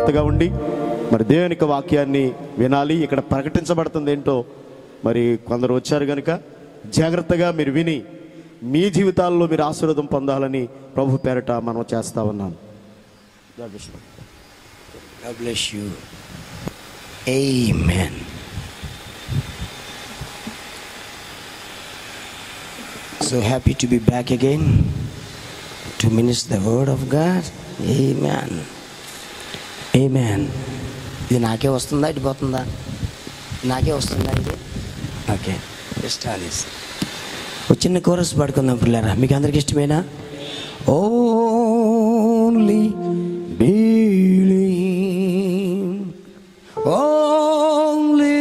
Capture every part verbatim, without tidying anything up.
జాగ్రత్తగా ఉండి మరి దేవుని యొక్క వాక్యాన్ని వినాలి. ఇక్కడ ప్రకటించబడుతుంది ఏంటో మరి కొందరు వచ్చారు కనుక జాగ్రత్తగా మీరు విని మీ జీవితాల్లో మీరు ఆశీర్వాదం పొందాలని ప్రభు పేరట మనం చేస్తా ఉన్నాం. God bless you. Amen. So happy to be back again to minister the word of God. Amen. Amen. ఇది నాకే వస్తుందా ఇటు పోతుందా? నాకే వస్తుందా ఇది? ఓకే, జస్ట్ ఆలీస్ ఒక చిన్న కోరస్ పాడుకుందాం పిల్లరా. మీకు అందరికి ఇష్టమేనా? Only believe, only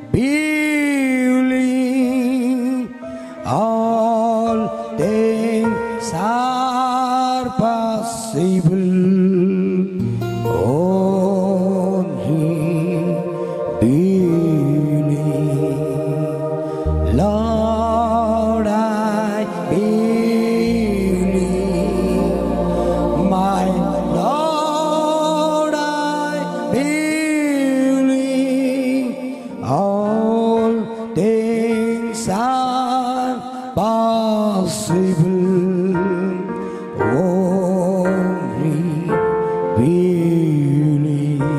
believe, all things are possible, only believe, Lord I believe, my Lord I believe, all things are possible, only believe,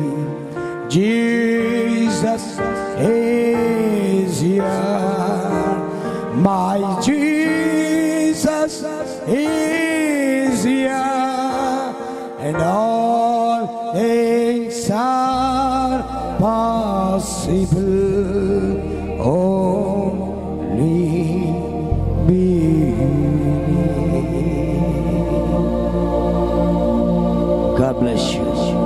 Jesus is here, my Jesus is here, and all things are possible, only believe. God bless you.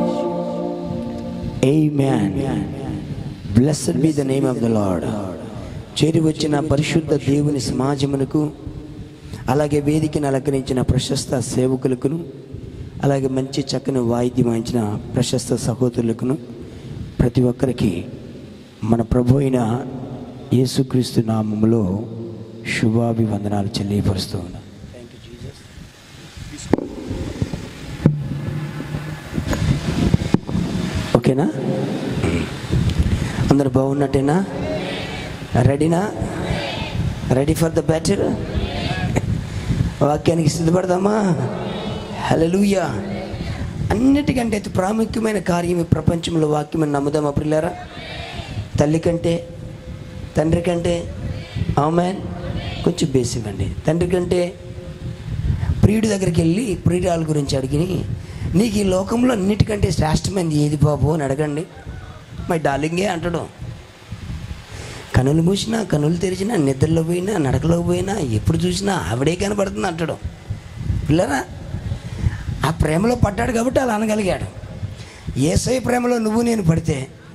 Amen. Blessed be the name of the Lord. చేరి వచ్చిన పరిశుద్ధ దేవుని సమాజమునకు, అలాగే వేదికను అలంకరించిన ప్రశస్త సేవకులకును, అలాగే మంచి చక్కని వాయిద్యం వాయించిన ప్రశస్త సహోదరులకును, ప్రతి ఒక్కరికి మన ప్రభు అయిన యేసుక్రీస్తు నామములో శుభాభివందనాలు చెల్లిపరుస్తూ ఉన్నాను. ఓకేనా? అందరు బాగున్నట్టేనా? రెడీనా? Ready for the battle? వాక్యానికి సిద్ధపడదామా? హల్లెలూయా. అన్నిటికంటే అతి ప్రాముఖ్యమైన కార్యం ఈ ప్రపంచంలో వాక్యం అని నమ్ముదామా ప్రియులారా? తల్లి కంటే, తండ్రి కంటే, ఆమేన్, కొంచెం బేసిక్ అండి. తండ్రి కంటే ప్రియుడి దగ్గరికి వెళ్ళి ప్రియురాల గురించి అడిగి, నీకు ఈ లోకంలో అన్నిటికంటే శ్రేష్టమైనది ఏది బాబు అని అడగండి. మై డార్లింగే అంటాడు. కనులు మూసినా, కనులు తెరిచినా, నిద్రలో పోయినా, నడకలో పోయినా, ఎప్పుడు చూసినా ఆవిడే కనబడుతుంది అంటాడు. పిల్లరా, ఆ ప్రేమలో పడ్డాడు కాబట్టి అలా అనగలిగాడు. యేసయ్య ప్రేమలో నువ్వు నేను పడితే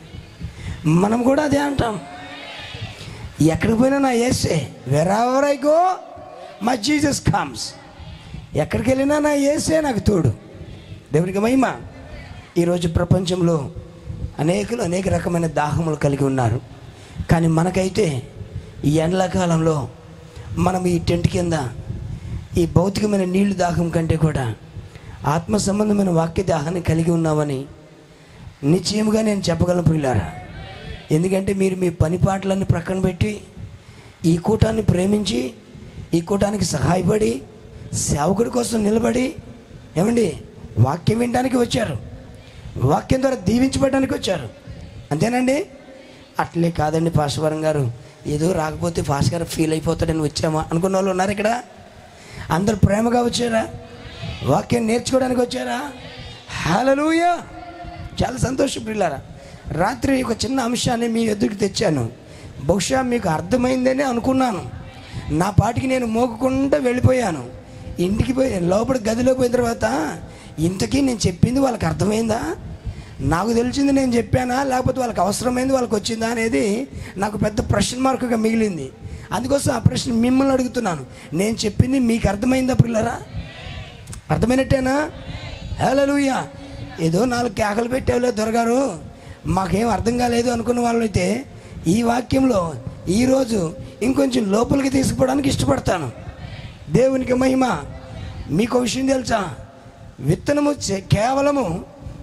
మనం కూడా అదే అంటాం. ఎక్కడికి పోయినా నా యేసే, wherever I go my Jesus comes. ఎక్కడికి వెళ్ళినా నా యేసే నాకు తోడు. దేవునికి మహిమ. ఈరోజు ప్రపంచంలో అనేకులు అనేక రకమైన దాహములు కలిగి ఉన్నారు. కానీ మనకైతే ఈ ఎండాకాలంలో మనం ఈ టెంట్ కింద ఈ భౌతికమైన నీళ్లు దాహం కంటే కూడా ఆత్మ సంబంధమైన వాక్య దాహాన్ని కలిగి ఉన్నామని నిశ్చయముగా నేను చెప్పగలను ప్రియులారా. ఎందుకంటే మీరు మీ పని పాటలన్నీ ప్రక్కన పెట్టి ఈ కూటాన్ని ప్రేమించి ఈ కూటానికి సహాయపడి సేవకుడి కోసం నిలబడి ఏమండి వాక్యం వినడానికి వచ్చారు, వాక్యం ద్వారా దీవించబడడానికి వచ్చారు. అంతేనండి? అట్లే కాదండి పాస్వరం గారు, ఏదో రాకపోతే పాస్ గారు ఫీల్ అయిపోతాడని వచ్చామా అనుకున్న వాళ్ళు ఉన్నారు ఇక్కడ. అందరు ప్రేమగా వచ్చారా? వాక్యం నేర్చుకోవడానికి వచ్చారా? హల్లెలూయా. చాలా సంతోషం ప్రియులారా. రాత్రి ఒక చిన్న అంశాన్ని మీ ఎదురుకు తెచ్చాను. బహుశా మీకు అర్థమైందని అనుకున్నాను. నా పాటికి నేను మోగకుండా వెళ్ళిపోయాను. ఇంటికి పోయి లోపల గదిలో పోయిన తర్వాత ఇంతకీ నేను చెప్పింది వాళ్ళకి అర్థమైందా, నాకు తెలిసింది నేను చెప్పానా, లేకపోతే వాళ్ళకి అవసరమైంది వాళ్ళకి వచ్చిందా అనేది నాకు పెద్ద ప్రశ్న మార్కుగా మిగిలింది. అందుకోసం ఆ ప్రశ్న మిమ్మల్ని అడుగుతున్నాను. నేను చెప్పింది మీకు అర్థమైందా పిల్లరా? అర్థమైనట్టేనా? హల్లెలూయా. ఏదో నాలుగు కేకలు పెట్టేవాళ్ళే దొరగారు, మాకేం అర్థం కాలేదు అనుకున్న వాళ్ళైతే ఈ వాక్యంలో ఈరోజు ఇంకొంచెం లోపలికి తీసుకుపోవడానికి ఇష్టపడతాను. దేవునికి మహిమ. మీకు విషయం తెలుసా? విత్తనము కేవలము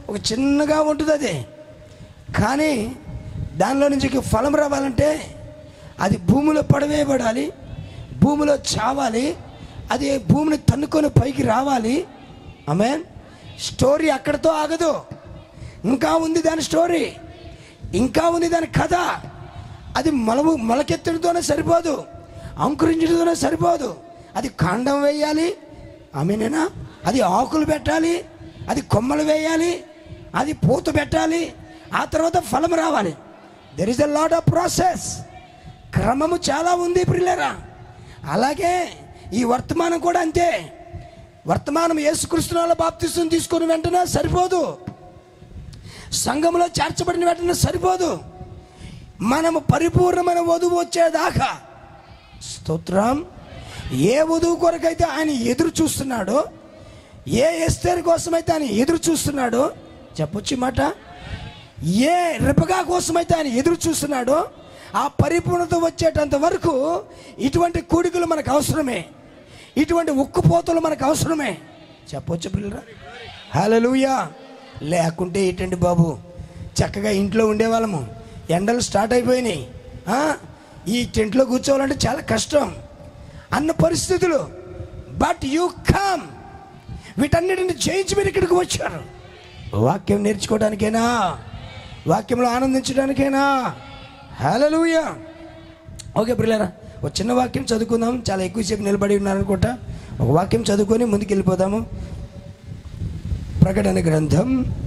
ఒక చిన్నగా ఉంటుంది అది, కానీ దానిలో నుంచి ఫలం రావాలంటే అది భూమిలో పడవేయబడాలి, భూమిలో చావాలి, అది భూమిని తన్నుకొని పైకి రావాలి. ఆమేన్. స్టోరీ అక్కడితో ఆగదు, ఇంకా ఉంది దాని స్టోరీ, ఇంకా ఉంది దాని కథ. అది మొలవు మొలకెత్తడంతోనే సరిపోదు, అంకురించడంతోనే సరిపోదు, అది కాండం వేయాలి. ఆమేనేనా? అది ఆకులు పెట్టాలి, అది కొమ్మలు వేయాలి, అది పూత పెట్టాలి, ఆ తర్వాత ఫలం రావాలి. There is a lot of process. క్రమము చాలా ఉంది ప్రియులారా. అలాగే ఈ వర్తమానం కూడా అంతే. వర్తమానం యేసుక్రీస్తు నామములో బాప్తిసం తీసుకుని వెంటనే సరిపోదు, సంఘంలో చేర్చబడిన వెంటనే సరిపోదు. మనము పరిపూర్ణమైన వధువు వచ్చేదాకా, స్తోత్రం, ఏ వధువు కొరకైతే ఆయన ఎదురు చూస్తున్నాడో, ఏ ఎస్తేరు కోసమైతే ఆయన ఎదురు చూస్తున్నాడో, చెప్పొచ్చు మాట, ఏ రెపగా కోసమైతే ఆయన ఎదురు చూస్తున్నాడో, ఆ పరిపూర్ణత వచ్చేటంత వరకు ఇటువంటి కూడికలు మనకు అవసరమే, ఇటువంటి ఉక్కుపోతలు మనకు అవసరమే. చెప్పొచ్చు పిల్లరా? హల్లెలూయా. లేకుంటే ఏంటండి బాబు, చక్కగా ఇంట్లో ఉండేవాళ్ళము, ఎండలు స్టార్ట్ అయిపోయినాయి, ఈ టెంట్లో కూర్చోవాలంటే చాలా కష్టం అన్న పరిస్థితులు. బట్ యు కమ్, వీటన్నిటిని జయించి మీరు ఇక్కడికి వచ్చారు. వాక్యం నేర్చుకోవడానికైనా, వాక్యంలో ఆనందించడానికైనా. హల్లెలూయా. ఓకే ప్రియులారా, ఒక చిన్న వాక్యం చదువుకుందాం. చాలా ఎక్కువసేపు నిలబడి ఉన్నారనుకుంటా. ఒక వాక్యం చదువుకొని ముందుకు వెళ్ళిపోదాము. ప్రకటన గ్రంథం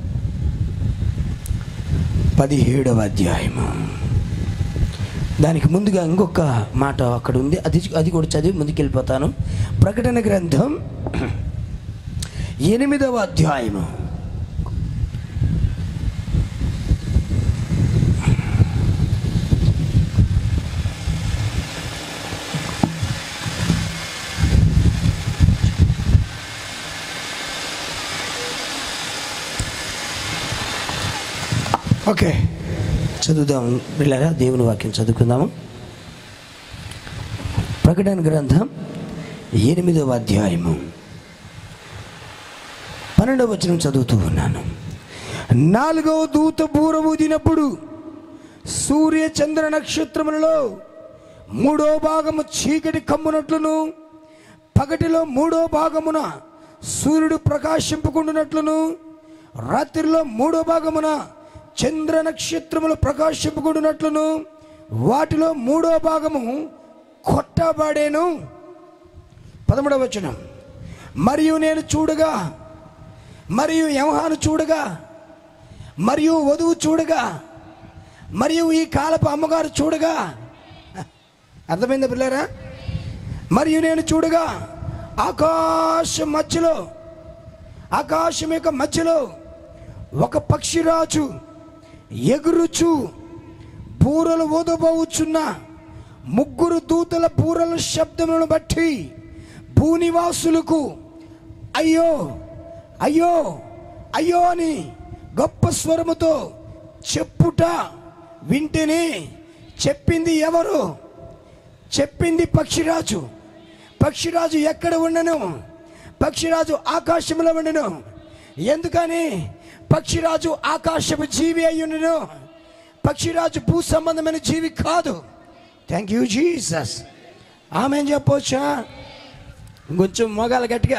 పదిహేడవ అధ్యాయము. దానికి ముందుగా ఇంకొక మాట అక్కడ ఉంది, అది అది కూడా చదివి ముందుకు వెళ్ళిపోతాను. ప్రకటన గ్రంథం ఎనిమిదవ అధ్యాయము. ఓకే, చదువుదాం పిల్లరా, దేవుని వాక్యం చదువుకుందాము. ప్రకటన గ్రంథం ఎనిమిదవ అధ్యాయము పన్నెండవ వచనం చదువుతూ ఉన్నాను. నాలుగవ దూత బూర ఊదినప్పుడు సూర్య చంద్ర నక్షత్రములలో మూడో భాగము చీకటి కమ్మునట్లును, పగటిలో మూడో భాగమున సూర్యుడు ప్రకాశింపుకుంటున్నట్లును, రాత్రిలో మూడో భాగమున చంద్ర నక్షత్రములు ప్రకాశింపుకుంటున్నట్లును వాటిలో మూడో భాగము కొట్టబడేను. పదమూడవ వచనం. మరియు నేను చూడగా, మరియు యోహాను చూడగా, మరియు వధువు చూడగా, మరియు ఈ కాలపు అమ్మగారు చూడగా. అర్థమైందా పిల్లరా? మరియు నేను చూడగా ఆకాశం మధ్యలో, ఆకాశం యొక్క మధ్యలో ఒక పక్షిరాజు ఎగురుచు బూరలు ఊదబోచున్న ముగ్గురు దూతల బూరల శబ్దములను బట్టి భూనివాసులకు అయ్యో అయ్యో అయ్యో అని గొప్ప స్వరముతో చెప్పుట వింటేనే. చెప్పింది ఎవరు? చెప్పింది పక్షిరాజు. పక్షిరాజు ఎక్కడ ఉండను? పక్షిరాజు ఆకాశంలో ఉండను. ఎందుకని? పక్షిరాజు ఆకాశపు జీవి అయ్యుండును. పక్షిరాజు భూ సంబంధమైన జీవి కాదు. Thank you Jesus. ఆమేన్ చెప్పొచ్చా? కొంచెం మోగాలు గట్టిగా.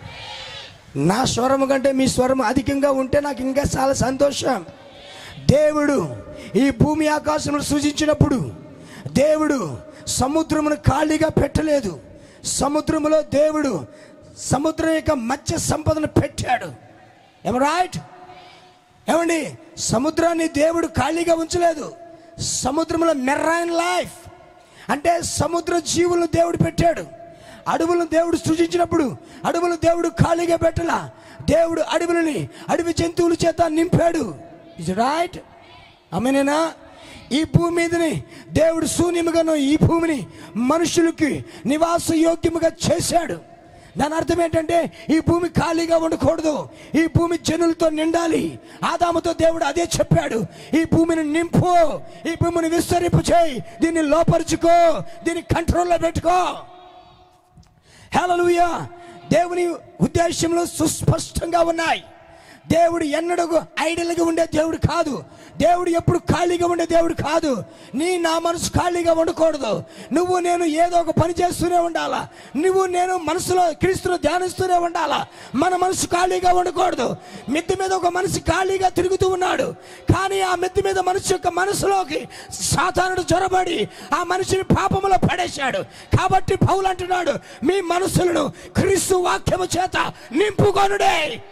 నా స్వరము కంటే మీ స్వరం అధికంగా ఉంటే నాకు ఇంకా చాలా సంతోషం. దేవుడు ఈ భూమి ఆకాశమును సృజించినప్పుడు దేవుడు సముద్రమును ఖాళీగా పెట్టలేదు. సముద్రములో దేవుడు సముద్రం యొక్క మత్స్య సంపదను పెట్టాడు. ఏమ రైట్? ఏమండి, సముద్రాన్ని దేవుడు ఖాళీగా ఉంచలేదు. సముద్రంలో మెరైన్ లైఫ్ అంటే సముద్ర జీవులను దేవుడు పెట్టాడు. అడవులను దేవుడు సృజించినప్పుడు అడవులను దేవుడు ఖాళీగా పెట్టలా. దేవుడు అడవులని అడవి జంతువుల చేత నింపాడు. Is right? ఆమేనేనా? ఈ భూమి మీదని దేవుడు శూన్యముగాను ఈ భూమిని మనుషులకి నివాస యోగ్యముగా చేశాడు. దాని అర్థం ఏంటంటే ఈ భూమి ఖాళీగా ఉండకూడదు, ఈ భూమి జనులతో నిండాలి. ఆదాముతో దేవుడు అదే చెప్పాడు. ఈ భూమిని నింపు, ఈ భూమిని విస్తరింపు చేయి, దీన్ని లోపరుచుకో, దీన్ని కంట్రోల్లో పెట్టుకో. హల్లెలూయా. దేవుని ఉద్దేశంలో సుస్పష్టంగా ఉన్నాయి. దేవుడు ఎన్నడూ ఐడల్గా ఉండే దేవుడు కాదు. దేవుడు ఎప్పుడు ఖాళీగా ఉండే దేవుడు కాదు. నీ నా మనసు ఖాళీగా ఉండకూడదు. నువ్వు నేను ఏదో ఒక పని చేస్తూనే ఉండాలా. నువ్వు నేను మనసులో క్రీస్తును ధ్యానిస్తూనే ఉండాలా. మన మనసు ఖాళీగా ఉండకూడదు. మిద్ది మీద ఒక మనిషి ఖాళీగా తిరుగుతూ ఉన్నాడు, కానీ ఆ మిద్ది మీద మనిషి యొక్క మనసులోకి సాతానుడు చొరబడి ఆ మనిషిని పాపములో పడేశాడు. కాబట్టి పౌలు అంటున్నాడు, మీ మనసులను క్రీస్తు వాక్యము చేత నింపుకొనుడే.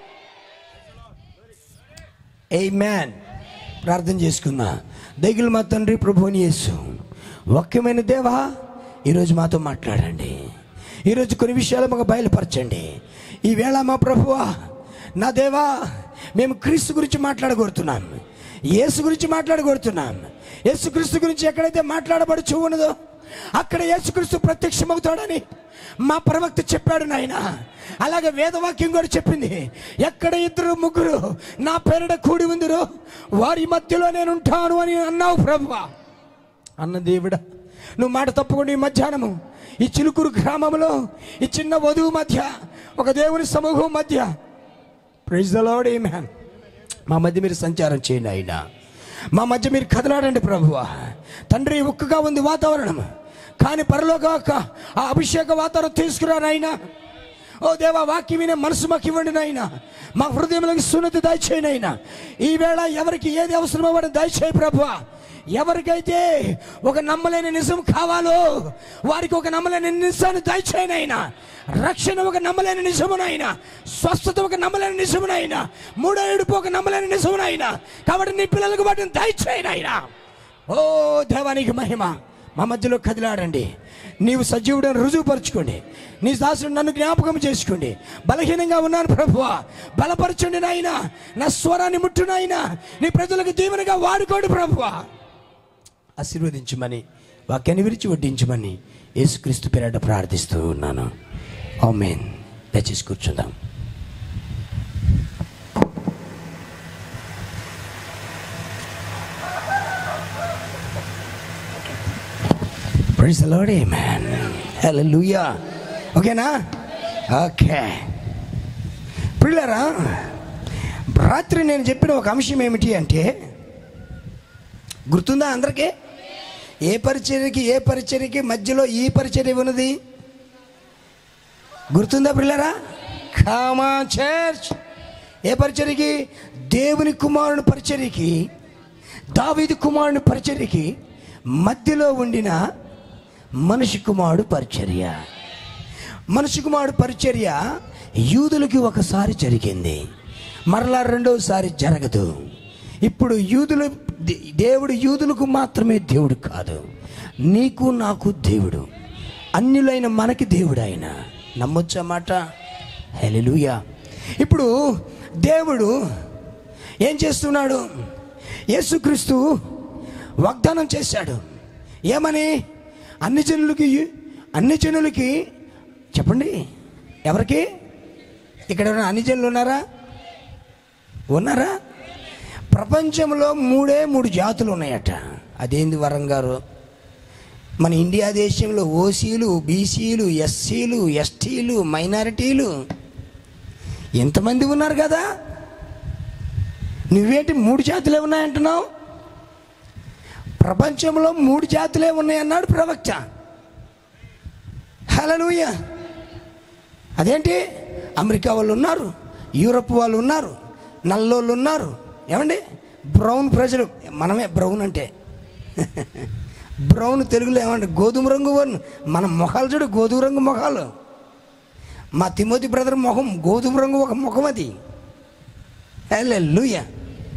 ఆమేన్. ప్రార్థన చేసుకున్నా. దయగల మా తండ్రి ప్రభువుని యేసు, వాక్యమైన దేవా, ఈరోజు మాతో మాట్లాడండి. ఈరోజు కొన్ని విషయాలు మాకు బయలుపరచండి. ఈవేళ మా ప్రభువా, నా దేవా, మేము క్రీస్తు గురించి మాట్లాడగోరుతున్నాం, యేసు గురించి మాట్లాడగోరుతున్నాం. యేసుక్రీస్తు గురించి ఎక్కడైతే మాట్లాడబడుచు ఉన్నదో అక్కడ యేసుక్రీస్తు ప్రత్యక్షమవుతాడని మా ప్రవక్త చెప్పాడు నాయన. అలాగే వేదవాక్యం కూడా చెప్పింది, ఎక్కడ ఇద్దరు ముగ్గురు నా పేరిట కూడి ఉందిరో వారి మధ్యలో నేను ఉంటాను అని అన్నావు ప్రభువా. అన్న దేవుడా, నువ్వు మాట తప్పకుండా ఈ మధ్యాహ్నము ఈ చిలుకూరు గ్రామంలో ఈ చిన్న వధువు మధ్య, ఒక దేవుని సమూహం మధ్య, ప్రైజ్ ది లార్డ్, ఆమేన్, మా మధ్య మీరు సంచారం చేయండి ఆయన. మా మధ్య మీరు కదలాడండి ప్రభువా. తండ్రి, ఉక్కగా ఉంది వాతావరణం, కానీ పరలోక ఆ అభిషేక వాతావరణం తీసుకురా నాయనా. ఓ దేవా, వాక్యం వినే మనసు మాకు ఇవ్వండి నాయన. మా హృదయంలోకి సున్నతి దయచేయండి నాయన. ఈవేళ ఎవరికి ఏది అవసరమో వాడిని దయచేయి ప్రభువా. ఎవరికైతే ఒక నమ్మలేని నిజం కావాలో వారికి ఒక నమ్మలేని నిజాన్ని దయచేయండి నాయన. రక్షణ ఒక నమ్మలేని నిజమునైనా, స్వస్థత ఒక నమ్మలేని నిజమునైనా, మూడో ఏడుపు ఒక నమ్మలేని నిజమునైనా. కాబట్టి నీ పిల్లలకు వాటిని దయచేయండి నాయన. ఓ దేవానికి మహిమ. మా మధ్యలో కదిలాడండి. నీవు సజీవుడని రుజువుపరచుకోండి. నీ దాసుడు నన్ను జ్ఞాపకం చేసుకోండి. బలహీనంగా ఉన్నాను ప్రభువా, బలపరచండి నాయన. నా స్వరాన్ని ముట్టు నాయన. నీ ప్రజలకు దీవెనగా వాడుకోండి ప్రభువా. ఆశీర్వదించమని, వాక్యాన్ని విరిచి వడ్డించమని యేసుక్రీస్తు పేరిట ప్రార్థిస్తూ ఉన్నాను. ఆమేన్. దయచేసి కూర్చుందాం. Praise the Lord, amen, hallelujah. ఓకేనా? ఓకే. ప్రియులారా, రాత్రి నేను చెప్పిన ఒక అంశం ఏమిటి అంటే, గుర్తుందా అందరికీ? ఏ పరిచర్యకి ఏ పరిచర్యకి మధ్యలో ఈ పరిచర్య ఉన్నది గుర్తుందా ప్రియులారా? కామా చర్చ్. ఏ పరిచర్యకి? దేవుని కుమారుని పరిచర్యకి, దావీదు కుమారుని పరిచర్యకి మధ్యలో ఉండిన మనిషి కుమారుడు పరిచర్య. మనిషి కుమారుడు పరిచర్య యూదులకి ఒకసారి జరిగింది, మరలా రెండోసారి జరగదు. ఇప్పుడు యూదులు, దేవుడు యూదులకు మాత్రమే దేవుడు కాదు, నీకు నాకు దేవుడు, అన్యులైన మనకి దేవుడు ఆయన. నమ్మొచ్చా మాట? హల్లెలూయా. ఇప్పుడు దేవుడు ఏం చేస్తున్నాడు? యేసుక్రీస్తు వాగ్దానం చేశాడు. ఏమని? అన్ని జనులకి, అన్ని జనులకి చెప్పండి. ఎవరికి? ఇక్కడ అన్ని జనులు ఉన్నారా? ఉన్నారా? ప్రపంచంలో మూడే మూడు జాతులు ఉన్నాయట. అదేంది వరం గారు? మన ఇండియా దేశంలో ఓసీలు, బీసీలు, ఎస్సీలు, ఎస్టీలు, మైనారిటీలు ఎంతమంది ఉన్నారు కదా. నువ్వేంటి మూడు జాతులే ఉన్నాయంటున్నావు? ప్రపంచంలో మూడు జాతులే ఉన్నాయన్నాడు ప్రవక్త. హల్లెలూయా. అదేంటి? అమెరికా వాళ్ళు ఉన్నారు, యూరప్ వాళ్ళు ఉన్నారు, నల్లోళ్ళు ఉన్నారు, ఏమండి బ్రౌన్ ప్రజలు, మనమే బ్రౌన్ అంటే బ్రౌన్ తెలుగులో ఏమంటే గోధుమ రంగు. మన మొహాలు చూడు, గోధుమ రంగు మొహాలు. మా తిమోతి బ్రదర్ మొహం గోధుమ రంగు ఒక ముఖం అది. హల్లెలూయా.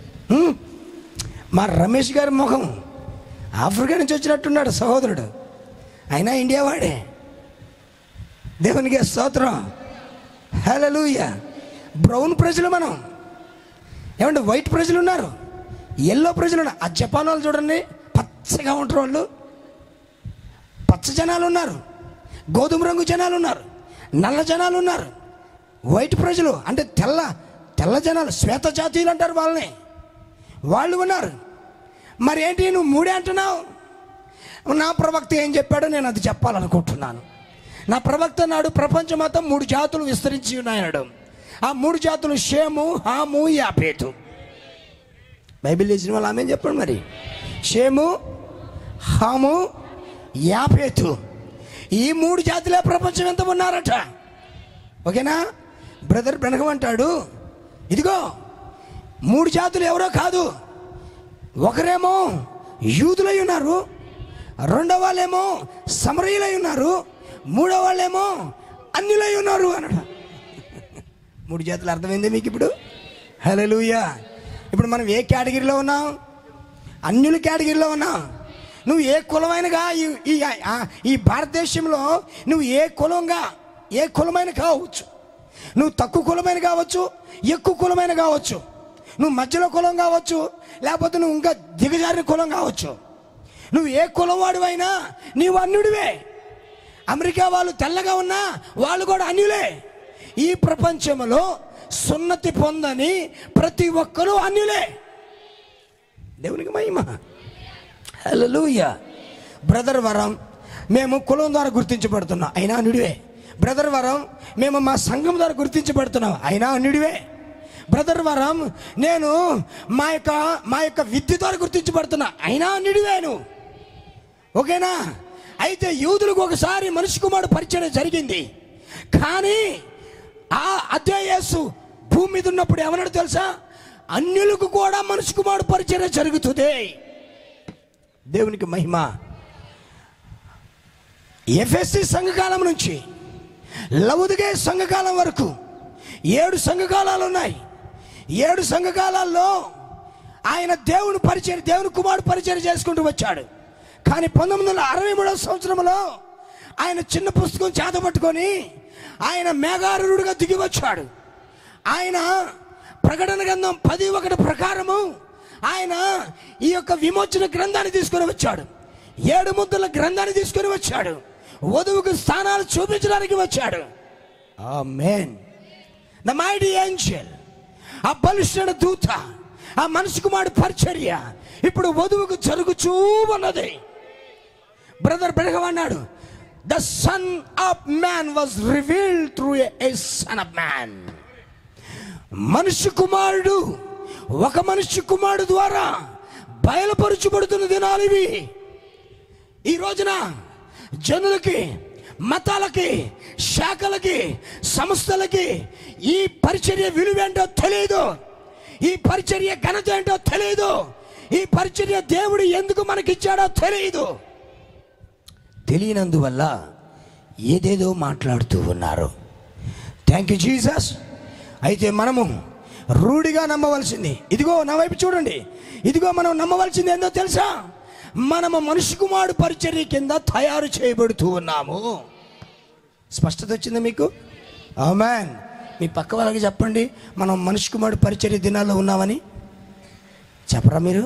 మా రమేష్ గారి ముఖం ఆఫ్రికా నుంచి వచ్చినట్టున్నాడు సహోదరుడు, అయినా ఇండియా వాడే. దేవునికి స్తోత్రం. హల్లెలూయా. బ్రౌన్ ప్రజలు మనం. ఏమంటే వైట్ ప్రజలు ఉన్నారు, ఎల్లో ప్రజలు ఉన్నారు. ఆ జపాన్ వాళ్ళు చూడండి, పచ్చగా ఉంటారు వాళ్ళు. పచ్చ జనాలు ఉన్నారు, గోధుమ రంగు జనాలు ఉన్నారు, నల్ల జనాలు ఉన్నారు. వైట్ ప్రజలు అంటే తెల్ల తెల్ల జనాలు, శ్వేత జాతీయులు అంటారు వాళ్ళని, వాళ్ళు ఉన్నారు. మరి ఏంటి నువ్వు మూడే అంటున్నావు? నా ప్రవక్త ఏం చెప్పాడో నేను అది చెప్పాలనుకుంటున్నాను. నా ప్రవక్త నాడు ప్రపంచం మొత్తం మూడు జాతులు విస్తరించి ఉన్నాయన్నాడు. ఆ మూడు జాతులు షేము, హాము, యాపేతు. బైబిల్ తెలిసిన వాళ్ళు ఆమె చెప్పండి మరి. షేము, హాము, యాపేతు, ఈ మూడు జాతులే ప్రపంచం ఎంత ఉన్నారట. ఓకేనా? బ్రదర్ బ్రనగం అంటాడు, ఇదిగో మూడు జాతులు ఎవరో కాదు, ఒకరేమో యూదులై ఉన్నారు, రెండో వాళ్ళేమో సమరయులై ఉన్నారు, మూడో వాళ్ళేమో అన్యులై ఉన్నారు అన్నాడు. మూడు జాతులు అర్థమైంది మీకు ఇప్పుడు? హల్లెలూయా. ఇప్పుడు మనం ఏ కేటగిరీలో ఉన్నాం? అన్యుల కేటగిరీలో ఉన్నాం. నువ్వు ఏ కులమైనగా ఈ ఈ భారతదేశంలో నువ్వు ఏ కులంగా ఏ కులమైన కావచ్చు. నువ్వు తక్కువ కులమైన కావచ్చు, ఎక్కువ కులమైన కావచ్చు, నువ్వు మధ్యలో కులం కావచ్చు, లేకపోతే నువ్వు ఇంకా దిగజారిన కులం కావచ్చు. నువ్వు ఏ కులం వాడివైనా నీవు అన్యుడివే. అమెరికా వాళ్ళు తెల్లగా ఉన్నా వాళ్ళు కూడా అన్యులే. ఈ ప్రపంచంలో సున్నతి పొందని ప్రతి ఒక్కరూ అన్యులే. దేవునికి మహిమ. హల్లెలూయా. బ్రదర్ వరం మేము కులం ద్వారా గుర్తించబడుతున్నాం, అయినా అన్యుడివే. బ్రదర్ వరం మేము మా సంఘం ద్వారా గుర్తించబడుతున్నాం, అయినా అన్యుడివే. బ్రదర్ వరం నేను మా యొక్క మా యొక్క విద్య ద్వారా గుర్తించబడుతున్నా, అయినా అన్యుడివేను. ఓకేనా? అయితే యూదులకు ఒకసారి మనిషి కుమారుడు పరిచయం జరిగింది. కానీ ఆ అదే యేసు భూమి మీద ఉన్నప్పుడు ఏమన్నాడు తెలుసా? అన్యులకు కూడా మనిషి కుమారుడు పరిచయం జరుగుతుంది. దేవునికి మహిమ. ఎఫెసీ సంఘకాలం నుంచి లవుదికే సంఘకాలం వరకు ఏడు సంఘకాలాలు ఉన్నాయి. ఏడు సంఘకాలాల్లో ఆయన దేవుని పరిచయం దేవుని కుమారుడు పరిచయం చేసుకుంటూ వచ్చాడు. కానీ పంతొమ్మిది వందల అరవై మూడవ సంవత్సరంలో ఆయన చిన్న పుస్తకం చేతపట్టుకొని ఆయన మేఘారుడుగా దిగి వచ్చాడు. ఆయన ప్రకటన గ్రంథం పది ఒకటి ప్రకారము ఆయన ఈ యొక్క విమోచన గ్రంథాన్ని తీసుకొని వచ్చాడు. ఏడు ముద్దల గ్రంథాన్ని తీసుకొని వచ్చాడు. వధువుకు స్థానాలు చూపించడానికి వచ్చాడు. ఆమేన్. ద మైటీ ఏంజెల్, ఆ బలిష్ఠ దూత, ఆ మనిషి కుమారుడు పరిచర్య ఇప్పుడు వధువుకు జరుగుచూ ఉన్నది. బ్రదర్ బ్రహ్మ అన్నాడు, the son of man was revealed through a son of man. మనిషి కుమారుడు ఒక మనిషి కుమారుడు ద్వారా బయలుపరచబడుతున్న దినాలు ఇవి. ఈ రోజున జనులకి, మతాలకి, శాఖలకి, సంస్థలకి ఈ పరిచర్య విలువేంటో తెలియదు. ఈ పరిచర్య ఘనత ఏంటో తెలియదు. ఈ పరిచర్య దేవుడు ఎందుకు మనకిచ్చాడో తెలియదు. తెలియనందువల్ల ఏదేదో మాట్లాడుతూ ఉన్నారు. Thank you Jesus. అయితే మనము రూఢిగా నమ్మవలసింది, ఇదిగో నా వైపు చూడండి, ఇదిగో మనం నమ్మవలసింది ఏందో తెలుసా? మనము మనిషి కుమారుడు పరిచర్య కింద తయారు చేయబడుతూ ఉన్నాము. స్పష్టత వచ్చిందా మీకు? ఆమేన్. మీ పక్క వాళ్ళకి చెప్పండి, మనం మనిషి కుమారుడు పరిచర్య దినాల్లో ఉన్నామని. చెప్పరా మీరు?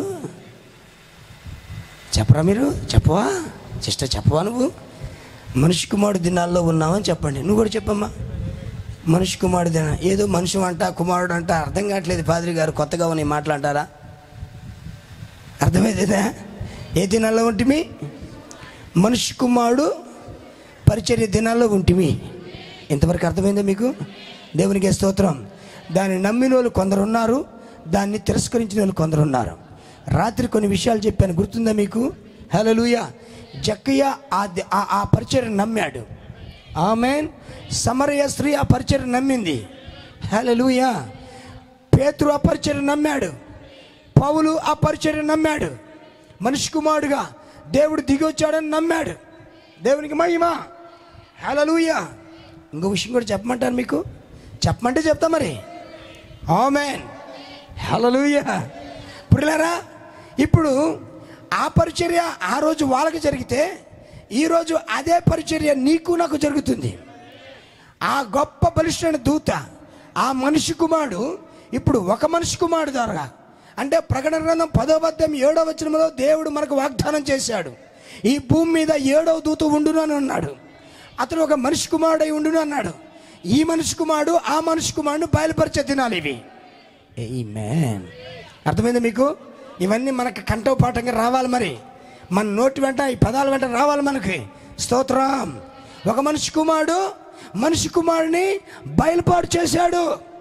చెప్పరా మీరు? చెప్పవా సిస్టర్? చెప్పవా నువ్వు? మనిషి కుమారుడు దినాల్లో ఉన్నామని చెప్పండి. నువ్వు కూడా చెప్పమ్మా. మనిషి కుమారుడు దిన ఏదో మనిషి అంట కుమారుడు అంట అర్థం కావట్లేదు. పాదిరి గారు కొత్తగా ఉన్నాయి మాట్లాంటారా? అర్థమైందా? ఏ దినాల్లో ఉంటిమి? మనిషి కుమారుడు పరిచర్య దినాల్లో ఉంటిమి. ఇంతవరకు అర్థమైందా మీకు? దేవునికి స్తోత్రం. దాన్ని నమ్మిన వాళ్ళు కొందరు ఉన్నారు, దాన్ని తిరస్కరించిన వాళ్ళు కొందరు ఉన్నారు. రాత్రి కొన్ని విషయాలు చెప్పాను, గుర్తుందా మీకు? హల్లెలూయా. జక్కయ్య ఆ పరిచర్య నమ్మాడు. ఆమేన్. సమరయ స్త్రీ ఆ పరిచర్య నమ్మింది. హల్లెలూయా. పేతురు ఆ పరిచర్య నమ్మాడు. పౌలు ఆ పరిచర్య నమ్మాడు. మనిషి కుమారుడుగా దేవుడు దిగి వచ్చాడని నమ్మాడు. దేవునికి మహిమ. హల్లెలూయా. ఇంకో విషయం కూడా చెప్పమంటాను మీకు, చెప్పమంటే చెప్తా మరి. ఆమేన్. హల్లెలూయా. ప్రియులారా, ఇప్పుడు ఆ పరిచర్య ఆ రోజు వాళ్ళకి జరిగితే ఈరోజు అదే పరిచర్య నీకు నాకు జరుగుతుంది. ఆ గొప్ప బలిష్ఠమైన దూత, ఆ మనిషి కుమారుడు ఇప్పుడు ఒక మనిషి కుమారుడు ద్వారా, అంటే ప్రకటన గ్రంథం పదో అధ్యాయం ఏడవ వచనంలో దేవుడు మనకు వాగ్దానం చేశాడు, ఈ భూమి మీద ఏడవ దూత ఉండును అని అన్నాడు. అతను ఒక మనిషి కుమారుడై ఉండును అన్నాడు. ఈ మనిషి కుమారుడు ఆ మనిషి కుమారుడు బయలుపరిచే దినాలు ఇవి. ఆమేన్. అర్థమైందా మీకు? ఇవన్నీ మనకు కంఠోపాఠంగా రావాలి. మరి మన నోటి వెంట ఈ పదాల వెంట రావాలి మనకి. స్తోత్రం. ఒక మనిషి కుమారుడు మనిషి కుమారుడిని బయలుపాటు చేశాడు.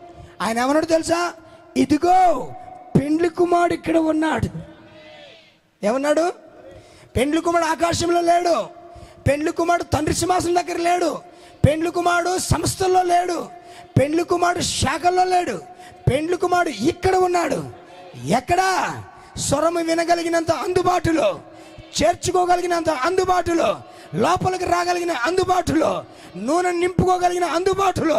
ఆయన ఏమన్నాడు తెలుసా? ఇదిగో పెండ్లి కుమారుడు ఇక్కడ ఉన్నాడు. ఏమన్నాడు? పెండ్లి కుమారుడు ఆకాశంలో లేడు, పెండ్లి కుమారుడు తండ్రి సింహాసనం దగ్గర లేడు, పెండ్లి కుమారుడు సంస్థల్లో లేడు, పెండ్లి కుమారుడు శాఖల్లో లేడు, పెండ్లి కుమారుడు ఇక్కడ ఉన్నాడు. ఎక్కడా? స్వరము వినగలిగినంత అందుబాటులో, చేర్చుకోగలిగినంత అందుబాటులో, లోపలికి రాగలిగిన అందుబాటులో, నూనె నింపుకోగలిగిన అందుబాటులో.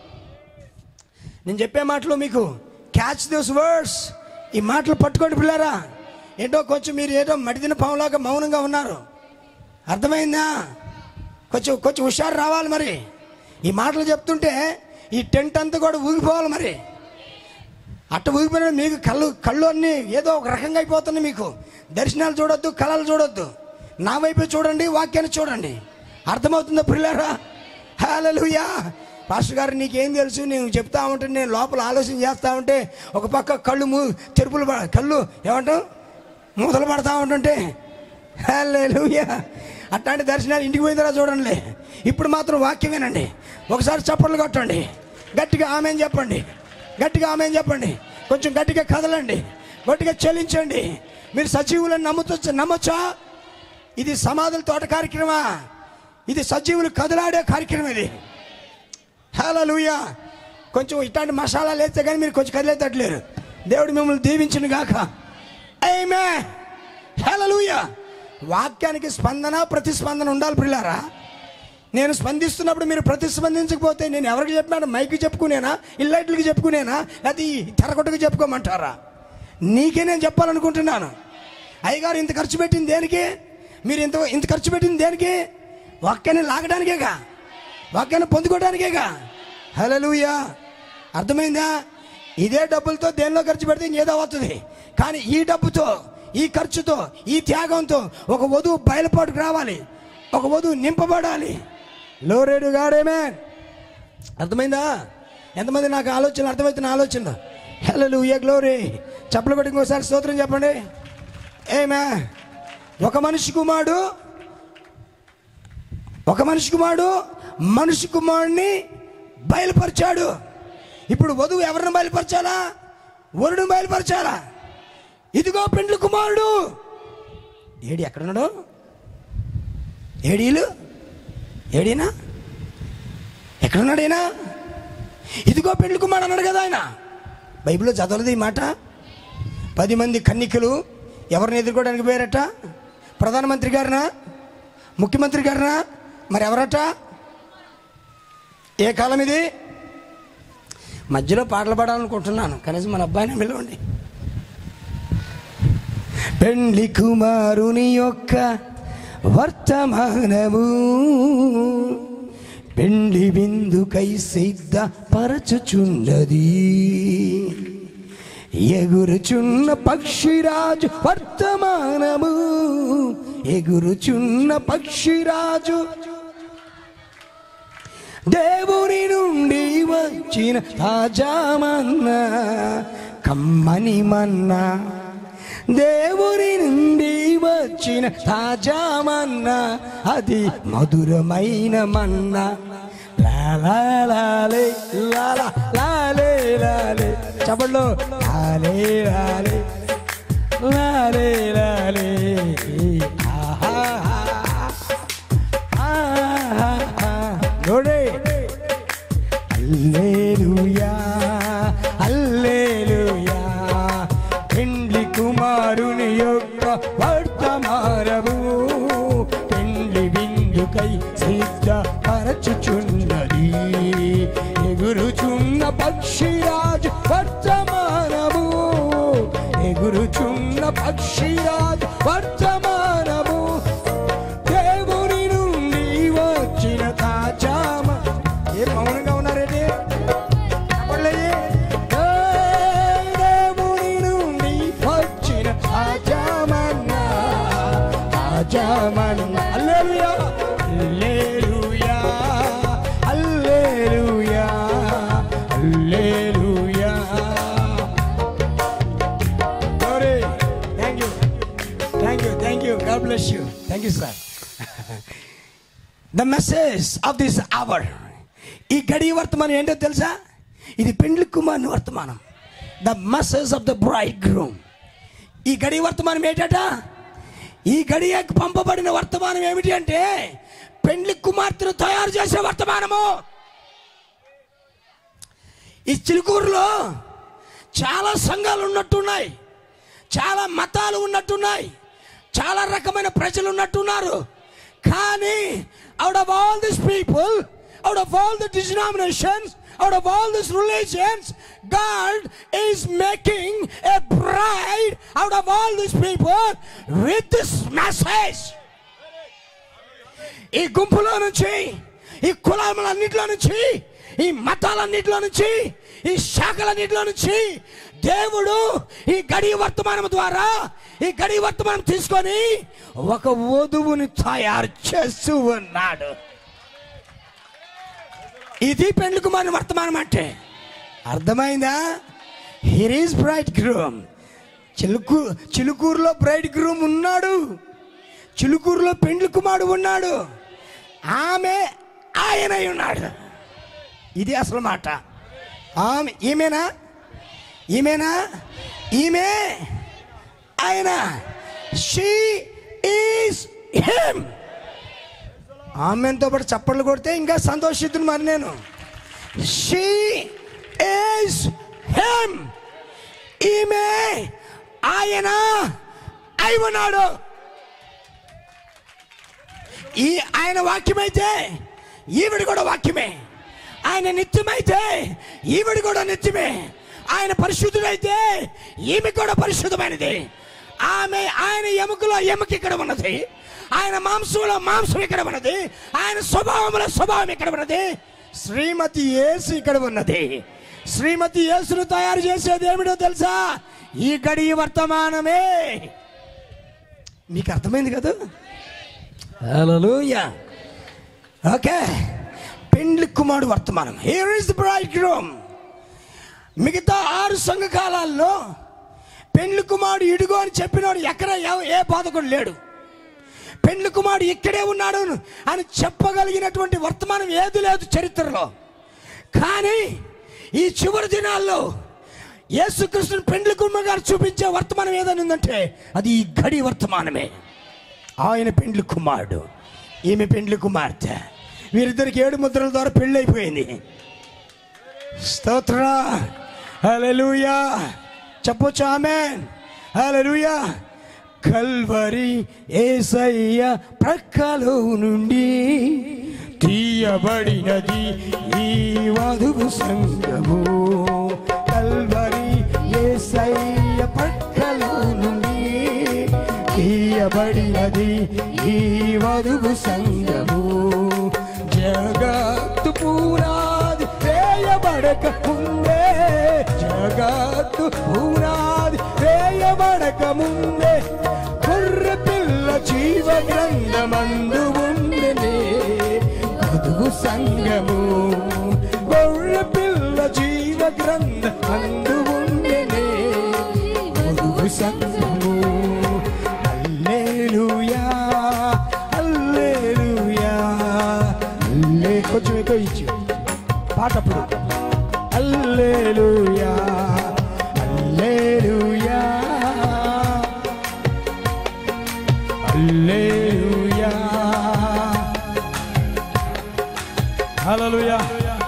నేను చెప్పే మాటలు మీకు క్యాచ్ దిస్ వర్డ్స్. ఈ మాటలు పట్టుకోండి పిల్లారా. ఏంటో కొంచెం మీరు ఏదో మడిదిన పావులాగా మౌనంగా ఉన్నారు. అర్థమైందా? కొంచెం కొంచెం హుషారు రావాలి. మరి ఈ మాటలు చెప్తుంటే ఈ టెంట్ అంతా కూడా ఊగిపోవాలి. మరి అట్ట ఊగిపోయిన మీకు కళ్ళు కళ్ళు అన్నీ ఏదో ఒక రకంగా అయిపోతుంది. మీకు దర్శనాలు చూడొద్దు, కళలు చూడొద్దు. నా వైపే చూడండి, వాక్యాన్ని చూడండి. అర్థమవుతుందా పిల్లారా? హల్లెలూయా. పాస్టర్ గారు నీకేం తెలుసు, నేను చెప్తా ఉంటే నేను లోపల ఆలోచన చేస్తూ ఉంటే ఒక పక్క కళ్ళు మూ తెరుపులు కళ్ళు ఏమంటావు మూతలు పడతా ఉంటుంటే. హల్లెలూయా. అట్లాంటి దర్శనాలు ఇంటికి పోయిన తర్వాత చూడండి. ఇప్పుడు మాత్రం వాక్యం వినండి. ఒకసారి చప్పట్లు కొట్టండి, గట్టిగా ఆమెన్ చెప్పండి, గట్టిగా ఆమెన్ చెప్పండి, కొంచెం గట్టిగా కదలండి, గట్టిగా చెల్లించండి. మీరు సజీవులను నమ్ముతూ నమ్మొచ్చా? ఇది సమాధుల తోట కార్యక్రమా? ఇది సజీవులు కదలాడే కార్యక్రమం ఇది. హల్లెలూయా. కొంచెం ఇట్లాంటి మసాలాలు వేస్తే కానీ మీరు కొంచెం కదిలేతట్లేరు. దేవుడు మిమ్మల్ని దీవించును గాక. ఆమేన్. హల్లెలూయా. వాక్యానికి స్పందన ప్రతిస్పందన ఉండాలి పిల్లారా. నేను స్పందిస్తున్నప్పుడు మీరు ప్రతిస్పందించకపోతే నేను ఎవరికి చెప్పినా? మైకి చెప్పుకునేనా, ఇల్లైట్లకి చెప్పుకునేనా, లేకపోతే ఈ తెరకొట్టుకు చెప్పుకోమంటారా? నీకే నేను చెప్పాలనుకుంటున్నాను. అయ్యగారు ఇంత ఖర్చు పెట్టింది దేనికి? మీరు ఇంత ఇంత ఖర్చు పెట్టింది దేనికి? వాక్యాన్ని లాగడానికేగా, వాక్యాన్ని పొందుకోవడానికేగా. హల్లెలూయా. అర్థమైందా? ఇదే డబ్బులతో దేనిలో ఖర్చు పెడితే ఇంకేదో అవుతుంది. కానీ ఈ డబ్బుతో, ఈ ఖర్చుతో, ఈ త్యాగంతో ఒక వధువు బయలుపాటుకు రావాలి, ఒక వధువు నింపబడాలి. లోరేడు గాడేమే. అర్థమైందా? ఎంతమంది నాకు ఆలోచన అర్థమవుతున్న ఆలోచన? హల్లెలూయా. గ్లోరీ. చప్పలు కొట్టి ఇంకోసారి స్తోత్రం చెప్పండి. ఏమే. ఒక మనిషి కుమారుడు, ఒక మనిషి కుమారుడు మనిషి కుమారుడిని బయలుపరిచాడు. ఇప్పుడు వధువు ఎవరిని బయలుపరచాలా? వరుడిని బయలుపరచాలా? ఇదిగో పెండ్లి కుమారుడు. ఏడి ఎక్కడున్నాడు? ఏడీలు ఏడీనా? ఎక్కడున్నాడు ఆయన? ఇదిగో పెండ్లి కుమారుడు అన్నాడు కదా ఆయన. బైబిల్లో చదవలేదు ఈ మాట? పది మంది కన్నికలు ఎవరిని ఎదుర్కోవడానికి పోయారట? ప్రధానమంత్రి గారినా, ముఖ్యమంత్రి గారినా, మరి ఎవరట? ఏ కాలం ఇది? మధ్యలో పాటలు పాడాలనుకుంటున్నాను, కనీసం మన అబ్బాయిని పిలవండి. పెండ్లి కుమారుని యొక్క వర్తమానము పెండ్లి విందుకై సిద్ధపరచుచున్నది. ఎగురుచున్న పక్షిరాజు వర్తమానము, ఎగురుచున్న పక్షిరాజు దేవుని నుండి వచ్చిన తాజా మన్నా, కమ్మని మన్నా. దేవుని నుండి వచ్చిన తాజా మన్నా, అది మధురమైన మన్నా. లాలా లాలే లాలా లాలే లాలే. చెప్పండి. లాలే లాలే లాలే లాలే. ఆహా నోడే. హల్లెలూయా హల్లెలూయా. పెండ్లి కుమారుని యొక్క వర్తమానము పెండ్లి విందుకై సిద్ధపరచుచున్నది. ఎగురుచున్న పక్షిరాజు వర్తమానము, ఎగురుచున్న పక్షిరాజు వర్తమానము దేవుని నుండి వచ్చిన తాజా. ఏ మౌనంగా ఉన్నారేంటి? దేవుని నుండి వచ్చిన తాజా మన్నా, తాజా మన్నా. Hallelujah hallelujah hallelujah hallelujah. Thank you thank you thank you. God bless you. Thank you sir. The message of this hour, ఈ గడి వర్తమానం ఏంటో తెలుసా? ఇది పెండ్లి కుమారుని వర్తమానం, the message of the bridegroom. ఈ గడి వర్తమానం ఏంటట? ఈ గడియకు పంపబడిన వర్తమానం ఏమిటి అంటే పెండ్లి కుమార్తెను తయారు చేసే వర్తమానము. ఈ చిలుకూరులో చాలా సంఘాలు ఉన్నట్టున్నాయి, చాలా మతాలు ఉన్నట్టున్నాయి, చాలా రకమైన ప్రజలు ఉన్నట్టున్నారు. కానీ out of all these people, out of all the denominations, out of all these religions, God is making a bride out of all these people with this message. ఈ గుంపులో నుంచి, ఈ కులాలన్నింటిలో నుంచి, ఈ మతాలన్నింటిలో నుంచి, ఈ శాఖలన్నింటిలో నుంచి దేవుడు ఈ గడి వర్తమానం ద్వారా, ఈ గడి వర్తమానం తీసుకొని ఒక వధువుని తయారు చేస్తూ ఉన్నాడు. ఇది పెండ్లి కుమారుని వర్తమానం అంటే. అర్థమైందా? Here is bridegroom. చిలుకు చిలుకూరులో బ్రైడ్ గ్రూమ్ ఉన్నాడు, చిలుకూరులో పెండ్లి కుమారుడు ఉన్నాడు, ఆమె ఆయనై ఉన్నాడు. ఇది అసలు మాట. ఆమె ఈమెనా? ఈమెనా? ఈమె ఆయన. She is him. ఆమెతో పాటు చప్పట్లు కొడితే ఇంకా సంతోషిద్దును మరి నేను. She is him. ఈమె ఆయన అయి ఉన్నాడు. ఈ ఆయన వాక్యమైతే ఈవిడ కూడా వాక్యమే. ఆయన నిత్యమైతే ఈవిడ కూడా నిత్యమే. ఆయన పరిశుద్ధుడైతే ఈమె కూడా పరిశుద్ధమైనది. ఆమె ఆయన ఎముకలో ఎముక ఇక్కడ ఉన్నది, ఆయన మాంసంలో మాంసం ఇక్కడ ఉన్నది, ఆయన స్వభావంలో స్వభావం ఇక్కడ ఉన్నది. శ్రీమతి యేసు ఇక్కడ ఉన్నది. శ్రీమతి యేసును తయారు చేసేది ఏమిటో తెలుసా? ఈ గడి వర్తమానమే. మీకు అర్థమైంది కదా? హల్లెలూయా. ఓకే, పెండ్లి కుమారుడు వర్తమానం. Here is the bridegroom. మిగతా ఆరు సంఘ కాలాల్లో పెండ్లి కుమారుడు ఇడుగో అని చెప్పినాడు ఎక్కడ ఏ బోధకుడు లేడు. పెండ్లి కుమారుడు ఇక్కడే ఉన్నాడు అని చెప్పగలిగినటువంటి వర్తమానం ఏది లేదు చరిత్రలో. కానీ ఈ చివరి దినాల్లో యేసుక్రీస్తుని పెండ్లి కుమారుడు గారు చూపించే వర్తమానం ఏదైనా ఉందంటే అది ఈ గడి వర్తమానమే. ఆయన పెండ్లి కుమారుడు, ఈమె పెండ్లి కుమార్తె. వీరిద్దరికి ఏడు ముద్రల ద్వారా పెళ్ళి అయిపోయింది. స్తోత్ర. హల్లెలూయా. చెప్పొచ్చు ఆమేన్. హల్లెలూయా. కల్వరి యేసయ్య ప్రక్కలో నుండి తీయబడినది ఈ వధువు సంఘము. కల్వరి యేసయ్య ప్రక్కలో నుండి తీయబడినది ఈ వధువు సంఘము. జగత్తు పునాది వేయబడక ముందే, జగత్తు పునాది వేయబడక ముందే గొర్రె పిల్ల జీవ గ్రంథమందు ఉండెనే వధువు సంఘము. గొర్రె పిల్ల జీవ గ్రంథమందు ఉండెనే వధువు సంఘము. హల్లెలూయా, హల్లెలూయా. హల్లే కొంచెం ఎక్కువ ఇచ్చు పాటప్పుడు. హల్లెలూయా, హల్లెలూయా, హల్లెలూయా, హల్లెలూయా.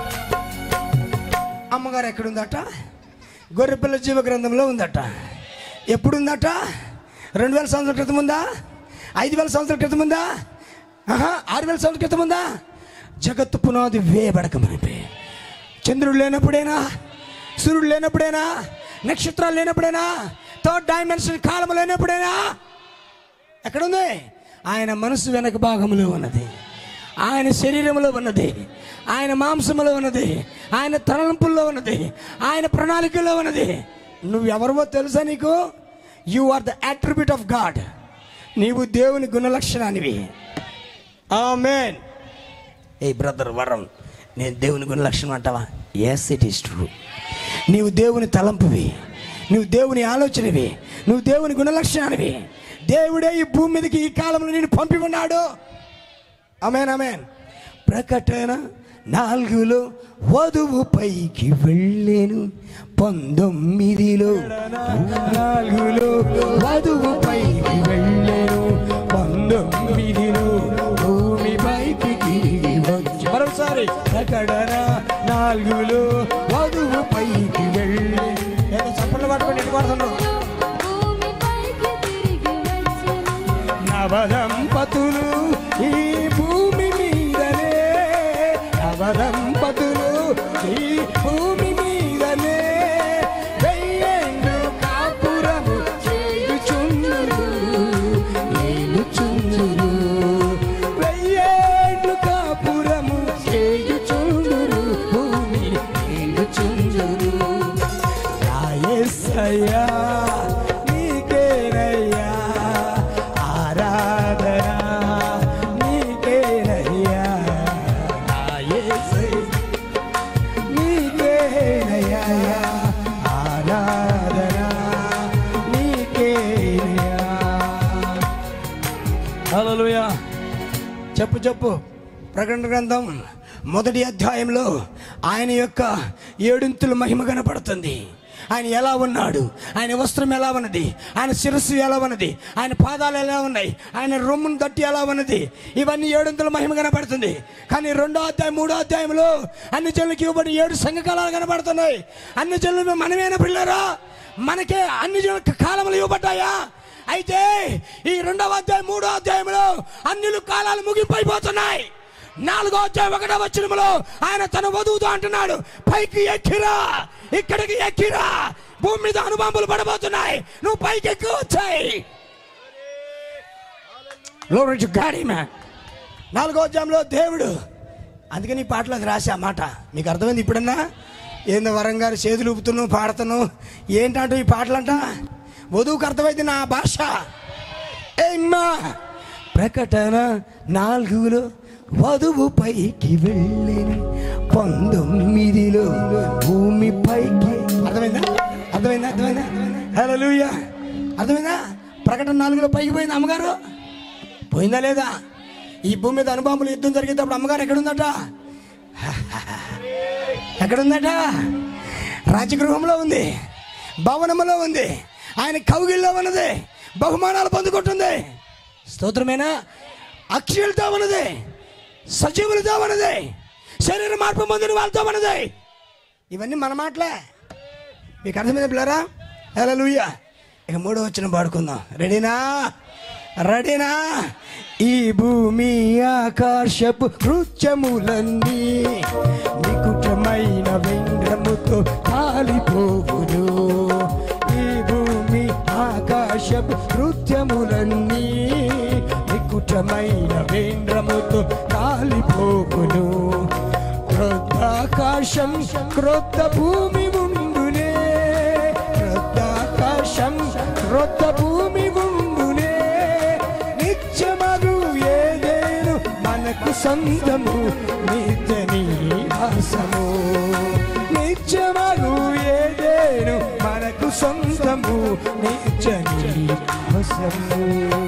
అమ్మగారు ఎక్కడుందట? గొర్రెపిల్ల జీవ గ్రంథంలో ఉందట. ఎప్పుడుందట? రెండు వేల సంవత్సరాల క్రితం ఉందా? ఐదు వేల సంవత్సరాల క్రితం ఉందా? ఆరు వేల సంవత్సరాల క్రితం ఉందా? జగత్తు పునాది వేయబడక మునిపే. చంద్రుడు లేనప్పుడేనా? సూర్యుడు లేనప్పుడేనా? నక్షత్రాలు లేనప్పుడేనా? థర్డ్ డైమెన్షన్ కాలము లేనప్పుడేనా? ఎక్కడుంది? ఆయన మనసు వెనక భాగంలో ఉన్నది, ఆయన శరీరంలో ఉన్నది, ఆయన మాంసంలో ఉన్నది, ఆయన తలంపుల్లో ఉన్నది, ఆయన ప్రణాళికలో ఉన్నది. నువ్వెవరవో తెలుసా నీకు? You are the attribute of God. నీవు దేవుని గుణలక్షణానివి. ఆమేన్. ఏ బ్రదర్ వరం, నేను దేవుని గుణలక్షణం అంటావా? Yes, it is true. నీవు దేవుని తలంపువి, నువ్వు దేవుని ఆలోచనవి, నువ్వు దేవుని గుణలక్షణానివి. దేవుడే ఈ భూమి మీదకి ఈ కాలంలో నేను పంపి ఉన్నాడు. ఆమేన్, ఆమేన్. ప్రకటన నాలుగులో వధువు పైకి వెళ్ళెను, పంతొమ్మిదిలో నాలుగులో వధువు పైకి వెళ్ళెను, పంతొమ్మిదిలో భూమి పైకి తిరిగి వచ్చి. మరోసారి ప్రకటన నాలుగులో వధువు పైకి వెళ్ళి చప్పట్లు పట్టుకొని ఎటు పడుతున్నావు. నవదంపతులు ఈ భూమి మీదనే, నవదంపతులు ఈ భూమి మీదనే వెయ్యేండ్లు కాపురము చేయుచుందురు, ఏలుచుందురు, వెయ్యేండ్లు కాపురము చేయుచుందురు, భూమి ఏలుచుందురు. నా యేసయ్యా నీకేనయ్యా ఆరాధన, నీకేనయ్యా నా యేసయ్యా నీకేనయ్యా ఆరాధన, నీకేనయ్యా. హల్లెలూయా. చెప్పు చెప్పు. ప్రకటన గ్రంథం మొదటి అధ్యాయంలో ఆయన యొక్క ఏడింతుల మహిమ కనపడుతుంది. ఆయన ఎలా ఉన్నాడు, ఆయన వస్త్రం ఎలా ఉన్నది, ఆయన శిరస్సు ఎలా ఉన్నది, ఆయన పాదాలు ఎలా ఉన్నాయి, ఆయన రొమ్మును దట్టి ఎలా ఉన్నది, ఇవన్నీ ఏడింతల మహిమ కనపడుతుంది. కానీ రెండో అధ్యాయం మూడో అధ్యాయంలో అన్ని జనులకు ఇవ్వబడి ఏడు సంఘకాలాలు కనపడుతున్నాయి. అన్ని జనులు మనమేనా పిల్లరా? మనకే అన్ని జనుల కాలములు ఇవ్వబడ్డాయా? అయితే ఈ రెండవ అధ్యాయం మూడో అధ్యాయంలో అన్ని కాలాలు ముగింపైపోతున్నాయి. నాలుగో అధ్యాయం ఒకటో వచనములో ఆయన తన వధువుతో అంటున్నాడు, పైకి ఎక్కిరా, ఇక్కడికి ఎక్కిరా, భూమి మీద అణుబాంబులు పడబోతున్నాయి, నువ్వు పైకి ఎక్కి వచ్చాయి. నాలుగో అధ్యాయంలో దేవుడు, అందుకని ఈ పాటలో అది రాసే ఆ మాట మీకు అర్థమైంది ఇప్పుడన్నా? ఏందో వరం గారు చేతులు ఊపుతున్నావు పాడుతున్నావు ఏంటంటూ ఈ పాటలంట వధువుకు అర్థమైంది నా భాష. ఏమ్మా ప్రకటన నాలుగులో వధువు పైకి వెళ్ళిన, పంతొమ్మిదిలో భూమి పైకి. అర్థమైందా? అర్థమైందా? అర్థమైందా? హల్లెలూయా. అర్థమైందా? ప్రకటన నాలుగులో పైకి పోయింది అమ్మగారు. పోయిందా లేదా? ఈ భూమి మీద అణుబాంబులు యుద్ధం జరిగేటప్పుడు అమ్మగారు ఎక్కడుందట? ఎక్కడుందట? రాజగృహంలో ఉంది, భవనంలో ఉంది, ఆయన కౌగిల్లో ఉన్నది, బహుమానాలు పొందుకుంటుంది. స్తోత్రమేనా? అక్షయులతో ఉన్నది, సజీవులతో ఉన్నది, శరీర మార్పు పొందిన వాళ్ళతో ఉన్నది. ఇవన్నీ మన మాటలే. మీకు అర్థమైంది పిల్లరా? హల్లెలూయా. ఇక మూడో వచ్చిన పాడుకుందాం. రెడీనా? రెడీనా? ఈ భూమి ఆకాశపు కృత్యములన్నీ నికుటమైన వెండ్రముతో కాలిపోవును. ఈ భూమి ఆకాశపు కృత్యములన్నీ నికుటమైన వెండ్రముతో కాలిపోవును. క్రొత్త ఆకాశం క్రొత్త భూమి ఉండునే, క్రొత్త ఆకాశం క్రొత్త భూమి ఉండునే. నిత్యమగు ఏదేను మనకు సొంతము, నిత్య నివాసము. నిత్యమగు ఏదేను మనకు సొంతము, నిత్య నివాసము.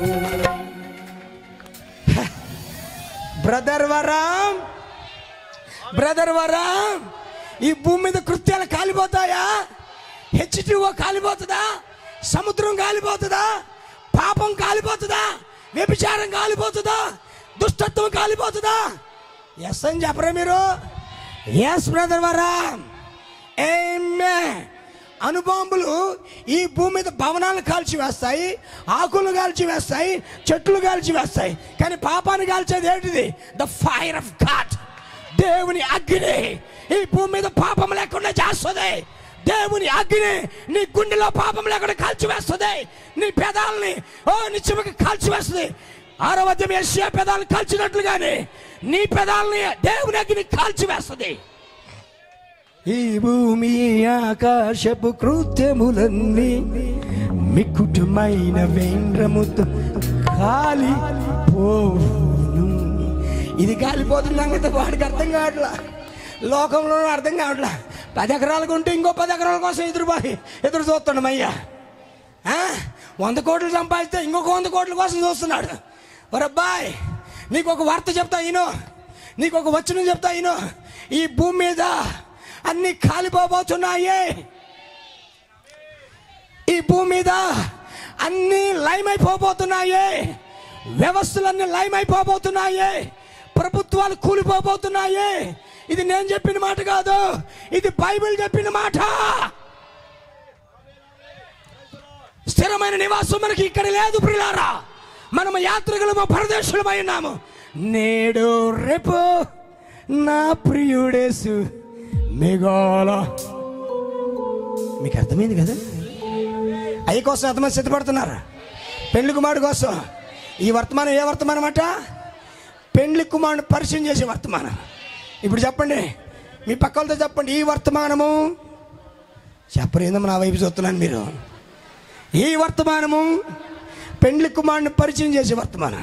బ్రదర్ వరం, బ్రదర్ వరం, ఈ భూమి మీద కృత్యాలు కాలిపోతాయా? హెచ్ టూ ఓ కాలిపోతుందా? సముద్రం కాలిపోతుందా? పాపం కాలిపోతుందా? వ్యభిచారం కాలిపోతుందా? దుష్టత్వం కాలిపోతుందా? ఎస్ అని చెప్పరా మీరు? ఎస్ బ్రదర్ వరం. ఆమేన్. అణుబాంబులు ఈ భూమి మీద భవనాలు కాల్చి వేస్తాయి, ఆకులు కాల్చి వేస్తాయి, చెట్లు కాల్చి వేస్తాయి. కానీ పాపాన్ని కాల్చేది ఏంటిది? The fire of God. దేవుని అగ్ని ఈ భూమి మీద పాపం లేకుండా చేస్తుంది. దేవుని అగ్ని నీ గుండెలో పాపం లేకుండా కాల్చి వేస్తుంది. నీ పెదాలని ఓ నిత్యముగా కాల్చి వేస్తుంది. ఆరో అధ్యాయం యెషయా పెదాలను కాల్చినట్లుగానే నీ పెదాలని దేవుని అగ్ని కాల్చి వేస్తుంది. ఈ భూమి ఆకాశపు కృత్యములన్నీ మికుటమైన వేంద్రముతో కాలిపోవును. ఇది కాలిపోతున్న సంగతి వాడికి అర్థం కావట్లా, లోకంలో అర్థం కావట్లా. పది ఎకరాలకు ఉంటే ఇంకో పది ఎకరాల కోసం ఎదురు ఎదురు చూస్తున్నాం అయ్యా. వంద కోట్లు సంపాదిస్తే ఇంకొక వంద కోట్ల కోసం చూస్తున్నాడు. ఒరబ్బాయ్ నీకు ఒక వార్త చెప్తా ఈనో, నీకు ఒక వచనం చెప్తా ఈనో. ఈ భూమి మీద అన్ని కాలిపోబోతున్నాయి. ఈ భూమి మీద అన్ని లయమైపోబోతున్నాయి. వ్యవస్థలన్నీ లయమైపోబోతున్నాయి. ప్రభుత్వాలు కూలిపోబోతున్నాయి. ఇది నేను చెప్పిన మాట కాదు, ఇది బైబిల్ చెప్పిన మాట. స్థిరమైన నివాసం మనకి ఇక్కడ లేదు ప్రియులారా. మనము యాత్రికులము, పరదేశులమై ఉన్నాము. నేడు రేపు నా ప్రియుడేసు మిగాల. మీకు అర్థమైంది కదా? అయ్యి కోసం ఎంతమంది సిద్ధపడుతున్నారు? పెండ్లి కుమారుడు కోసం. ఈ వర్తమానం ఏ వర్తమానం అట? పెండ్లి కుమారుడు పరిచయం చేసే వర్తమానం. ఇప్పుడు చెప్పండి, మీ పక్కలతో చెప్పండి, ఈ వర్తమానము చెప్పరేందమ్మా, నా వైపు చూస్తున్నాను మీరు. ఈ వర్తమానము పెండ్లి కుమారుని పరిచయం చేసే వర్తమానం.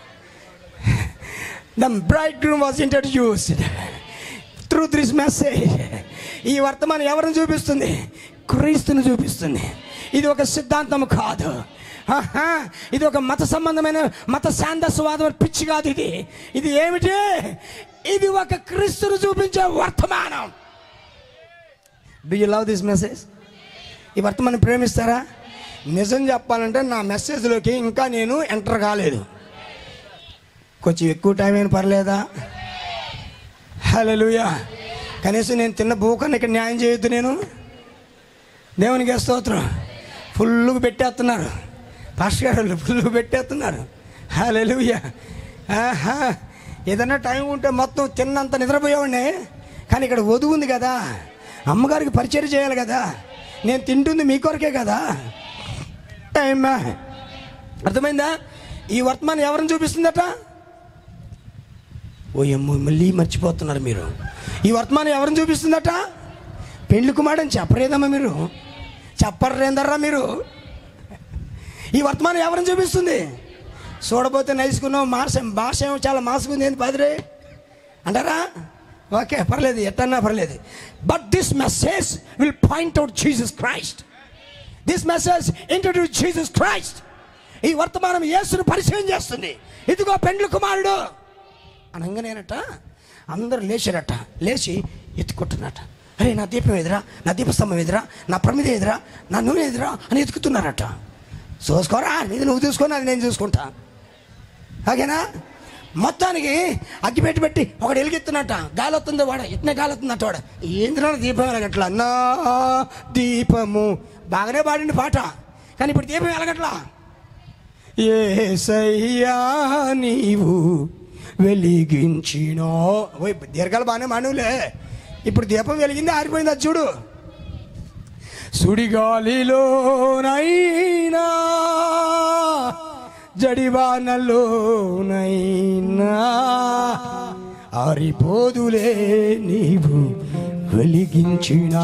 The bridegroom was introduced through this message. ఈ వర్తమానం ఎవరిని చూపిస్తుంది? క్రీస్తుని చూపిస్తుంది. ఇది ఒక సిద్ధాంతం కాదు, ఇది ఒక మత సంబంధమైన మత శాంతస్వాదం పిచ్చి కాదు. ఇది ఇది ఏమిటి? ఇది ఒక క్రీస్తుని చూపించే వర్తమానం. Do you love this message? ఈ వర్తమానం ప్రేమిస్తారా? నిజం చెప్పాలంటే నా మెసేజ్లోకి ఇంకా నేను ఎంటర్ కాలేదు. కొంచెం ఎక్కువ టైం అయినా పర్లేదా? హల్లెలూయా. కనీసం నేను తిన్న భూకన్నా ఇక్కడ న్యాయం చేయొద్దు. నేను దేవునికి స్తోత్రం. ఫుల్గా పెట్టేస్తున్నారు పాస్టర్ గారు, ఫుల్గా పెట్టేస్తున్నారు. హల్లెలూయా. ఆహా, ఏదన్నా టైం ఉంటే మొత్తం తిన్నంత నిద్రపోయేవాడిని. కానీ ఇక్కడ వధువు ఉంది కదా, అమ్మగారికి పరిచయం చేయాలి కదా. నేను తింటుంది మీ కొరకే కదా. టైమా అర్థమైందా? ఈ వర్తమానం ఎవరిని చూపిస్తుందట? ఓ అమ్మో, మళ్ళీ మర్చిపోతున్నారు మీరు. ఈ వర్తమానం ఎవరిని చూపిస్తుందట? పెండ్లి కుమారుడని చెప్పరేదమ్మా మీరు, చెప్పరేందర్రా మీరు. ఈ వర్తమానం ఎవరిని చూపిస్తుంది? చూడబోతే నైసుకున్నావు, మాస భాష ఏమో చాలా మాసుకుంది, ఏంది పాదిరే అంటారా? ఓకే, పర్లేదు, ఎట్టన్నా పర్లేదు. But this message will point out Jesus Christ. This message introduce Jesus Christ. ఈ వర్తమానం యేసును పరిచయం చేస్తుంది. ఇదిగో పెండ్లి కుమారుడు అనగానేనట అందరూ లేచారట. లేచి ఎత్తుకుంటున్నట. అరే నా దీపం ఎదురా, నా దీపస్తంభం ఎదురా, నా ప్రమిద ఎదురా, నా నూనె ఎదురా అని ఎత్తుకుతున్నారట. చూసుకోరా, ఇది నువ్వు చూసుకొని అది నేను చూసుకుంటా. ఓకేనా? మొత్తానికి అగ్గి పెట్టి పెట్టి ఒకడు ఎలిగిస్తున్నట్ట. గాలి వస్తుంది, వాడ ఇట్నే గాలి వస్తుందట. వాడు ఏంద్రా దీపం ఎలగట్లా? నా దీపము బాగానే పాడింది పాట, కానీ ఇప్పుడు దీపం ఎలగట్లా. యేసయ్యా నీవు వెలిగించినో. ఓ దీర్ఘాలు బాగానే మానవులే, ఇప్పుడు దీపం వెలిగింది, ఆరిపోయింది. అది చూడు. సుడిగాలిలోనైనా జడివానలోనైనా ఆరిపోదులే నీవు వెలిగించినా.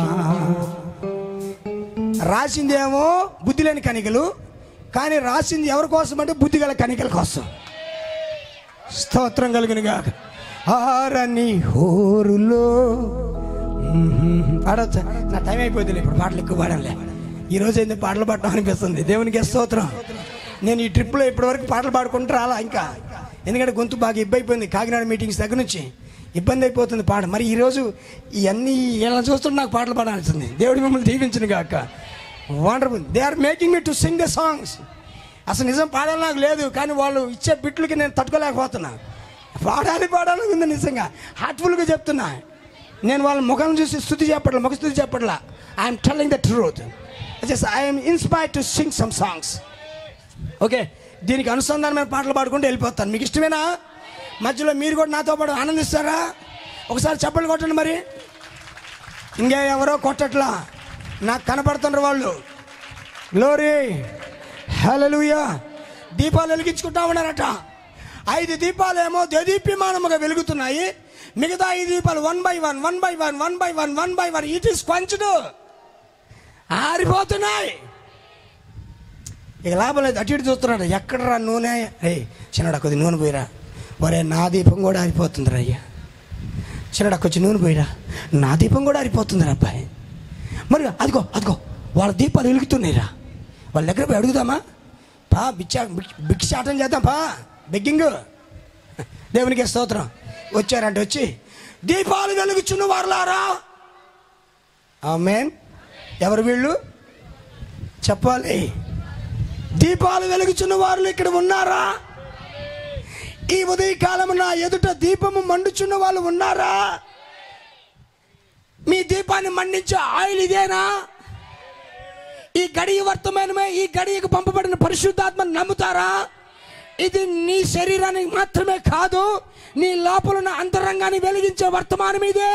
రాసిందేమో బుద్ధి లేని కణికలు, కానీ రాసింది ఎవరి కోసం అంటే బుద్ధి గల కణికల కోసం. స్తోత్రం కలుగునుగా. ఆరని హోరులో పాడొచ్చా? నా టైం అయిపోతుంది, ఇప్పుడు పాటలు ఎక్కువ పాడాలి. ఈరోజు ఏంది పాటలు పాడటం అనిపిస్తుంది. దేవునికి స్తోత్రం. నేను ఈ ట్రిప్లో ఇప్పటివరకు పాటలు పాడుకుంటూ రాలా ఇంకా, ఎందుకంటే గొంతు బాగా ఇబ్బంది అయిపోయింది. కాకినాడ మీటింగ్స్ దగ్గర నుంచి ఇబ్బంది అయిపోతుంది పాట. మరి ఈరోజు ఇవన్నీ ఇలా చూస్తుంటే నాకు పాటలు పాడాల్సింది. దేవుడి మిమ్మల్ని దీవించిన గాక. Wonderful. They are making me to sing the songs. అసలు నిజం పాడాలి నాకు లేదు, కానీ వాళ్ళు ఇచ్చే బిట్లకి నేను తట్టుకోలేకపోతున్నా. పాడాలి పాడాలి ఉంది నిజంగా, హార్ట్ఫుల్గా చెప్తున్నా. నేను వాళ్ళ ముఖం చూసి స్తుతి చెప్పట్లా, ముఖ స్తుతి చెప్పట్లా. I'm telling the truth. Just I'm inspired to sing some songs. Okay, దీనికి అనుసంధానమైన పాటలు పాడుకుంటూ వెళ్ళిపోతాను. మీకు ఇష్టమేనా? మధ్యలో మీరు కూడా నాతో పాటు ఆనందిస్తారా? ఒకసారి చప్పట్లు కొట్టండి. మరి ఇంకే ఎవరో కొట్టట్లా, నాకు కనపడుతున్నారు వాళ్ళు. Glory, hallelujah. దీపాలు వెలిగించుకుంటా ఉన్నారట. ఐదు దీపాలేమో దేదీప్యమానముగా వెలుగుతున్నాయి. మిగతా ఐదు దీపాలు one by one one by one one by one one by one it is quenched, ఆరిపోతున్నాయి. ఇక లాభం లేదు. అటు ఇటు చూస్తున్నాడు, ఎక్కడరా నూనె? రే చిన్నడా కొద్ది నూనె పోయిరా. ఒరే నా దీపం కూడా ఆరిపోతుందిరా అయ్యా. చిన్నడా కొంచెం నూనె పోయిరా, నా దీపం కూడా ఆరిపోతుందిరా అబ్బాయి. మరి అదిగో అదిగో వాళ్ళ దీపాలు వెలుగుతున్నాయిరా, వాళ్ళ దగ్గర పోయి అడుగుదామా? పా బిచ్చా భిక్షాటం చేద్దాం, పా బెగ్గింగ్. దేవునికి స్తోత్రం. వచ్చారంటే వచ్చి దీపాలు వెలుగుచున్న వారులారా. ఆమేన్. ఎవరు వీళ్ళు చెప్పాలి? దీపాలు వెలుగుచున్న వారు ఇక్కడ ఉన్నారా? ఈ ఉదయకాలము నా ఎదుట దీపము మండుచున్న వాళ్ళు ఉన్నారా? మీ దీపాన్ని మండించే ఆయిల్ ఇదేనా? ఈ గడియ వర్తమానమే, ఈ గడియకు పంపబడిన పరిశుద్ధాత్మను నమ్ముతారా? ఇది నీ శరీరానికి మాత్రమే కాదు, నీ లోపల ఉన్న అంతరంగాన్ని వెలిగించే వర్తమానం ఇదే.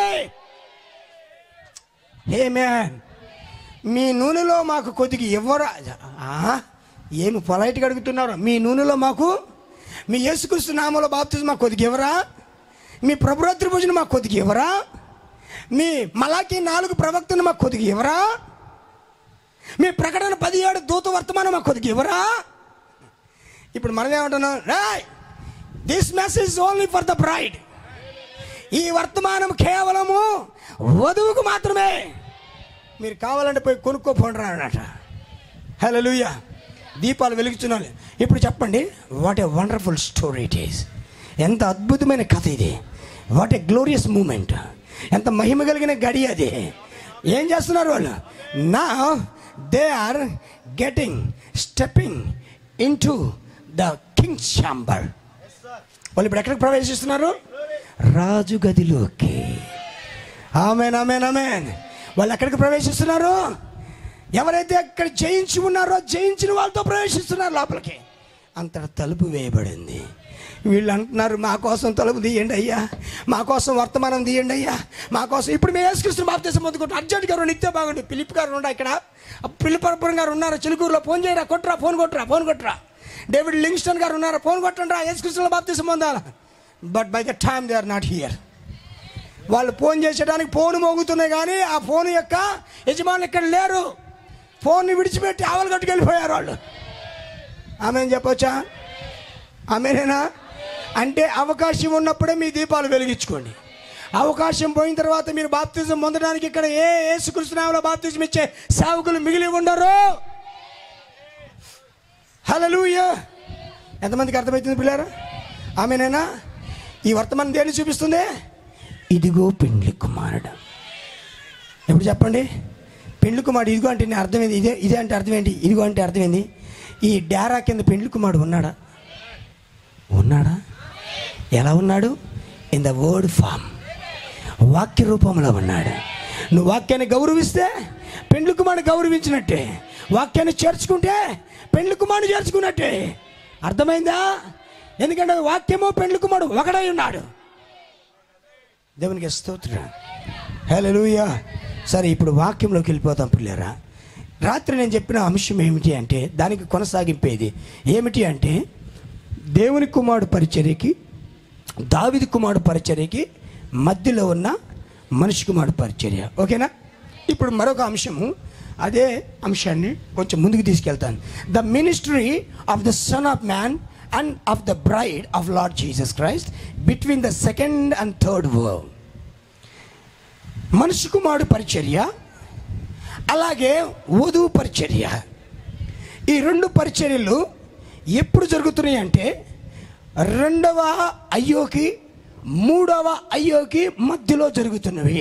ఆమేన్. మీ నూనెలో మాకు కొద్దిగా ఇవ్వరా? ఏమి పొలైట్గా అడుగుతున్నారు? మీ నూనెలో మాకు, మీ యేసుక్రీస్తు నామములో బాప్తిజం మాకు కొద్దిగా ఇవ్వరా? మీ ప్రభురాత్రి భోజనం మాకు కొద్దిగా ఇవ్వరా? మీ మలాకి నాలుగు ప్రవక్తను మాకు కొద్దిగా ఇవ్వరా? మీ ప్రకటన పదిహేడు దూత వర్తమానం మాకు కొద్దిగా ఇవ్వరా? ఇప్పుడు మనం ఏమంటున్నాం? Right, this message only for the bride. ఈ వర్తమానం కేవలము వధువుకు మాత్రమే. మీరు కావాలంటే పోయి కొనుక్కోపోండి అన్నట. హల్లెలూయా. దీపాలు వెలుగుతున్నాను. ఇప్పుడు చెప్పండి, what a wonderful story it is. ఎంత అద్భుతమైన కథ ఇది. What a glorious moment. ఎంత మహిమ కలిగిన గడి అది. ఏం చేస్తున్నారు వాళ్ళు? నా they are getting stepping into the king's chamber. వాళ్ళు ఇప్పుడు ఎక్కడికి ప్రవేశిస్తున్నారు? రాజు గదిలోకి. ఆమేన్, ఆమేన్, ఆమేన్. వాళ్ళు ఎక్కడికి ప్రవేశిస్తున్నారు? ఎవరైతే అక్కడ జయించి ఉన్నారో జయించిన వాళ్ళతో ప్రవేశిస్తున్నారు లోపలికి. అంతటా తలుపు వేయబడింది. వీళ్ళు అంటున్నారు, మా కోసం తలుపు తీయండి అయ్యా, మా కోసం వర్తమానం తీయండి అయ్యా, మా కోసం. ఇప్పుడు మేము యేసుక్రీస్తుని బాప్తిసం పొందుకుంటాం. అర్జెంట్ గారు నిత్య బాగుండు. పిలిప్ గారు ఉండా ఇక్కడ, పిలిపరపురం గారు ఉన్నారు చిలుకూరులో. ఫోన్ చేయరా, కొట్టరా, ఫోన్ కొట్టరా, ఫోన్ కొట్టరా. డేవిడ్ లింగ్స్టన్ గారు ఉన్నారు, ఫోన్ కొట్టండి రా, యేసుక్రీస్తుని బాప్తిసం పొందాలి. But by the time they are not here. వాళ్ళు ఫోన్ చేసేయడానికి ఫోన్ మోగుతున్నాయి, కానీ ఆ ఫోన్ యొక్క యజమానులు ఇక్కడ లేరు. ఫోన్ని విడిచిపెట్టి ఆవలు కట్టుకెళ్ళిపోయారు వాళ్ళు. ఆమెను చెప్పొచ్చా? ఆమెనేనా? అంటే అవకాశం ఉన్నప్పుడే మీ దీపాలు వెలిగించుకోండి. అవకాశం పోయిన తర్వాత మీరు బాప్తిజం పొందడానికి ఇక్కడ ఏ యేసుక్రీస్తు నామములో బాప్తిజం ఇచ్చే సేవకులు మిగిలి ఉండరు. హల్లెలూయా. ఎంతమందికి అర్థమవుతుంది పిల్లారా? ఆమెనేనా? ఈ వర్తమానం దేన్ని చూపిస్తుంది? ఇదిగో పెండ్లి కుమారుడు. ఎప్పుడు చెప్పండి? పెండ్లి కుమారుడు ఇదిగో అంటే అర్థమైంది. ఇదే ఇదే అంటే అర్థమేంటి? ఇదిగో అంటే అర్థమైంది. ఈ డేరా కింద పెండ్లి కుమారుడు ఉన్నాడా? ఉన్నాడా? ఎలా ఉన్నాడు? ఇన్ ద వర్డ్ ఫామ్, వాక్య రూపంలో ఉన్నాడు. నువ్వు వాక్యాన్ని గౌరవిస్తే పెండ్లి కుమారుడు గౌరవించినట్టే, వాక్యాన్ని చేర్చుకుంటే పెండ్లి కుమారుడు చేర్చుకున్నట్టే. అర్థమైందా? ఎందుకంటే వాక్యము పెండ్లి కుమారుడు ఒకడై ఉన్నాడు. దేవునికి స్తోత్రం. హల్లెలూయా. సరే, ఇప్పుడు వాక్యంలోకి వెళ్ళిపోతాం పిల్లరా. రాత్రి నేను చెప్పిన అంశం ఏమిటి అంటే, దానికి కొనసాగింపేది ఏమిటి అంటే, దేవుని కుమారుడు పరిచర్యకి, దావీదు కుమారుడు పరిచర్యకి మధ్యలో ఉన్న మనిషి కుమారుడు పరిచర్య. ఓకేనా? ఇప్పుడు మరొక అంశము, అదే అంశాన్ని కొంచెం ముందుకు తీసుకెళ్తాను. The ministry of the son of man and of the bride of Lord Jesus Christ between the second and third world. మనిషి కుమారుడు పరిచర్య, అలాగే వధువు పరిచర్య. ఈ రెండు పరిచర్యలు ఎప్పుడు జరుగుతున్నాయి అంటే, రెండవ అయ్యోకి మూడవ అయ్యోకి మధ్యలో జరుగుతున్నవి.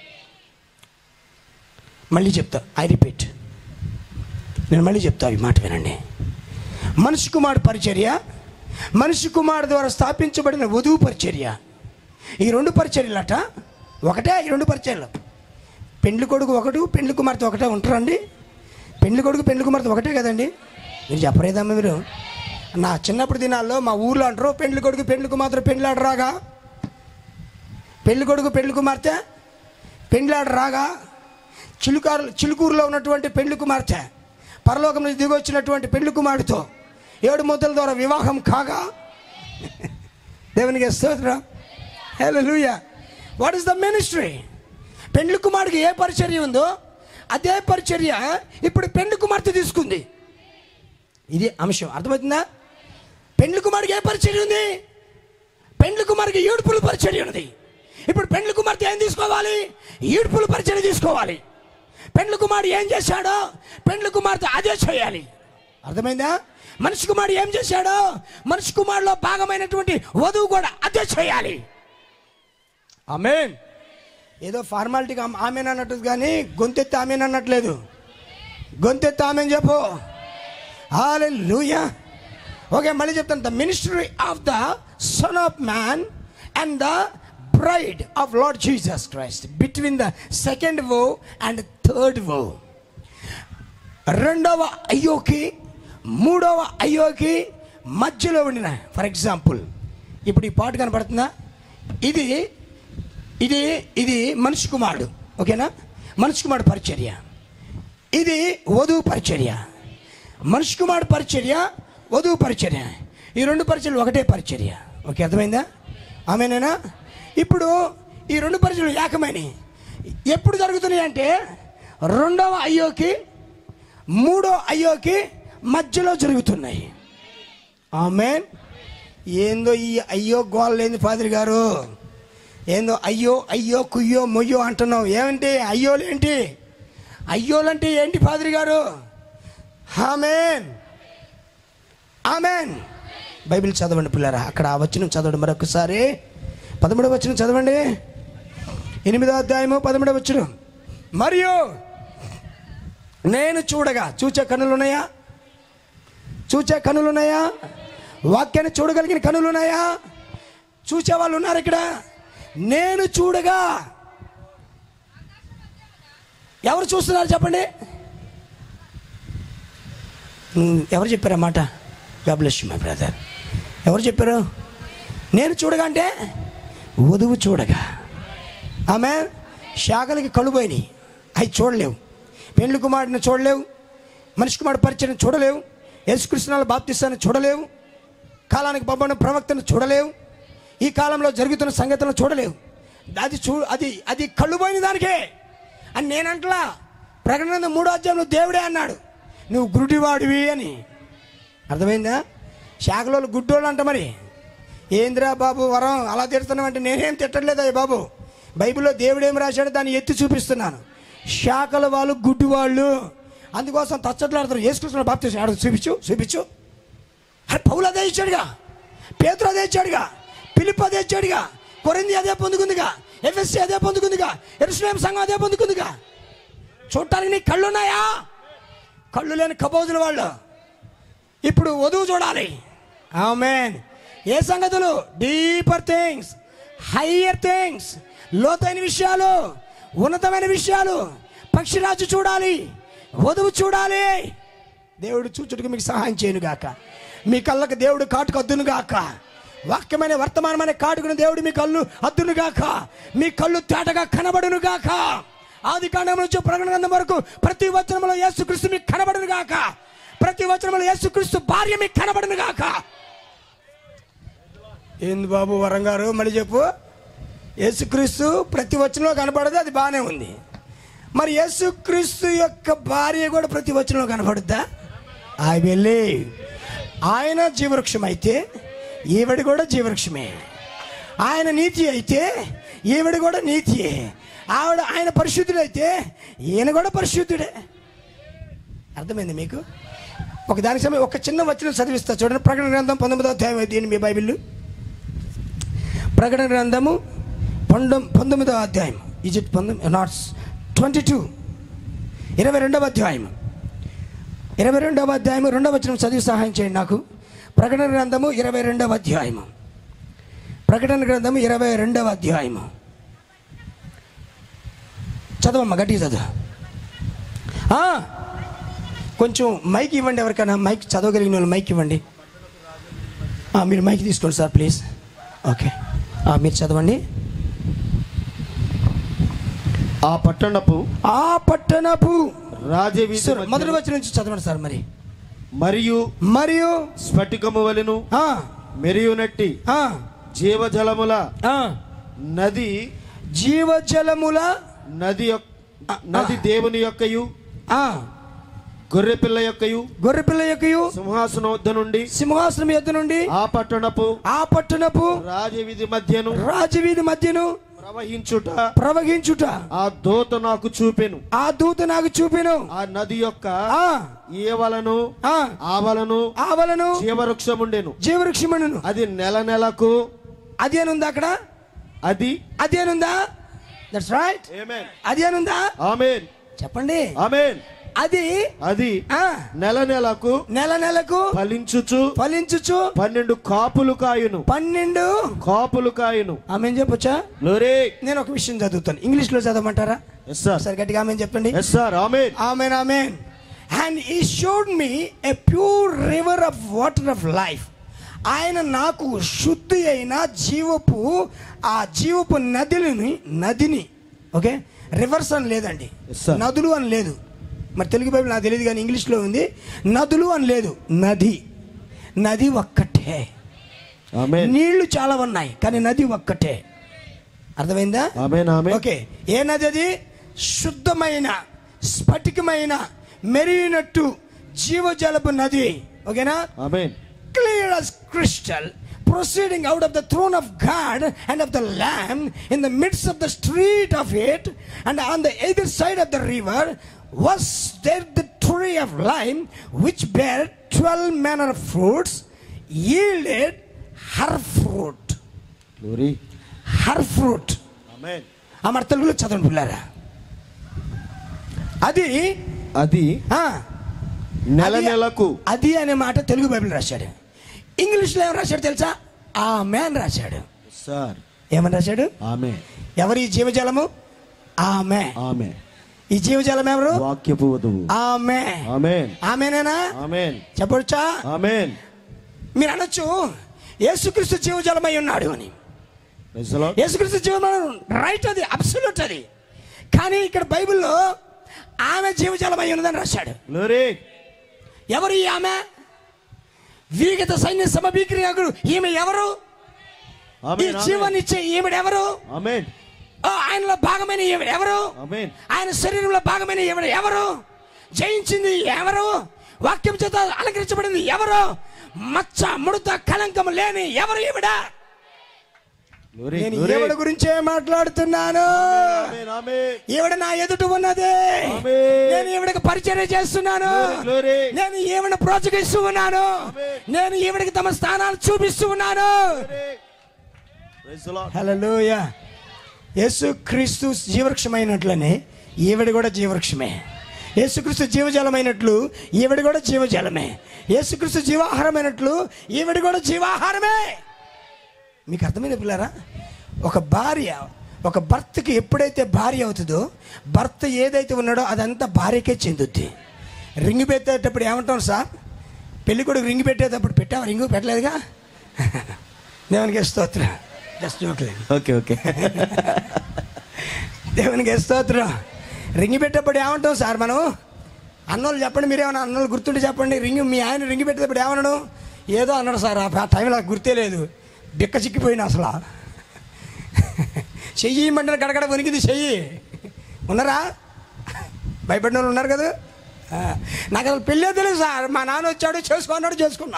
మళ్ళీ చెప్తా, ఐ రిపీట్, నేను మళ్ళీ చెప్తా, ఈ మాట వినండి. మనిషి కుమారుడు పరిచర్య, మనిషి కుమారుడు ద్వారా స్థాపించబడిన వధువు పరిచర్య. ఈ రెండు పరిచర్యలట ఒకటే. ఈ రెండు పరిచర్యలు, పెండ్లి కొడుకు ఒకటి, పెండ్లి కుమార్తె ఒకటే ఉంటారండి. పెండ్లి కొడుకు పెండ్లి కుమార్తె ఒకటే కదండి. మీరు చెప్పలేదమ్మా? మీరు నా చిన్నప్పుడు దినాల్లో మా ఊర్లో అంటారు, పెండ్లి కొడుకు పెండ్లి కుమార్తె పెండ్లాడరాగా, పెండ్లి కొడుకు పెండ్లి కుమార్తె పెండ్లాడరాగా. చిలుకారు చిలుకూరులో ఉన్నటువంటి పెండ్లి కుమార్తె పరలోకం నుంచి దిగి వచ్చినటువంటి పెండ్లి కుమారుడితో ఏడు ముద్దల ద్వారా వివాహం కాగా. దేవునికి స్తోత్రం. Hallelujah. What is the ministry? పెండ్లి కుమారుడికి ఏ పరిచర్య ఉందో అదే పరిచర్య ఇప్పుడు పెండ్లి కుమార్తె తీసుకుంది. ఇది అంశం. అర్థమవుతుందా? పెండ్లి కుమారుడికి ఏ పరిచర్య ఉంది? పెండ్లి కుమారుడికి ఈడ్పుల పరిచర్య ఉంది. ఇప్పుడు పెండ్లి కుమార్తె ఏం తీసుకోవాలి? ఈడ్పుల పరిచర్య తీసుకోవాలి. పెండ్లి కుమారుడు ఏం చేశాడో పెండ్లి కుమార్తె అదే చేయాలి. అర్థమైందా? మనిషి కుమారుడు ఏం చేశాడో మనిషి కుమారుడులో భాగమైనటువంటి వధువు కూడా అదే చేయాలి. ఆమేన్. ఏదో ఫార్మాలిటీగా ఆమెన్ అన్నట్టు కానీ గొంతెత్తి ఆమెన్ అన్నట్లేదు. గొంతెత్తి ఆమెన్ చెప్పు. హల్లెలూయా. ఓకే, మళ్ళీ చెప్తాను. The ministry of the son of man and the bride of Lord Jesus Christ between the second woe and third woe. రెండవ అయ్యోకి మూడవ అయ్యోకి మధ్యలో ఉండిన, ఫర్ ఎగ్జాంపుల్ ఇప్పుడు ఈ పాట కనపడుతుందా? ఇది ఇది ఇది మనిషి కుమారుడు. ఓకేనా? మనిషి కుమారుడు పరిచర్య, ఇది వధువు పరిచర్య. మనిషి కుమారుడు పరిచర్య, వధువు పరిచర్య, ఈ రెండు పరిచర్యలు ఒకటే పరిచర్య. ఓకే, అర్థమైందా? ఆమేనేనా? ఇప్పుడు ఈ రెండు పరిచర్యలు ఏకమైనవి. ఎప్పుడు జరుగుతున్నాయి అంటే రెండవ అయ్యోకి మూడో అయ్యోకి మధ్యలో జరుగుతున్నాయి. ఆమేన్. ఏందో ఈ అయ్యో గోల్ లేని ఫాదర్ గారు, ఏందో అయ్యో అయ్యో కుయ్యో మొయ్యో అంటున్నావు. ఏమంటే అయ్యోలేంటి? అయ్యోలంటే ఏంటి ఫాదర్ గారు? ఆమేన్, ఆమేన్. బైబిల్ చదవండి పిల్లరా. అక్కడ ఆ వచనం చదవండి మరొకసారి. పదమూడవ వచనం చదవండి. ఎనిమిదవ అధ్యాయము పదమూడవ వచనం. మరియు నేను చూడగా, చూచే కన్నులు ఉన్నాయా? చూచే కన్నులు ఉన్నాయా? వాక్యాన్ని చూడగలిగిన కన్నులు ఉన్నాయా? చూసే వాళ్ళు ఉన్నారు ఇక్కడ. నేను చూడగా, ఎవరు చూస్తున్నారు చెప్పండి? ఎవరు చెప్పారు అన్నమాట? God bless you my brother. ఎవరు చెప్పారు? నేను చూడగా అంటే వధువు చూడగా. ఆమె శాఖలకి కళ్ళు పోయినాయి, అవి చూడలేవు. పెండ్లి కుమారుడిని చూడలేవు, మనిషి కుమారుడు పరిచయం చూడలేవు, యేసుకృష్ణాల బాప్తిస్తాన్ని చూడలేవు, కాలానికి పంపబడిన ప్రవక్తను చూడలేవు, ఈ కాలంలో జరుగుతున్న సంగతులను చూడలేవు. అది చూ అది అది కళ్ళు పోయిన దానికే అని నేనంటలా. ప్రకటన మూడో అధ్యాయంలో దేవుడే అన్నాడు నువ్వు గుడ్డివాడివి అని. అర్థమైందా? శాఖలో గుడ్డోళ్ళు అంట. మరి ఏంద్రా బాబు వరం అలా తిడుతున్నామంటే నేనేం తిట్టట్లేదా బాబు? బైబిల్లో దేవుడు ఏం రాశాడో దాన్ని ఎత్తి చూపిస్తున్నాను. శాఖల వాళ్ళు గుడ్డి వాళ్ళు, అందుకోసం తచ్చట్లు ఆడతారు. యేసుకృష్ణ బాప్తిసం ఆడ చూపించు చూపించు అరే పౌలు అదే ఇచ్చాడుగా, పేతురు అదే ఇచ్చాడుగా, ఫిలిప్ అదే ఇచ్చాడుగా, కొరింథీ అదే పొందుకుందిగా, ఎఫెసీ అదే పొందుకుందిగా, యెరూషలేము సంఘం అదే పొందుకుందిగా. చూడటానికి నీ కళ్ళు ఉన్నాయా? కళ్ళు లేని కబోజుల వాళ్ళు. ఇప్పుడు వధువు చూడాలి. ఆమేన్. ఏ సంగతులు? డీపర్ థింగ్స్, హయ్యర్ థింగ్స్, లోతైన విషయాలు, ఉన్నతమైన విషయాలు. పక్షిరాజు చూడాలి, వధువు చూడాలి. దేవుడు చూచుటకు మీకు సహాయం చేయను గాక. మీ కళ్ళకు దేవుడు కాటుకు అద్దును గాక. వాక్యమైన వర్తమానమైన కాటుకుని దేవుడు మీ కళ్ళు అద్దును గాక. మీ కళ్ళు తేటగా కనబడును గాక. ఆది కాండం నుంచి ప్రకటన గ్రంథం వరకు ప్రతి వచనంలో యేసుక్రీస్తు మీకు కనబడును గాక. ప్రతి వచనంలో యేసుక్రీస్తు భార్య మీకు కనబడును గాక. ఏంది బాబు వరం గారు మళ్ళీ చెప్పు? యేసుక్రీస్తు ప్రతి వచనంలో కనబడదు, అది బాగానే ఉంది. మరి యేసుక్రీస్తు యొక్క భార్య కూడా ప్రతి వచనంలో కనబడుద్దా? I believe. ఆయన జీవవృక్షం అయితే ఈవిడ కూడా జీవవృక్షమే. ఆయన నీతి అయితే ఈవిడ కూడా నీతియే. ఆవిడ ఆయన పరిశుద్ధుడైతే ఈయన కూడా పరిశుద్ధుడే. అర్థమైంది మీకు? ఒక దానికి సమయం ఒక చిన్న వచనం చదివిస్తా చూడండి. ప్రకటన గ్రంథం పంతొమ్మిదవ అధ్యాయం అయితే మీ బైబిల్. ప్రకటన గ్రంథము పంతొమ్ పంతొమ్మిదవ అధ్యాయం. ఈజ్ ఇట్ పంతొమ్మిది నాట్ ట్వంటీ టూ ఇరవై రెండవ అధ్యాయం. ఇరవై రెండవ అధ్యాయము రెండవ వచనం చదివి సహాయం చేయండి నాకు. ప్రకటన గ్రంథము ఇరవై రెండవ అధ్యాయము. ప్రకటన గ్రంథము ఇరవై రెండవ అధ్యాయము చదవమ్మా, గట్టిగా చదువు. కొంచెం మైక్ ఇవ్వండి ఎవరికైనా. మైక్ చదవగలిగిన వాళ్ళు మైక్ ఇవ్వండి. మీరు మైక్ తీసుకోండి సార్ ప్లీజ్. ఓకే, మీరు చదవండి. ఆ పట్టణపు ఆ పట్టణపు రాజవీధి మొదటి వచనం నుంచి చదవండి సార్. మరి మరియు మరియు స్ఫటికము వలెను మెరియునట్టి జీవజలముల నది, జీవజలముల నది నది దేవుని యొక్కయు గొర్రెపిల్ల యొక్కయు గొర్రెపిల్ల యొక్కయు సింహాసనం వద్ద నుండి సింహాసనం యొద్ద నుండి ఆ పట్టణపు ఆ పట్టణపు రాజవీధి మధ్యను రాజవీధి మధ్యను ప్రవహించుట ప్రవహించుట ఆ దూత నాకు చూపెను. ఆ దూత నాకు చూపెను. ఆ నది యొక్క ఏవలను ఆవలను ఆవలను జీవవృక్షముండెను జీవవృక్షముండెను. అది నెల నెలకు అది అని ఉంది అక్కడ. అది అది అని ఉందా? That's right. ఆమేన్. అది అని ఉందా? ఆమేన్. చెప్పండి. ఆమేన్. అది అది ఆ, నెల నెలకు నెల నెలకు ఫలించుచు ఫలించుచు పన్నెండు కాపులు కాయును. పన్నెండు కాపులు కాయును. ఆమెన్ చెప్పొచ్చా? గ్లోరీ. నేను ఒక విషయం చదువుతాను, ఇంగ్లీష్ లో చదవమంటారా? Yes sir. సరే గట్టిగా ఆమెన్ చెప్పండి. Yes sir. Amen. Amen amen. And he showed me a pure river of water of life. ఆయన నాకు శుద్ధి అయిన జీవపు ఆ జీవపు నదిని నదిని ఓకే రివర్స్ అని లేదండి, నదులు అని లేదు. మరి తెలుగు బైబిల్ నాకు తెలియదు కానీ ఇంగ్లీష్లో ఉంది. నదులు అని లేదు, నది. నది ఒక్కటే. ఆమేన్. నీళ్లు చాలా ఉన్నాయి కానీ నది ఒక్కటే. అర్థమైందా? ఆమేన్. ఆమేన్. ఓకే. ఏ నది అది? శుద్ధమైన స్ఫటికమైన మెరిగినట్టు జీవజలపు నది. ఓకేనా? Amen. Clear as crystal, proceeding out of the throne of God and of the Lamb, in the midst of the street of it, and on the either side of the river was there the tree of life, which bare twelve manner of fruits, yielded her fruit. Glory. Her fruit. Amen. ఆ మాట తెలుగులో చదవండి పిల్లారా. అది అది ఆ, నెల అది- నెలకు. అది అనే మాట తెలుగు బైబిల్ రాశాడు. ఇంగ్లీష్లో ఏమని రాశాడు తెలుసా? ఆమెన్ రాశాడు. సార్. ఏమని రాశాడు? ఆమేన్. ఎవరు ఈ జీవజలము? ఆమె. ఆమె. ఈ జీవజలం ఎవరు? వాక్యపు వధువు. ఆమె. ఆమేన్. ఆమెనేనా? ఆమేన్. చెప్పొచ్చా? ఆమేన్. మీరు అనొచ్చు యేసుక్రీస్తు జీవజలమై ఉన్నాడు అని. Praise the Lord. యేసుక్రీస్తు జీవజలం రైట్, అది అబ్సల్యూట్ అది. కానీ ఇక్కడ బైబిల్లో ఆమె జీవజలమై ఉన్నదని రాశాడు. గ్లోరీ. ఎవరు ఈ ఆమె? వీగత సైన్య సమభీకరణ. ఈమె ఎవరు? ఈ ఆమేన్. జీవాన్నిచ్చే ఈమెడు ఎవరు? ఆమేన్. ఆ, ఆయనలో భాగమైన ఈమెడు ఎవరు? ఆమేన్. ఆయన శరీరంలో భాగమైన ఈమెడు ఎవరు? జయించింది ఎవరు? వాక్యం చేత అలంకరించబడింది ఎవరు? మచ్చ ముడత కలంకం లేని ఎవరు ఈవిడ? గ్లోరీ. నేను గ్లోరీ. ఈవిడ గురించే మాట్లాడుతున్నాను. ఆమేన్. ఆమేన్. ఈవిడ నా ఎదుట ఉన్నది. ఆమేన్. నేను ఈవిడకి పరిచర్య చేస్తున్నాను. గ్లోరీ. నేను ఈవిడ ప్రోత్సహిస్తూ ఉన్నాను. ఆమేన్. నేను ఈవిడకి తమ స్థానాలు చూపిస్తూ ఉన్నాను. Praise the Lord. హల్లెలూయా. యేసుక్రీస్తు జీవవృక్షమైనట్లనే ఈవిడ కూడా జీవవృక్షమే. యేసుక్రీస్తు జీవజలమైనట్లు ఈవిడ కూడా జీవజలమే. యేసుక్రీస్తు జీవాహారమైనట్లు ఈవిడ కూడా జీవాహారమే. మీకు అర్థమైన పిల్లరా? ఒక భార్య ఒక భర్తకి ఎప్పుడైతే భార్య అవుతుందో, భర్త ఏదైతే ఉన్నాడో అదంతా భార్యకే చెందుద్ది. రింగు పెట్టేటప్పుడు ఏమంటాం సార్? పెళ్లి కొడుకు రింగు పెట్టేటప్పుడు పెట్టావా? రింగు పెట్టలేదుగా. దేవునికి స్తోత్రం. జస్ట్ జోక్లేదు. ఓకే. ఓకే. దేవునికి స్తోత్రం. రింగి పెట్టేటప్పుడు ఏమంటాం సార్ మనం? అన్నోళ్ళు చెప్పండి, మీరేమన్నా అన్నోళ్ళు గుర్తుంటే చెప్పండి. రింగు మీ ఆయన రింగి పెట్టేటప్పుడు ఏమన్నాడు? ఏదో అన్నాడు సార్, ఆ టైంలో నాకు గుర్తే లేదు. బిక్క చిక్కిపోయినా అసలు. చెయ్యి ఇమ్మంటే గడగడ వణికింది చెయ్యి. ఉన్నారా? భయపడిన వాళ్ళు ఉన్నారు కదా. నాకు అసలు పెళ్ళే తెలియదు సార్. మా నాన్న వచ్చాడు, చేసుకున్నాడు, చేసుకున్నా.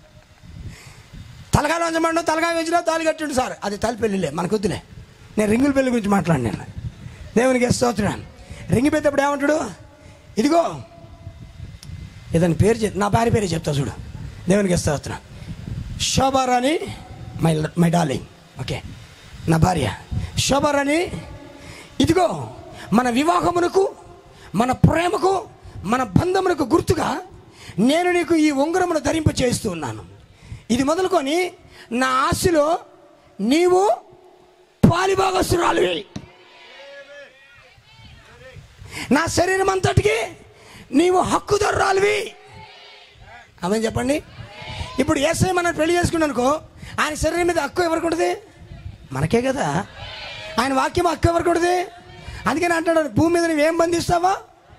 తలకాయ వంచమన్నాడు, తలకాయ వంచినా తాళి కట్టిండు సార్. అది తల పెళ్ళిలే, మనకు వద్దులే. నేను రింగుల పెళ్లి గురించి మాట్లాడినాను. దేవునికి స్తోత్రం. రింగి పెట్టేటప్పుడు ఏమంటాడు? ఇదిగో ఏదైనా పేరు చెప్, నా భార్య పేరే చెప్తా చూడు. దేవునికి స్తోత్రం. Shobharani, my my darling. Okay, నా భార్య శోభారాణి. ఇదిగో మన వివాహమునకు, మన ప్రేమకు, మన బంధమునకు గుర్తుగా నేను నీకు ఈ ఉంగరమును ధరింప చేస్తూ ఉన్నాను. ఇది మొదలుకొని నా ఆశలో నీవు పాలిభాగస్తురాలివి. నా శరీరం అంతటికి నీవు హక్కుదారురాలివి. ఆమె చెప్పండి. ఇప్పుడు ఏసై మనం పెళ్లి చేసుకున్నానుకో, ఆయన శరీరం మీద హక్కు ఎవరికి ఉంటుంది? మనకే కదా. ఆయన వాక్యం హక్కు ఎవరికి ఉంటుంది? అందుకని అంటాడు, భూమి మీద నువ్వేం బంధిస్తావా?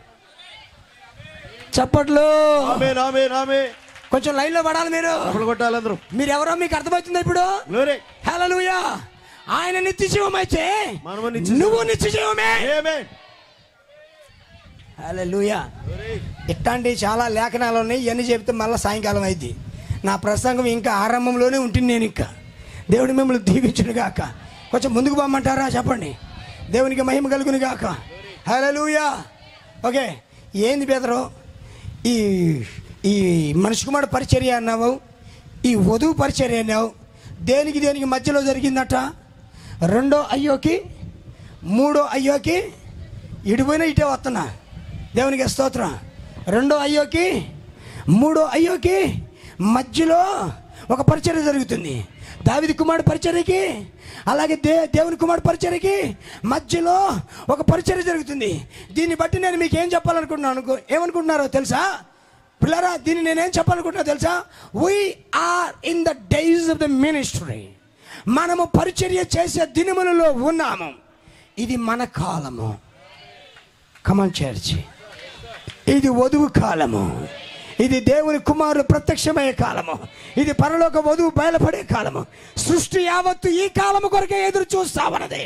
చప్పట్లు. ఆమేన్. ఆమేన్. ఆమేన్. కొంచెం లైన్లో పడాలి మీరు. అప్పుడు కొట్టాలి అందరూ. మీరు ఎవరో మీకు అర్థమవుతుందా ఇప్పుడు? గ్లోరీ. హల్లెలూయా. ఆయన నిత్య జీవం అయితే మనము నిత్య జీవం. నువ్వు నిత్య జీవమే. ఆమేన్. హల్లెలూయా. ఇట్లాంటి చాలా లేఖనాలు ఉన్నాయి. ఇవన్నీ చెప్తే మళ్ళీ సాయంకాలం అయింది. నా ప్రసంగం ఇంకా ఆరంభంలోనే ఉంటుంది. నేను ఇంకా దేవుడు మిమ్మల్ని దీవించును గాక. కొంచెం ముందుకు పోమంటారా? చెప్పండి. దేవునికి మహిమ కలుగును గాక. హల్లెలూయా. ఓకే, ఏంది బెదరు? ఈ ఈ మనిషి కుమారుడు పరిచర్య అన్నావు, ఈ వధువు పరిచర్య అన్నావు. దేనికి దేనికి మధ్యలో జరిగిందట? రెండో అయ్యోకి, మూడో అయ్యోకి, ఇడిపోయినా ఇటే వస్తున్నా, దేవునికి స్తోత్రం. రెండో అయ్యోకి, మూడో అయ్యోకి మధ్యలో ఒక పరిచర్య జరుగుతుంది. దావీదు కుమారుడు పరిచర్యకి, అలాగే దే దేవుని కుమారుడు పరిచర్యకి మధ్యలో ఒక పరిచర్య జరుగుతుంది. దీన్ని బట్టి నేను మీకు ఏం చెప్పాలనుకుంటున్నాను ఏమనుకుంటున్నారో తెలుసా పిల్లరా? దీన్ని నేనేం చెప్పాలనుకుంటున్నా తెలుసా? We are in the days of the ministry. మనము పరిచర్య చేసే దినములలో ఉన్నాము. ఇది మన కాలము. కమాన్ చర్చ్, ఇది వధువు కాలము. ఇది దేవుని కుమారుడు ప్రత్యక్షమయ్యే కాలము. ఇది పరలోక వధువు బయలుపడే కాలము. సృష్టి యావత్తు ఈ కాలము కొరకే ఎదురు చూస్తా ఉన్నది.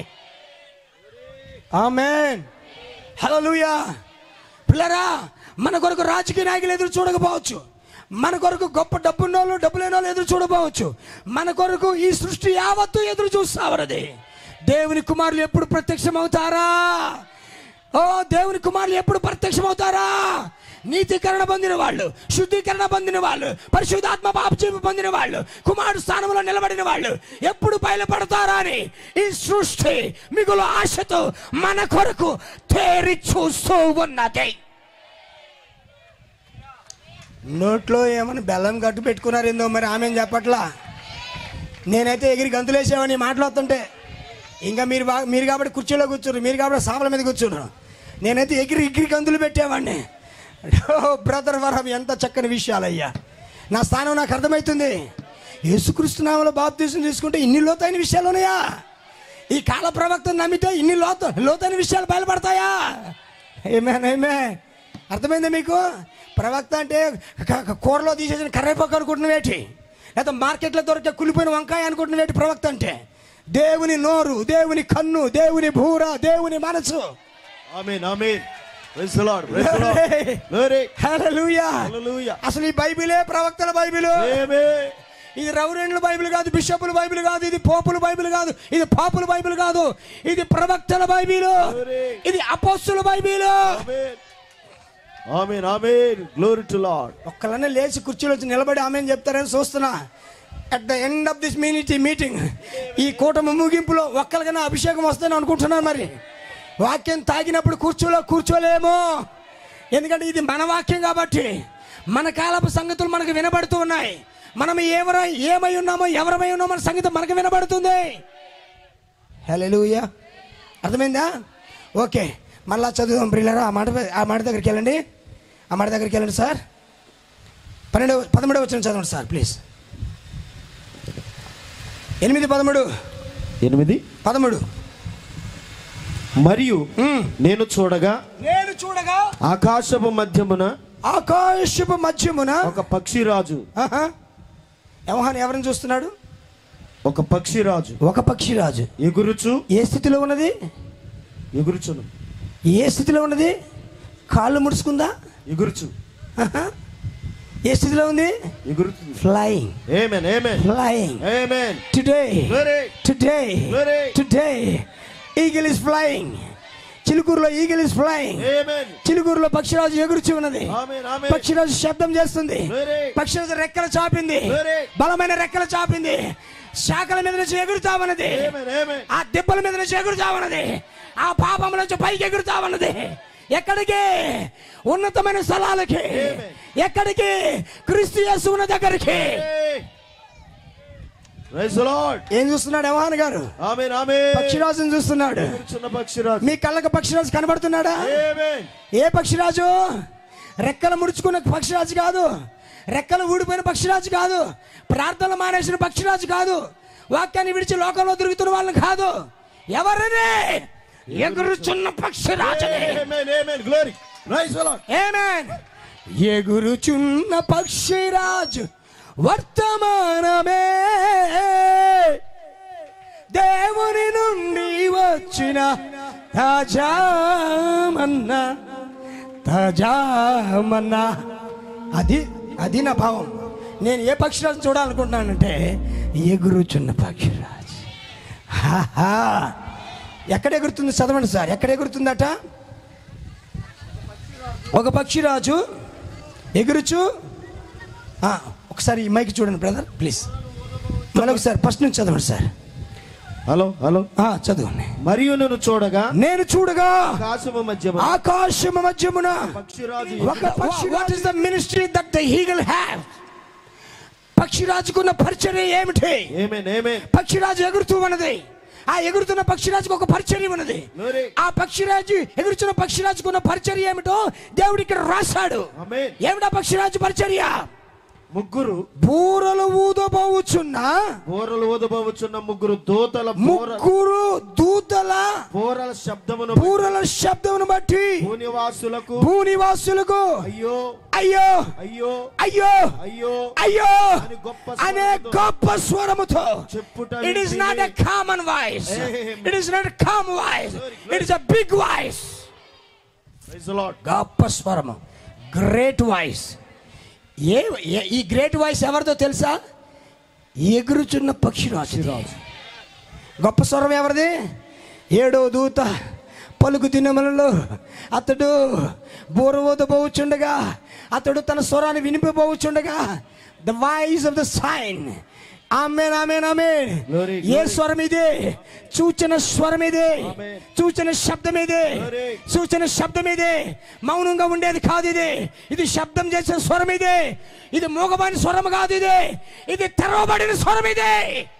ఆమేన్, హల్లెలూయా. పిల్లరా, మన కొరకు రాజకీయ నాయకులు ఎదురు చూడకపోవచ్చు, మన కొరకు గొప్ప డబ్బున్నోళ్ళు డబ్బు లేని వాళ్ళు ఎదురు చూడకపోవచ్చు, మన కొరకు ఈ సృష్టి యావత్తు ఎదురు చూస్తా ఉన్నది. దేవుని కుమారులు ఎప్పుడు ప్రత్యక్షమవుతారా? ఓ దేవుని కుమారులు ఎప్పుడు ప్రత్యక్షమవుతారా? నీతికరణ పొందిన వాళ్ళు, శుద్ధీకరణ పొందిన వాళ్ళు, పరిశుద్ధాత్మ పాపజీవి పొందిన వాళ్ళు, కుమారుడు స్థానంలో నిలబడిన వాళ్ళు ఎప్పుడు బయలుపడతారా అని ఈ సృష్టి మిగులు ఆశతో మన కొరకు తేరి చూస్తూ ఉన్నది. నోట్లో ఏమని బెల్లం గట్టు పెట్టుకున్నారేందో మరి, ఆమె చెప్పట్లా. నేనైతే ఎగిరి గంతులేసేవాడిని మాట్లాడుతుంటే. ఇంకా మీరు బాగా మీరు కాబట్టి కుర్చీలో కూర్చున్నారు, మీరు కాబట్టి సాపల మీద కూర్చున్నారు. నేనైతే ఎగిరి ఎగిరి గంతులు పెట్టేవాడిని. బ్రదర్ వరం, ఎంత చక్కని విషయాలయ్యా. నా స్థానం నాకు అర్థమవుతుంది. యేసుక్రీస్తు నామములో బాప్తీసం తీసుకుంటే ఇన్ని లోతైన విషయాలు ఉన్నాయా? ఈ కాల ప్రవక్తను నమ్మితే ఇన్ని లోత లోతైన విషయాలు బయలుపడతాయా? ఏమే ఏమే అర్థమైందా మీకు? ప్రవక్త అంటే కూరలో తీసేసిన కర్రేపాకు అనుకుంటున్నవేటి, లేదా మార్కెట్లో దొరికే కులిపోయిన వంకాయ అనుకుంటున్నవేటి ప్రవక్త అంటే? దేవుని నోరు, దేవుని కన్ను, దేవుని భూర, దేవుని మనసు. Amen, amen. Praise the Lord, praise the Lord. Glory, hallelujah, hallelujah. అసలు ఈ బైబిలే ప్రవక్తల బైబిల్. ఆమేన్. ఇది రౌరెండ్ల బైబిల్ కాదు, బిషపుల బైబిల్ కాదు, ఇది పోపుల బైబిల్ కాదు, ఇది పాపుల బైబిల్ కాదు, ఇది ప్రవక్తల బైబిల్, ఇది అపోస్తుల Bible. Amen, amen, amen. Glory to Lord. ఒక్కలనే లేచి కుర్చీలో వచ్చి నిలబడి ఆమేన్ చెప్తారని చూస్తున్నా. At the end of this minute meeting, ఈ కూటమి ముగింపులో ఒక్కరికైనా అభిషేకం వస్తుందని అనుకుంటున్నాను. మరి వాక్యం తాగినప్పుడు కూర్చోలో కూర్చోలేమో, ఎందుకంటే ఇది మన వాక్యం కాబట్టి. మన కాలపు సంగతులు మనకు వినబడుతూ ఉన్నాయి. మనం ఎవరై ఏమై ఉన్నామో ఎవరమై ఉన్నామో మన సంగతి మనకు వినబడుతుంది. హల్లెలూయా, అర్థమైందా? ఓకే, మళ్ళా చదువుదాం ప్రియులారా. ఆ మాట ఆ మాట దగ్గరికి వెళ్ళండి, ఆ మాట దగ్గరికి వెళ్ళండి సార్. పన్నెండవ పదమూడవ వచనం చదవండి సార్ ప్లీజ్. ఎనిమిది పదమూడు ఎనిమిది పదమూడు మరియు నేను చూడగా నేను చూడగా ఆకాశపు మధ్యమున ఆకాశపు మధ్యమున ఒక పక్షిరాజు. యోహాను ఎవరిని చూస్తున్నాడు? ఒక పక్షిరాజు, ఒక పక్షిరాజు ఎగురుచు. ఏ స్థితిలో ఉన్నది? ఎగురుచును. ఏ స్థితిలో ఉన్నది? కాళ్ళు ముడుచుకుందా? ఎగురుచు. ఏ స్థితిలో ఉంది? ఎగురుతుంది. Flying. Amen, amen, flying. Amen. Today glory, today glory. Today eagle is flying. చిలుకూరులో ఈగిల్ ఇస్ ఫ్లయింగ్. ఆమేన్. చిలుకూరులో పక్షిరాజు ఎగురుచి ఉన్నది. ఆమేన్, ఆమేన్. పక్షిరాజు శబ్దం చేస్తుంది. గ్లోరీ. పక్షిరాజు రెక్కలు చాపింది, గ్లోరీ. బలమైన రెక్కలు చాపింది, శాఖల మీద నుంచి ఎగురుతా ఉన్నది, ఆమేన్, ఆమేన్. ఆ దెబ్బల మీద నుంచి ఎగురుతా ఉన్నది, ఆ పాపం నుంచి పైకి ఎగురుతా ఉన్నది. ఎక్కడికి? ఉన్నతమైన స్థలాలకి. ఎక్కడికి? క్రీస్తు యేసు ఉన్న దగ్గరికి. Praise the Lord. ఏం చూస్తున్నాడు యోహాను గారు? ఆమేన్, ఆమేన్. పక్షిరాజుని చూస్తున్నాడు. ఎగురుచున్న పక్షిరాజు. మీ కళ్ళకు పక్షిరాజు కనబడుతున్నాడా? ఆమేన్. ఏ పక్షిరాజు? రెక్కలు ముడుచుకున్న పక్షిరాజు కాదు, రెక్కలు ఊడిపోయిన పక్షిరాజు కాదు, ప్రార్థనలు మానేసిన పక్షిరాజు కాదు, వాక్యాన్ని విడిచి లోకంలో తిరుగుతున్న వాళ్ళని కాదు. ఎవరిని? ఎగురుచున్న పక్షిరాజుని. Amen, amen. Glory, praise the Lord. Amen. ఎగురుచున్న పక్షిరాజు వర్తమానమే, దేవుని నుండి వచ్చిన తాజామన్నా, తాజామన్నా. అది అది నా భావం. నేను ఏ పక్షిరాజు చూడాలనుకుంటున్నానంటే ఎగురుచున్న పక్షిరాజు. హాహా, ఎక్కడ ఎగురుతుంది? చదవండి సార్, ఎక్కడ ఎగురుతుందట? ఒక పక్షిరాజు ఎగురుచు. ఒకసారి ఈ మైక్ చూడండి బ్రదర్ ప్లీజ్. మరొకసారి ఫస్ట్ నుంచి చదవండి సార్. హలో హలో చదువు. మరియు నేను చూడగా నేను చూడగా ఆకాశము మధ్యమున ఆకాశము మధ్యమున పక్షిరాజు. What is the ministry that the eagle have? పక్షిరాజుకున్న పరిచర్య ఏమిటి? ఆమేన్ ఆమేన్. పక్షిరాజు ఎగురుతూ ఉన్నది. ఆ ఎగురుతున్న పక్షిరాజుకు ఒక పరిచర్య ఉన్నది. ఆ పక్షిరాజు ఎగురుతున్న పక్షిరాజుకున్న పరిచర్య ఏమిటో దేవుడు ఇక్కడ రాశాడు. ఏమిటా పక్షిరాజు పరిచర్య? ముగ్గురు బూరలు ఊదబోచున్న బూరలు ఊదబోచున్న ముగ్గురు దూతల ముగ్గురు దూతల బూరల శబ్దమును బూరల శబ్దమును బట్టి భూనివాసులకు భూనివాసులకు అయ్యో అయ్యో అయ్యో అయ్యో అయ్యో అయ్యో అనే గొప్ప స్వరముతో చెప్పుట. It is not a common voice. It is not a common voice. It is a big voice. Praise the Lord. గొప్ప స్వరము, గ్రేట్ వాయిస్. ఏ ఈ గ్రేట్ వాయిస్ ఎవరిదో తెలుసా? ఎగురుచున్న పక్షిరాజు. గొప్ప స్వరం ఎవరిది? ఏడో దూత పలుకు దినములలో అతడు బూరవోదబోచుండగా, అతడు తన స్వరాన్ని వినిపిపోవచ్చుండగా, the voice of the sign. Amen amen amen. ఏ స్వరం ఇది? సూచన స్వరం ఇది. సూచన శబ్దం ఇది. సూచన శబ్దం ఇది. మౌనంగా ఉండేది కాదు ఇది. ఇది శబ్దం చేసే స్వరం ఇది. ఇది మోగబాని స్వరం కాదు ఇది. ఇది తెరవబడిన స్వరం ఇది.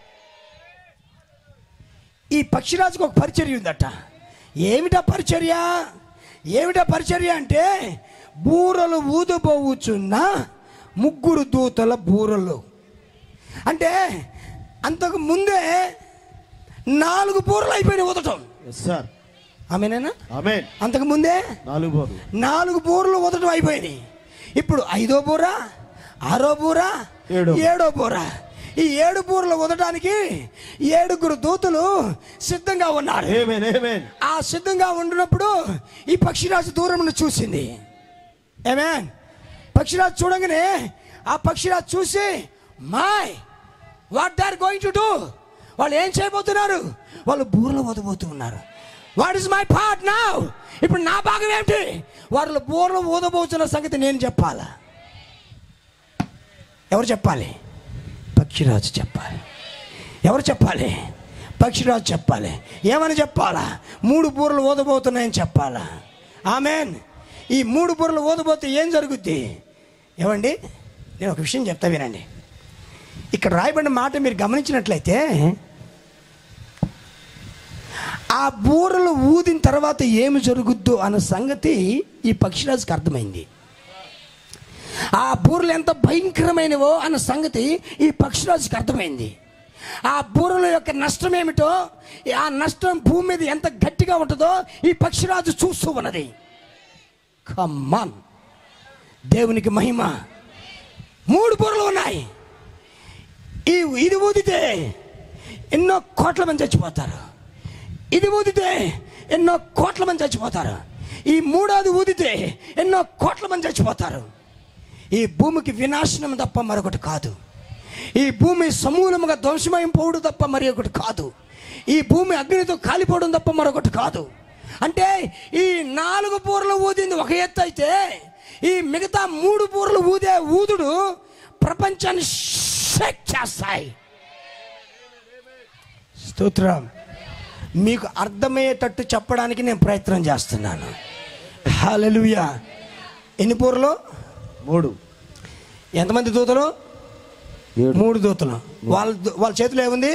ఈ పక్షిరాజుకు ఒక పరిచర్య ఉందట. ఏమిటా పరిచర్య? ఏమిటా పరిచర్య అంటే బూరలు ఊదబోచున్న ముగ్గురు దూతల బూరలు. అంటే అంతకు ముందే నాలుగు బూరలు అయిపోయినాయి ఊదటం. ఆమేనేనా? ఆమేన్. అంతకు ముందే నాలుగు బూరలు నాలుగు బూరలు ఊదటం అయిపోయినాయి. ఇప్పుడు ఐదో బూర, ఆరో బూర, ఏడో బూర. ఈ ఏడు బూరలు ఊదటానికి ఏడుగురు దూతలు సిద్ధంగా ఉన్నారు. ఆ సిద్ధంగా ఉండినప్పుడు ఈ పక్షిరాజు దూరం చూసింది. ఆమేన్. పక్షిరాజు చూడగానే ఆ పక్షిరాజు చూసి, my what they are going to do? వాళ్ళు ఏం చేయబోతున్నారు? వాళ్ళు బూరలు ఊదబోతూ ఉన్నారు. What is my part now? ఇప్పుడు నా భాగం ఏమిటి? వాళ్ళు బూరలు ఊదబోతున్న సంగతి నేను చెప్పాలా? ఎవరు చెప్పాలి? పక్షిరాజు చెప్పాలి. ఎవరు చెప్పాలి? పక్షిరాజు చెప్పాలి. ఏమని చెప్పాలా? మూడు బూరలు ఊదబోతున్నాయని చెప్పాలా? ఆమేన్. ఈ మూడు బూరలు ఊదబోతే ఏం జరుగుద్ది? ఏమండి, నేను ఒక విషయం చెప్తా వినండి. ఇక్కడ రాయబడిన మాట మీరు గమనించినట్లయితే, ఆ బూరలు ఊదిన తర్వాత ఏమి జరుగుద్దో అన్న సంగతి ఈ పక్షిరాజుకి అర్థమైంది. ఆ బూరలు ఎంత భయంకరమైనవో అన్న సంగతి ఈ పక్షిరాజుకి అర్థమైంది. ఆ బూరల యొక్క నష్టం ఏమిటో, ఆ నష్టం భూమి మీద ఎంత గట్టిగా ఉంటుందో ఈ పక్షిరాజు చూస్తూ ఉన్నది. కమ్మాన్, దేవునికి మహిమ. మూడు బూరలు ఉన్నాయి. ఈ ఇది ఊదితే ఎన్నో కోట్ల మంది చచ్చిపోతారు. ఇది ఊదితే ఎన్నో కోట్ల మంది చచ్చిపోతారు. ఈ మూడోది ఊదితే ఎన్నో కోట్ల మంది చచ్చిపోతారు. ఈ భూమికి వినాశనం తప్ప మరొకటి కాదు. ఈ భూమి సమూలముగా ధ్వంసమైపోవడం తప్ప మరి ఒకటి కాదు. ఈ భూమి అగ్నితో కాలిపోవడం తప్ప మరొకటి కాదు. అంటే ఈ నాలుగు బూరలు ఊదింది ఒక ఎత్తు అయితే, ఈ మిగతా మూడు బూరలు ఊదే ఊదుడు ప్రపంచాన్ని షేక్ చేస్తాయి. స్తోత్రం. మీకు అర్థమయ్యేటట్టు చెప్పడానికి నేను ప్రయత్నం చేస్తున్నాను. హల్లెలూయా. ఎన్ని బూరలు? మూడు. ఎంతమంది దూతలు? మూడు దూతలు. వాళ్ళ వాళ్ళ చేతిలో ఏముంది?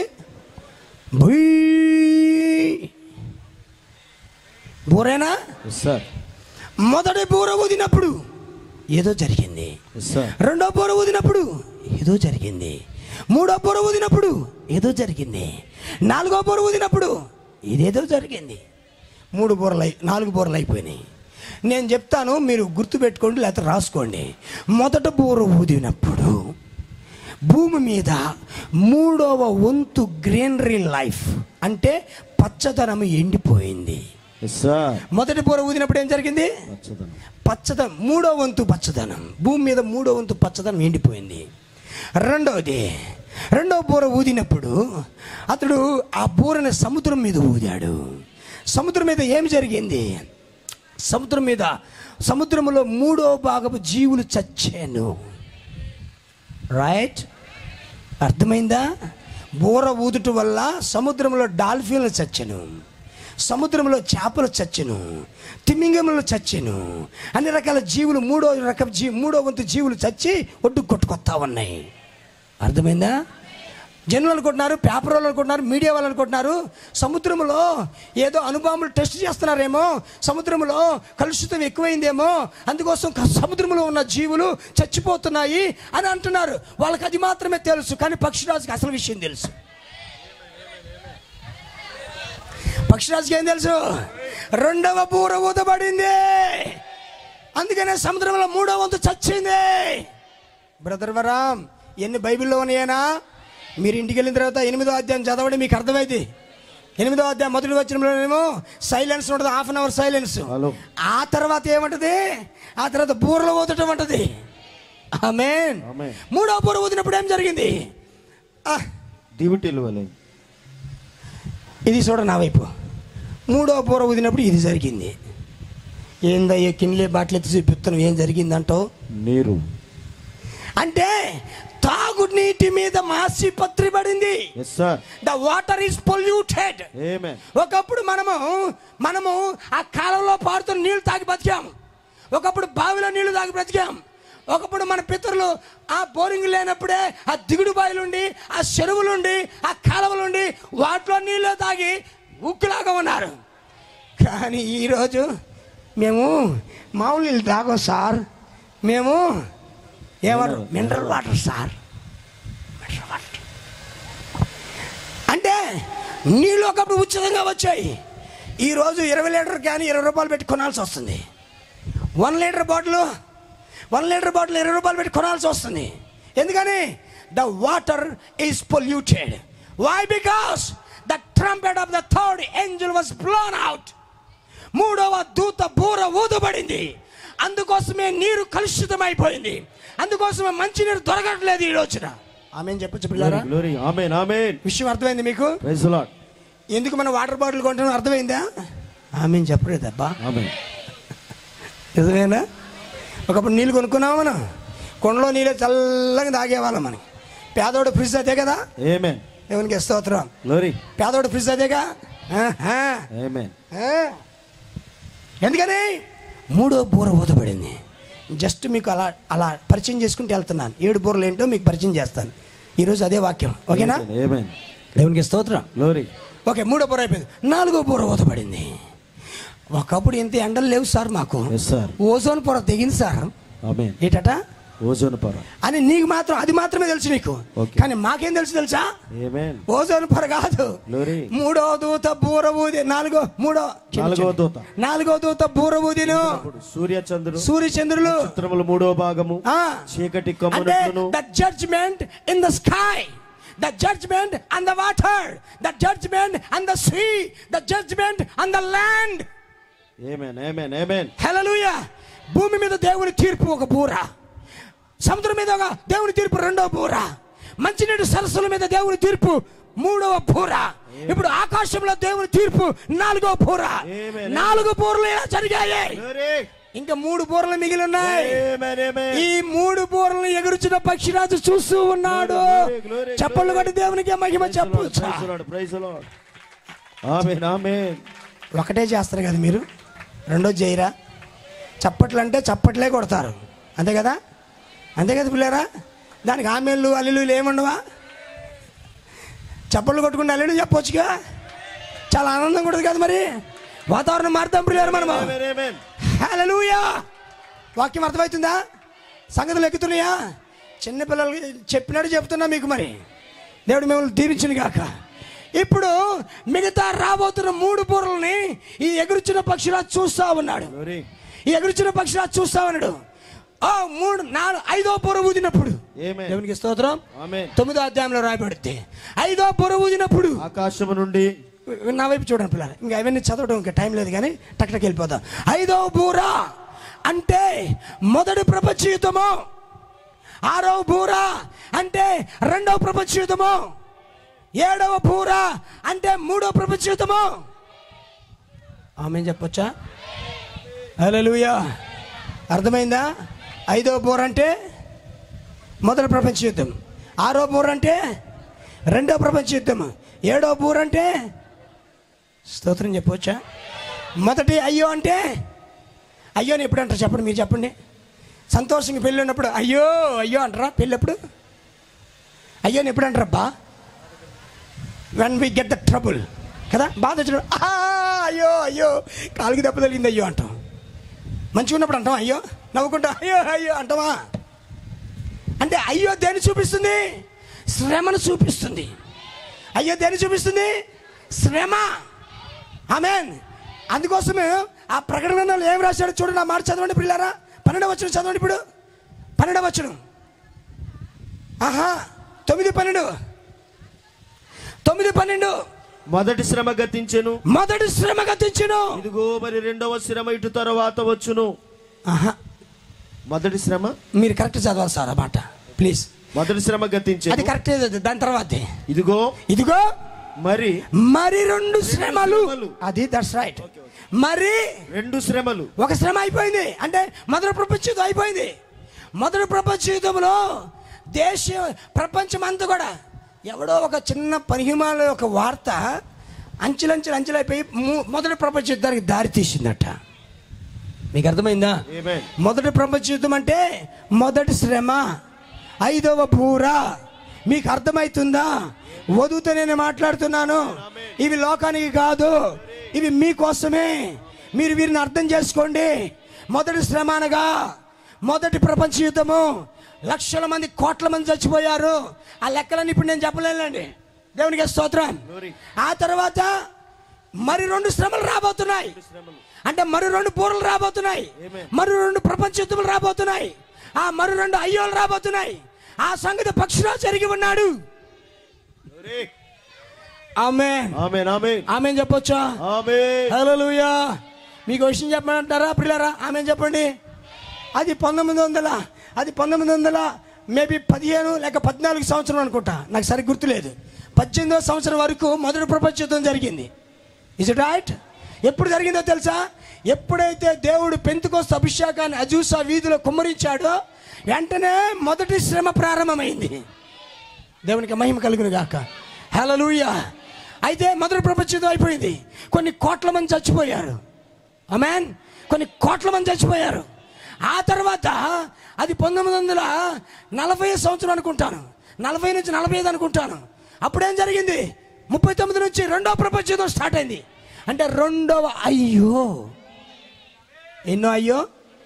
బూరేనా? మొదటి బూర ఊదినప్పుడు ఏదో జరిగింది. రెండో బూర ఊదినప్పుడు ఏదో జరిగింది. మూడో బూర ఊదినప్పుడు ఏదో జరిగింది. నాలుగో బూర ఊదినప్పుడు ఇదేదో జరిగింది. మూడు బూరలు నాలుగు బూరలు అయిపోయినాయి. నేను చెప్తాను, మీరు గుర్తుపెట్టుకోండి లేకపోతే రాసుకోండి. మొదట బూర ఊదినప్పుడు భూమి మీద మూడవ వంతు గ్రీనరీ లైఫ్ అంటే పచ్చదనం ఎండిపోయింది. మొదటి బూర ఊదినప్పుడు ఏం జరిగింది? పచ్చదనం. మూడో వంతు పచ్చదనం, భూమి మీద మూడో వంతు పచ్చదనం ఎండిపోయింది. రెండవది, రెండవ బూర ఊదినప్పుడు అతడు ఆ బూరని సముద్రం మీద ఊదాడు. సముద్రం మీద ఏమి జరిగింది? సముద్రం మీద సముద్రంలో మూడో భాగపు జీవులు చచ్చాను. రైట్? అర్థమైందా? బూర ఊదుట వల్ల సముద్రంలో డాల్ఫిన్లు చచ్చెను, సముద్రంలో చేపలు చచ్చెను, తిమింగములు చచ్చెను, అన్ని రకాల జీవులు మూడో రకం జీ మూడో వంతు జీవులు చచ్చి ఒడ్డు కొట్టుకొస్తా ఉన్నాయి. అర్థమైందా? జనులు అనుకుంటున్నారు, పేపర్ వాళ్ళు అనుకుంటున్నారు, మీడియా వాళ్ళు అనుకుంటున్నారు సముద్రంలో ఏదో అణుబాంబులు టెస్ట్ చేస్తున్నారేమో, సముద్రంలో కలుషితం ఎక్కువైందేమో, అందుకోసం సముద్రంలో ఉన్న జీవులు చచ్చిపోతున్నాయి అని అంటున్నారు. వాళ్ళకి అది మాత్రమే తెలుసు, కానీ పక్షిరాజుకి అసలు విషయం తెలుసు. పక్షిరాజుకి ఏం తెలుసు? రెండవ బూర ఊదబడింది, అందుకనే సముద్రంలో మూడవ వంతు చచ్చింది. బ్రదర్ వరాం, ఎన్ని బైబిల్లో ఉన్నాయేనా? మీరు ఇంటికి వెళ్ళిన తర్వాత ఎనిమిదో అధ్యాయం చదవండి, మీకు అర్థమైంది. ఎనిమిదో అధ్యాయం మొదటి వచనంలోనేమో సైలెన్స్ ఉంటుంది, హాఫ్ అన్ అవర్ సైలెన్స్. ఆ తర్వాత ఏమంటది? ఆ తర్వాత బూరలు ఊదటం అంటది. ఆమేన్. మూడో బూర ఊదినప్పుడు ఏం జరిగింది? ఇది చూడ నా వైపు. మూడో బూర ఊదినప్పుడు ఇది జరిగింది. ఏందయ్యో కిన్లే బాటిల్ ఎత్తి చూపిస్తున్నాం, ఏం జరిగిందంటావు? నీరు అంటే తాగు నీటి మీద మాసి పత్రి పడింది. The water is polluted. ఒకప్పుడు మనము మనము ఆ కాలంలో పారుతున్న నీళ్లు తాగి బతికాం, ఒకప్పుడు బావిలో నీళ్లు తాగి బ్రతికాం, ఒకప్పుడు మన పితరులు ఆ బోరింగ్ లేనప్పుడే ఆ దిగుడు బావిలుండి, ఆ చెరువులుండి, ఆ కాలువలుండి వాటిలో నీళ్ళు తాగి ఉక్కులాగా ఉన్నారు. కానీ ఈరోజు మేము మామూలు నీళ్ళు తాగం సార్, మేము ఏమన్నారు mineral water sir, mineral water. అంటే నీళ్ళు ఒకప్పుడు ఉచితంగా వచ్చాయి, ఈరోజు ఇరవై లీటర్ కానీ ఇరవై రూపాయలు పెట్టి కొనాల్సి వస్తుంది. One litre bottle one litre bottle ఇరవై రూపాయలు పెట్టి కొనాల్సి వస్తుంది. ఎందుకని? The water is polluted. Why? Because the trumpet of the third angel was blown out. మూడవ దూత బూర ఊదబడింది, అందుకోసమే నీరు కలుషితమైపోయింది, అందుకోసమే మంచి నీరు దొరకట్లేదు ఈ రోజున. ఆమేన్ చెప్పొచ్చు పిల్లరా? ఆమేన్ ఆమేన్. విషయం అర్థమైంది మీకు? Praise the Lord. ఎందుకు మనం వాటర్ బాటిల్ కొంటున్నాం అర్థమైందా? ఆమేన్ చెప్పలేదు అబ్బా. ఆమేన్. నిజమేనా? ఒకప్పుడు నీళ్ళు కొనుక్కున్నాం, మనం కొండలో నీళ్ళే చల్లగా తాగేవాళ్ళం. మనకి పేదోడు ఫ్రిడ్జ్ అదే కదా. ఆమేన్. దేవునికి స్తోత్రం. గ్లోరీ. పేదోడు ఫ్రిడ్జ్ అదేగా. ఆమేన్. ఎందుకని? మూడో బూర ఊదబడింది. జస్ట్ మీకు అలా అలా పరిచయం చేసుకుంటూ వెళ్తున్నాను. ఏడు బూరలు ఏంటో మీకు పరిచయం చేస్తాను ఈరోజు, అదే వాక్యం. ఓకేనా? దేవునికి స్తోత్రం. గ్లోరీ. ఓకే, మూడో బూర అయిపోయింది, నాలుగో బూర ఊదబడింది. ఒకప్పుడు ఇంత ఎండలు లేవు సార్ మాకు, ఓజోన్ పొర తెగింది సార్. ఏటట? ఓజోన్ పొర అని నీకు మాత్రం అది మాత్రమే తెలుసు నీకు, కానీ మాకేం తెలుసు తెలుసా? ఓజోన్ పొర కాదు. మూడో దూత బూర ఊది నాలుగో మూడో నాలుగో దూత నాలుగో దూత బూర ఊదిను. సూర్య చంద్రులు సూర్య చంద్రులు చిత్రములు మూడో భాగము చీకటి కమ్మునట్లును. The judgment in the sky, the judgment on the water, the judgment on the sea, the judgment on the land. Amen, amen, amen. Hallelujah. భూమి మీద దేవుని తీర్పు ఒక బూర, సముద్రం మీద ఒక దేవుని తీర్పు రెండవ బూర, మంచినీటి సరస్సుల మీద దేవుని తీర్పు మూడవ బూర, ఇప్పుడు ఆకాశంలో దేవుని తీర్పు నాలుగవ బూర. నాలుగు బూరలు ఇలా జరిగాయి, ఇంకా మూడు బూరలు మిగిలి ఉన్నాయి. ఈ మూడు బూరలను ఎగురుచిన పక్షిరాజు చూస్తూ ఉన్నాడు. చప్పట్లు కొట్టి దేవునికి మహిమ చెప్పొచ్చు. ఒకటే చేస్తారు కదా మీరు, రెండో చేయరా? చప్పట్లు అంటే చప్పట్లే కొడతారు, అంతే కదా? అంతే కదా పిల్లరా? దానికి ఆమెళ్ళు అల్లులు ఏముండవా? చప్పట్లు కొట్టుకుంటే అల్లుడు చెప్పొచ్చుగా, చాలా ఆనందం కూడా కదా. మరి వాతావరణం మారుతాం పిల్లలు మనము. హల్లెలూయా. వాక్యం అర్థమవుతుందా? సంగతులు ఎక్కుతున్నాయా? చిన్నపిల్లలకి చెప్పినట్టు చెప్తున్నా మీకు. మరి దేవుడు మిమ్మల్ని దీవించును గాక. ఇప్పుడు మిగతా రాబోతున్న మూడు బూరల్ని ఈ ఎగురుచిన పక్షిరాజు చూస్తా ఉన్నాడు. ఈ ఎగురుచిన పక్షిరాజు చూస్తా ఉన్నాడు. ఓ మూడు నాలుగు ఐదో బూర ఊదినప్పుడు, దేవునికి స్తోత్రం, తొమ్మిదో అధ్యాయంలో రాయబడితే ఐదో బూర ఊదినప్పుడు ఆకాశము నుండి, నా వైపు చూడండి పిల్లలు, ఇంకా అవన్నీ చదవడం ఇంకా టైం లేదు కానీ టక్టకి వెళ్ళిపోతాం. ఐదో బూర అంటే మొదటి ప్రపంచ యుద్ధము, ఆరవ బూర అంటే రెండవ ప్రపంచ యుద్ధము, ఏడవ బూర అంటే మూడవ ప్రపంచ యుద్ధము. ఆమేన్ చెప్పొచ్చా? హల్లెలూయా. అర్థమైందా? ఐదవ బూర అంటే మొదటి ప్రపంచ యుద్ధం, ఆరో బూర అంటే రెండో ప్రపంచ యుద్ధం. ఏడో బూర అంటే స్తోత్రం చెప్పవచ్చా? మొదటి అయ్యో అంటే అయ్యోని ఎప్పుడు అంటారు చెప్పండి, మీరు చెప్పండి. సంతోషంగా పెళ్ళి ఉన్నప్పుడు అయ్యో అయ్యో అంటారా? పెళ్ళప్పుడు అయ్యోని ఎప్పుడు అంటారు? బా when we get the trouble కదా, బాధ వచ్చినప్పుడు అయ్యో అయ్యో కాలుకి దెబ్బ తగిలింది అయ్యో అంటాం. మంచిగా ఉన్నప్పుడు అంటాం అయ్యో, నవ్వుకుంటా అయ్యో అయ్యో అంటావా? అంటే అయ్యో దేన్ని చూపిస్తుంది? శ్రమను చూపిస్తుంది. అయ్యో దేన్ని చూపిస్తుంది? శ్రమ. ఆమేన్. అందుకోసమే ఆ ప్రకటన గ్రంథంలో ఏం రాశాడు చూడండి. ఆ మాట చదవండి పిల్లారా. పన్నెండవ వచనం చదవండి. ఇప్పుడు పన్నెండవ వచనం. ఆహా తొమ్మిది పన్నెండు తొమ్మిది పన్నెండు మొదటి శ్రమ గతించెను, మొదటి శ్రమ గతించెను, ఇదిగో మరి రెండవ శ్రమ ఇటు తర్వాత వచ్చును. ఆహా మొదటి శ్రమ మీరు కరెక్ట్ చదవాలి సార్ ఆ మాట ప్లీజ్. మొదటి శ్రమ గతించెను, అది కరెక్ట్. దాని తర్వాత ఇదిగో ఇదిగో మరి మరి రెండు శ్రమలు. అది దట్స్ రైట్. మరి రెండు శ్రమలు. ఒక శ్రమ అయిపోయింది అంటే మొదటి ప్రపంచ యుద్ధం అయిపోయింది. మొదటి ప్రపంచ యుద్ధంలో దేశ ప్రపంచం అంతా కూడా ఎవడో ఒక చిన్న పనిహిమాల ఒక వార్త అంచెలంచెలు అంచెలైపోయి మొదటి ప్రపంచ యుద్ధానికి దారి తీసిందట. మీకు అర్థమైందా? మొదటి ప్రపంచ యుద్ధం అంటే మొదటి శ్రమ, ఐదవ బూర. మీకు అర్థమవుతుందా? వధువుతో నేను మాట్లాడుతున్నాను. ఇవి లోకానికి కాదు, ఇవి మీకోసమే. మీరు వీరిని అర్థం చేసుకోండి. మొదటి శ్రమ అనగా మొదటి ప్రపంచ యుద్ధము. లక్షల మంది కోట్ల మంది చచ్చిపోయారు. ఆ లెక్కలన్నీ ఇప్పుడు నేను చెప్పలేనండి. దేవునికి స్తోత్రం. ఆ తర్వాత మరి రెండు శ్రమలు రాబోతున్నాయి. అంటే మరి రెండు బూరలు రాబోతున్నాయి, మరి రెండు ప్రపంచ యుద్ధములు రాబోతున్నాయి, ఆ మరి రెండు అయ్యోలు రాబోతున్నాయి. ఆ సంగతి పక్షిరాజు జరిగి ఉన్నాడు. ఆమేన్ ఆమేన్ ఆమేన్ ఆమేన్ చెప్పొచ్చా? ఆమేన్ హల్లెలూయా. మీకు విషయం చెప్పమంటారా ప్రియులారా? ఆమేన్ చెప్పండి. అది పంతొమ్మిది వందల అది పంతొమ్మిది వందల మేబీ పదిహేను లేక పద్నాలుగు సంవత్సరం అనుకుంటా, నాకు సరిగ్గా గుర్తులేదు. పద్దెనిమిదవ సంవత్సరం వరకు మొదటి ప్రపంచ యుద్ధం జరిగింది. Is it right? ఎప్పుడు జరిగిందో తెలుసా? ఎప్పుడైతే దేవుడు పెంతెకోస్తు అభిషేకాన్ని అజూసా వీధిలో కుమ్మరించాడో వెంటనే మొదటి శ్రమ ప్రారంభమైంది. దేవునికి మహిమ కలుగును గాక. హల్లెలూయా. అయితే మొదటి ప్రపంచ యుద్ధం అయిపోయింది. కొన్ని కోట్ల మంది చచ్చిపోయారు. ఆమేన్. కొన్ని కోట్ల మంది చచ్చిపోయారు. ఆ తర్వాత అది పంతొమ్మిది వందల నలభై సంవత్సరం అనుకుంటాను, నలభై నుంచి నలభై ఐదు అనుకుంటాను. అప్పుడేం జరిగింది? ముప్పై తొమ్మిది నుంచి రెండవ ప్రపంచ యుద్ధం స్టార్ట్ అయింది. అంటే రెండవ అయ్యో. ఎన్నో అయ్యో?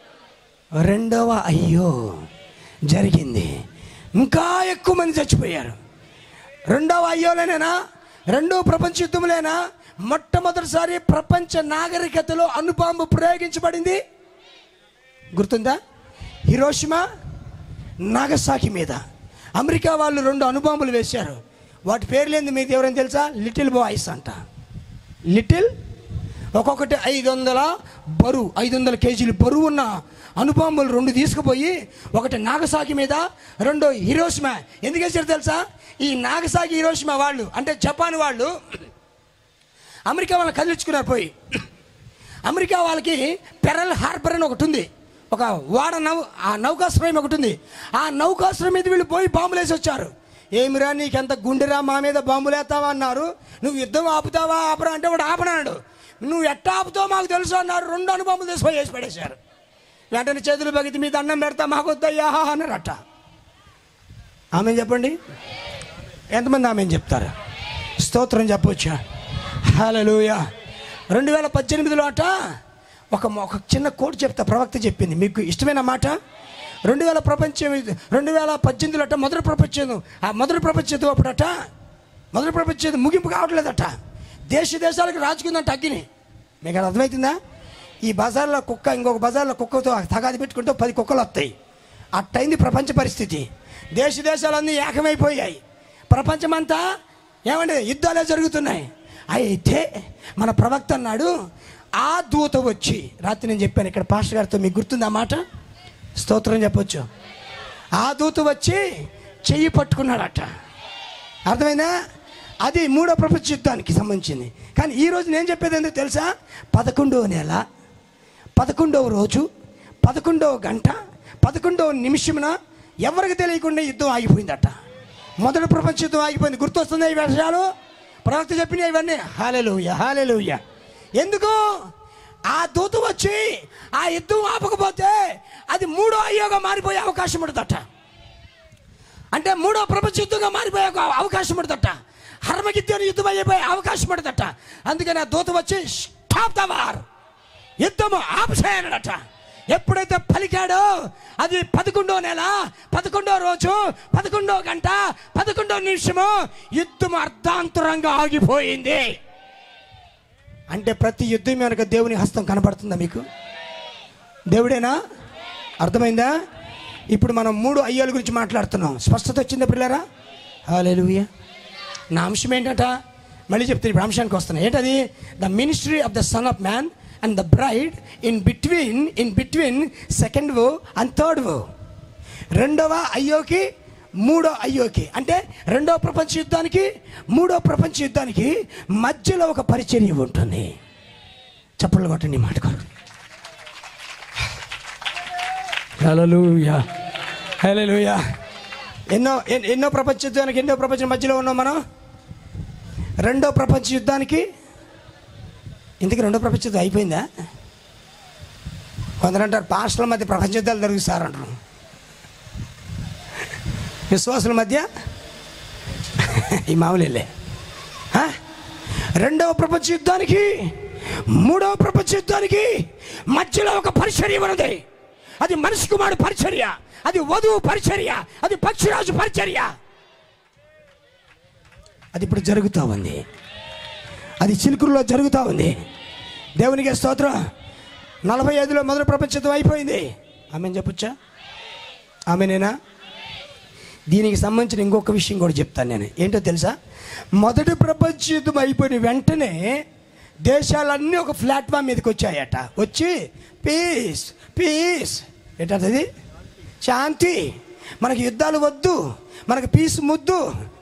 రెండవ అయ్యో జరిగింది. ఇంకా ఎక్కువ మంది చచ్చిపోయారు. రెండవ అయ్యోలేనా? రెండవ ప్రపంచ యుద్ధంలేనా మొట్టమొదటిసారి ప్రపంచ నాగరికతలో అణుబాంబు ప్రయోగించబడింది? గుర్తుందా? హిరోషిమా నాగసాకి మీద అమెరికా వాళ్ళు రెండు అణుబాంబులు వేశారు. వాటి పేర్లేంది మీకు ఎవరైనా తెలుసా? లిటిల్ బాయ్స్ అంట. లిటిల్ ఒక్కొక్కటి ఐదు వందల బరువు ఐదు వందల కేజీలు బరువు ఉన్న అణుబాంబులు రెండు తీసుకుపోయి ఒకటి నాగసాకి మీద, రెండో హిరోషిమా. ఎందుకు వేసారు తెలుసా? ఈ నాగసాకి హిరోషిమా వాళ్ళు అంటే జపాన్ వాళ్ళు అమెరికా వాళ్ళని కదిలించుకున్నారు. పోయి అమెరికా వాళ్ళకి పెరల్ హార్బర్ అని ఒకటి ఉంది, ఒక వాడ నౌ ఆ నౌకాశ్రయం ఒకటి ఉంది. ఆ నౌకాశ్రయం మీద వీళ్ళు పోయి బాంబులు వేసి వచ్చారు. ఏమిరా నీకెంత గుండెరా, మా మీద బాంబులు వేస్తావా అన్నారు. నువ్వు యుద్ధం ఆపుతావా ఆపరా అంటే వాడు ఆపనాడు. నువ్వు ఎట్టా ఆపుతావు మాకు తెలుసు అన్నారు. రెండు అణుబాంబులు తీసుకొని వేసి పడేశారు. వెంటనే చేతులు బగితి మీద అన్నం పెడతా మాకు వద్దయ్యా అన్నారట. ఆమె చెప్పండి. ఎంతమంది ఆమె చెప్తారు? స్తోత్రం చెప్పొచ్చా? హల్లెలూయా. రెండు వేల పద్దెనిమిదిలో అట ఒక ఒక చిన్న కోట్ చెప్తా, ప్రవక్త చెప్పింది, మీకు ఇష్టమైన మాట. రెండు వేల ప్రపంచం రెండు వేల పద్దెనిమిదిలో అట మొదటి ప్రపంచం ఆ మొదటి ప్రపంచం అప్పుడట మొదటి ప్రపంచం ముగింపు కావట్లేదట. దేశ దేశాలకు రాజుకుందంట అగ్గిని. మీకు అది అర్థమవుతుందా? ఈ బజార్లో కుక్క ఇంకొక బజార్లో కుక్కతో తగాది పెట్టుకుంటే పది కుక్కలు వస్తాయి. అట్టయింది ప్రపంచ పరిస్థితి. దేశ దేశాలన్నీ ఏకమైపోయాయి. ప్రపంచమంతా ఏమంటే యుద్ధాలే జరుగుతున్నాయి. అయితే మన ప్రవక్త అన్నాడు, ఆ దూత వచ్చి, రాత్రి నేను చెప్పాను ఇక్కడ పాస్టర్ గారితో, మీకు గుర్తుంది ఆ మాట? స్తోత్రం చెప్పొచ్చు. ఆ దూత వచ్చి చెయ్యి పట్టుకున్నాడట. అర్థమైందా? అది మూడో ప్రపంచ యుద్ధానికి సంబంధించింది. కానీ ఈరోజు నేను చెప్పేది ఎందుకు తెలుసా? పదకొండవ నెల పదకొండవ రోజు పదకొండవ గంట పదకొండవ నిమిషమున ఎవరికి తెలియకుండా యుద్ధం ఆగిపోయిందట. మొదటి ప్రపంచ యుద్ధం ఆగిపోయింది. గుర్తొస్తుంది ఈ విషయాలు ప్రవక్త చెప్పినాయి ఇవన్నీ. హల్లెలూయా హల్లెలూయా. ఎందుకు? ఆ దూత వచ్చి ఆ యుద్ధం ఆపకపోతే అది మూడో అయ్యోగా మారిపోయే అవకాశం ఉంటుందట. అంటే మూడో ప్రపంచ యుద్ధంగా మారిపోయే అవకాశం ఉంటుందట. హర్మగిద్దెను యుద్ధం అయిపోయే అవకాశం ఉంటుందట. అందుకని ఆ దూత వచ్చి స్టాప్ ద వార్, యుద్ధము ఆపచేయనడట. ఎప్పుడైతే పలికాడో అది పదకొండో నెల పదకొండో రోజు పదకొండో గంట పదకొండో నిమిషము యుద్ధం అర్ధాంతరంగా ఆగిపోయింది. అంటే ప్రతి యుద్ధం వెనక దేవుని హస్తం కనబడుతుందా మీకు? దేవుడేనా? అర్థమైందా? ఇప్పుడు మనం మూడు అయ్యాల గురించి మాట్లాడుతున్నాం. స్పష్టత వచ్చిందా పిల్లరా? హల్లెలూయా. నా అంశం ఏంటట మళ్ళీ చెప్తాను. ఇప్పుడు అంశానికి వస్తున్నాయి. ఏంటది? The ministry of the son of man and the bride in between in between second woe and third woe. రెండవ అయ్యోకి మూడో అయ్యోకి, అంటే రెండో ప్రపంచ యుద్ధానికి మూడో ప్రపంచ యుద్ధానికి మధ్యలో ఒక పరిచర్య ఉంటుంది. చప్పట్లు కొట్టండి మాట కొరకు. హల్లెలూయా హల్లెలూయా. ఎన్నో ఎన్నో ప్రపంచ యుద్ధానికి ఎన్నో ప్రపంచం మధ్యలో ఉన్నాం మనం. రెండో ప్రపంచ యుద్ధానికి, ఇందుకు రెండో ప్రపంచ యుద్ధం అయిపోయిందా? కొందరు అంటారు పాస్టర్ల మధ్య ప్రపంచ యుద్ధాలు జరుగుతారు అంటారు. విశ్వాసుల మధ్య ఈ మామూలే. రెండవ ప్రపంచ యుద్ధానికి మూడవ ప్రపంచ యుద్ధానికి మధ్యలో ఒక పరిచర్య ఉన్నది. అది మనిషి కుమారుడు పరిచర్య, అది వధువు పరిచర్య, అది పక్షిరాజు పరిచర్య. అది ఇప్పుడు జరుగుతూ ఉంది. అది చిలుకూరులో జరుగుతూ ఉంది. దేవునికి స్తోత్రం. నలభై ఐదులో మొదటి ప్రపంచ యుద్ధం అయిపోయింది. ఆమెను చెప్పొచ్చా? ఆమెనేనా? దీనికి సంబంధించిన ఇంకొక విషయం కూడా చెప్తాను నేను. ఏంటో తెలుసా? మొదటి ప్రపంచ యుద్ధం అయిపోయిన వెంటనే దేశాలన్నీ ఒక ప్లాట్ఫామ్ మీదకి వచ్చాయట. వచ్చి పీస్ పీస్ ఏంటది? శాంతి, మనకి యుద్ధాలు వద్దు, మనకి పీస్ ముద్దు,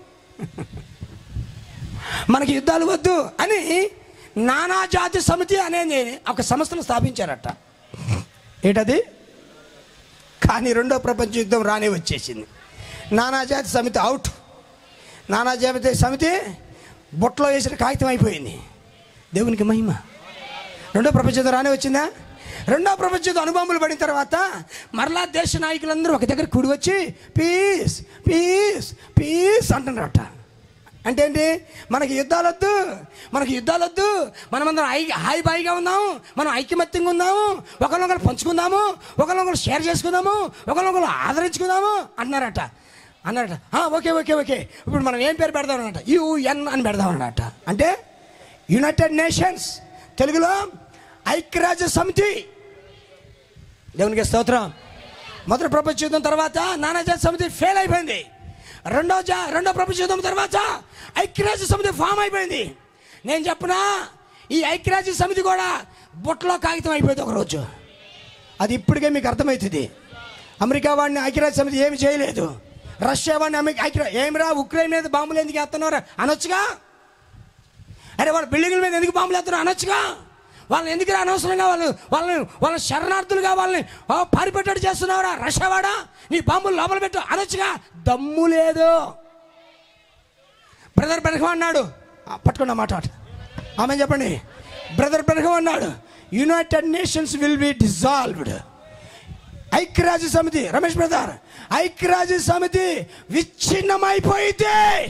మనకి యుద్ధాలు వద్దు అని నానా జాతి సమితి అనేది ఒక సంస్థను స్థాపించారట. ఏంటది? కానీ రెండో ప్రపంచ యుద్ధం రానే వచ్చేసింది. నానాజాతి సమితి అవుట్. నానాజాతి సమితి బొట్లో వేసిన కాగితం అయిపోయింది. దేవునికి మహిమ. రెండో ప్రపంచ యుద్ధం రానే వచ్చిందా? రెండో ప్రపంచ యుద్ధం అనుభవములు పడిన తర్వాత మరలా దేశ నాయకులందరూ ఒక దగ్గర కూడి వచ్చి పీస్ పీస్ పీస్ అంటున్నారట. అంటే ఏంటి? మనకి యుద్ధాలు వద్దు, మనకి యుద్ధాలు వద్దు, మనమందరం ఐ హాయి బాయిగా ఉన్నాము, మనం ఐక్యమత్యంగా ఉన్నాము, ఒకరినొకరు పంచుకుందాము, ఒకరినొకరు షేర్ చేసుకుందాము, ఒకరినొకరు ఆదరించుకుందాము అంటున్నారట. అన్నారట ఓకే ఓకే ఓకే ఇప్పుడు మనం ఏం పేరు పెడదాం అన్నట? యుఎన్ అని పెడదాం అన్నట. అంటే యునైటెడ్ నేషన్స్, తెలుగులో ఐక్యరాజ్య సమితి. దేవునికి స్తోత్రం. మొదటి ప్రపంచ యుద్ధం తర్వాత నానాజాతి సమితి ఫెయిల్ అయిపోయింది. రెండో జా రెండో ప్రపంచ యుద్ధం తర్వాత ఐక్యరాజ్య సమితి ఫామ్ అయిపోయింది. నేను చెప్పనా, ఈ ఐక్యరాజ్య సమితి కూడా బుట్టలో కాగితం అయిపోయింది ఒకరోజు. అది ఇప్పటికే మీకు అర్థమవుతుంది. అమెరికా వాడిని ఐక్యరాజ్య సమితి ఏమి చేయలేదు. రష్యా వాడిని అమెరికా ఐక్య ఏమిరా ఉక్రెయిన్ మీద బాంబులు ఎందుకు వేస్తున్నారు అనొచ్చుగా. అరే వాళ్ళ బిల్డింగ్ల మీద ఎందుకు బాంబులు వేస్తున్నారు అనొచ్చుగా. వాళ్ళని ఎందుకు అనవసరంగా వాళ్ళు వాళ్ళని వాళ్ళ శరణార్థులుగా వాళ్ళని పారిపెట్టేట్టు చేస్తున్నావురా రష్యా వాడా, నీ బాంబులు లోపల పెట్టు అనొచ్చుగా. దమ్ము లేదు. బ్రదర్ బెనహం అన్నాడు, పట్టుకున్న మాట ఆమె చెప్పండి. బ్రదర్ బెనహం అన్నాడు United Nations will be dissolved. ఐక్యరాజ్య సమితి, రమేష్ బ్రదర్, ఐక్యరాజ్య సమితి విచ్ఛిన్నమైపోయింది.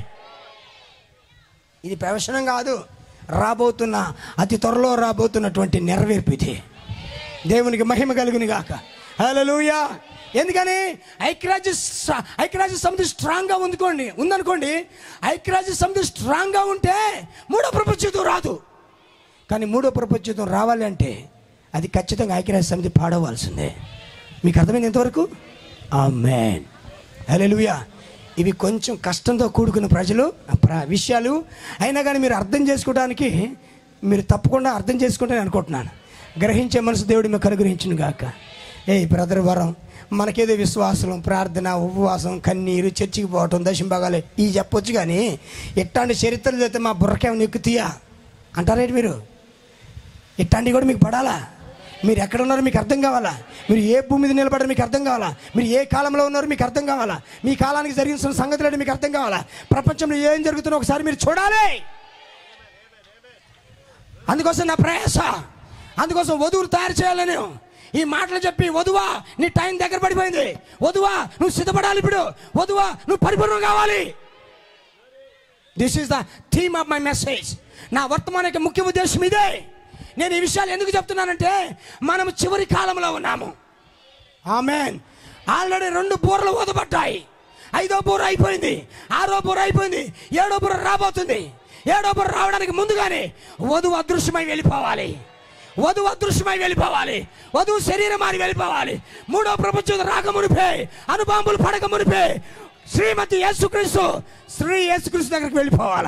ఇది ప్రవచనం కాదు, రాబోతున్న అతి త్వరలో రాబోతున్నటువంటి నెరవేర్పు ఇది. దేవునికి మహిమ కలుగును గాక. హల్లెలూయా. ఎందుకని? ఐక్యరాజ్య ఐక్యరాజ్య సమితి స్ట్రాంగ్గా ఉందుకోండి ఉందనుకోండి ఐక్యరాజ్య సమితి స్ట్రాంగ్గా ఉంటే మూడో ప్రపంచ యుద్ధం రాదు. కానీ మూడో ప్రపంచ యుద్ధం రావాలి అంటే అది ఖచ్చితంగా ఐక్యరాజ్య సమితి పాడవలసిందే. మీకు అర్థమైంది ఎంతవరకు? ఆమేన్. హల్లెలూయా. ఇవి కొంచెం కష్టంతో కూడుకున్న ప్రజలు విషయాలు అయినా కానీ మీరు అర్థం చేసుకోవడానికి మీరు తప్పకుండా అర్థం చేసుకుంటారని అనుకుంటున్నాను. గ్రహించే మనసు దేవుడు మీకు అనుగ్రహించును గాక. ఏ బ్రదర్ వరం, మనకేదో విశ్వాసం, ప్రార్థన, ఉపవాసం, కన్నీరు, చర్చికి పోవటం, దశంభాగాలు ఇవి చెప్పొచ్చు. కానీ ఇట్లాంటి చరిత్రలు చేస్తే మా బుర్రకేమో ఎక్కుతీయా అంటారేంటి మీరు? ఇట్లాంటివి కూడా మీకు పడాలా? మీరు ఎక్కడ ఉన్నారో మీకు అర్థం కావాలా, మీరు ఏ భూమి మీద నిలబడారో మీకు అర్థం కావాలా, మీరు ఏ కాలంలో ఉన్నారో మీకు అర్థం కావాలా, మీ కాలానికి జరిగిన సంగతులు మీకు అర్థం కావాలా, ప్రపంచంలో ఏం జరుగుతుందో ఒకసారి మీరు చూడాలి. అందుకోసం నా ప్రయాస, అందుకోసం వధువులు తయారు చేయాలని ఈ మాటలు చెప్పి, వధువా నీ టైం దగ్గర పడిపోయింది, వధువా నువ్వు సిద్ధపడాలి, ఇప్పుడు వధువా నువ్వు పరిపూర్ణం కావాలి. This is the theme of my message. నా వర్తమానికి ముఖ్య ఉద్దేశం ఇదే. నేను ఈ విషయాలు ఎందుకు చెప్తున్నానంటే మనం చివరి కాలంలో ఉన్నాము. ఆమేన్. ఆల్రెడీ రెండు బూరలు ఊదబడ్డాయి, ఐదో బూర అయిపోయింది, ఆరో బూర అయిపోయింది, ఏడో బూర రాబోతుంది. ఏడో బూర రావడానికి ముందుగానే వధువు అదృశ్యమై వెళ్ళిపోవాలి, వధువు అదృశ్యమై వెళ్ళిపోవాలి, వధువు శరీరం మారి వెళ్ళిపోవాలి. మూడో ప్రపంచం రాక మునిపే, అనుబాంబులు పడక మునిపే శ్రీమతి యేసుక్రీస్తు శ్రీ యేసుక్రీస్తు దగ్గరికి వెళ్ళిపోవాలా.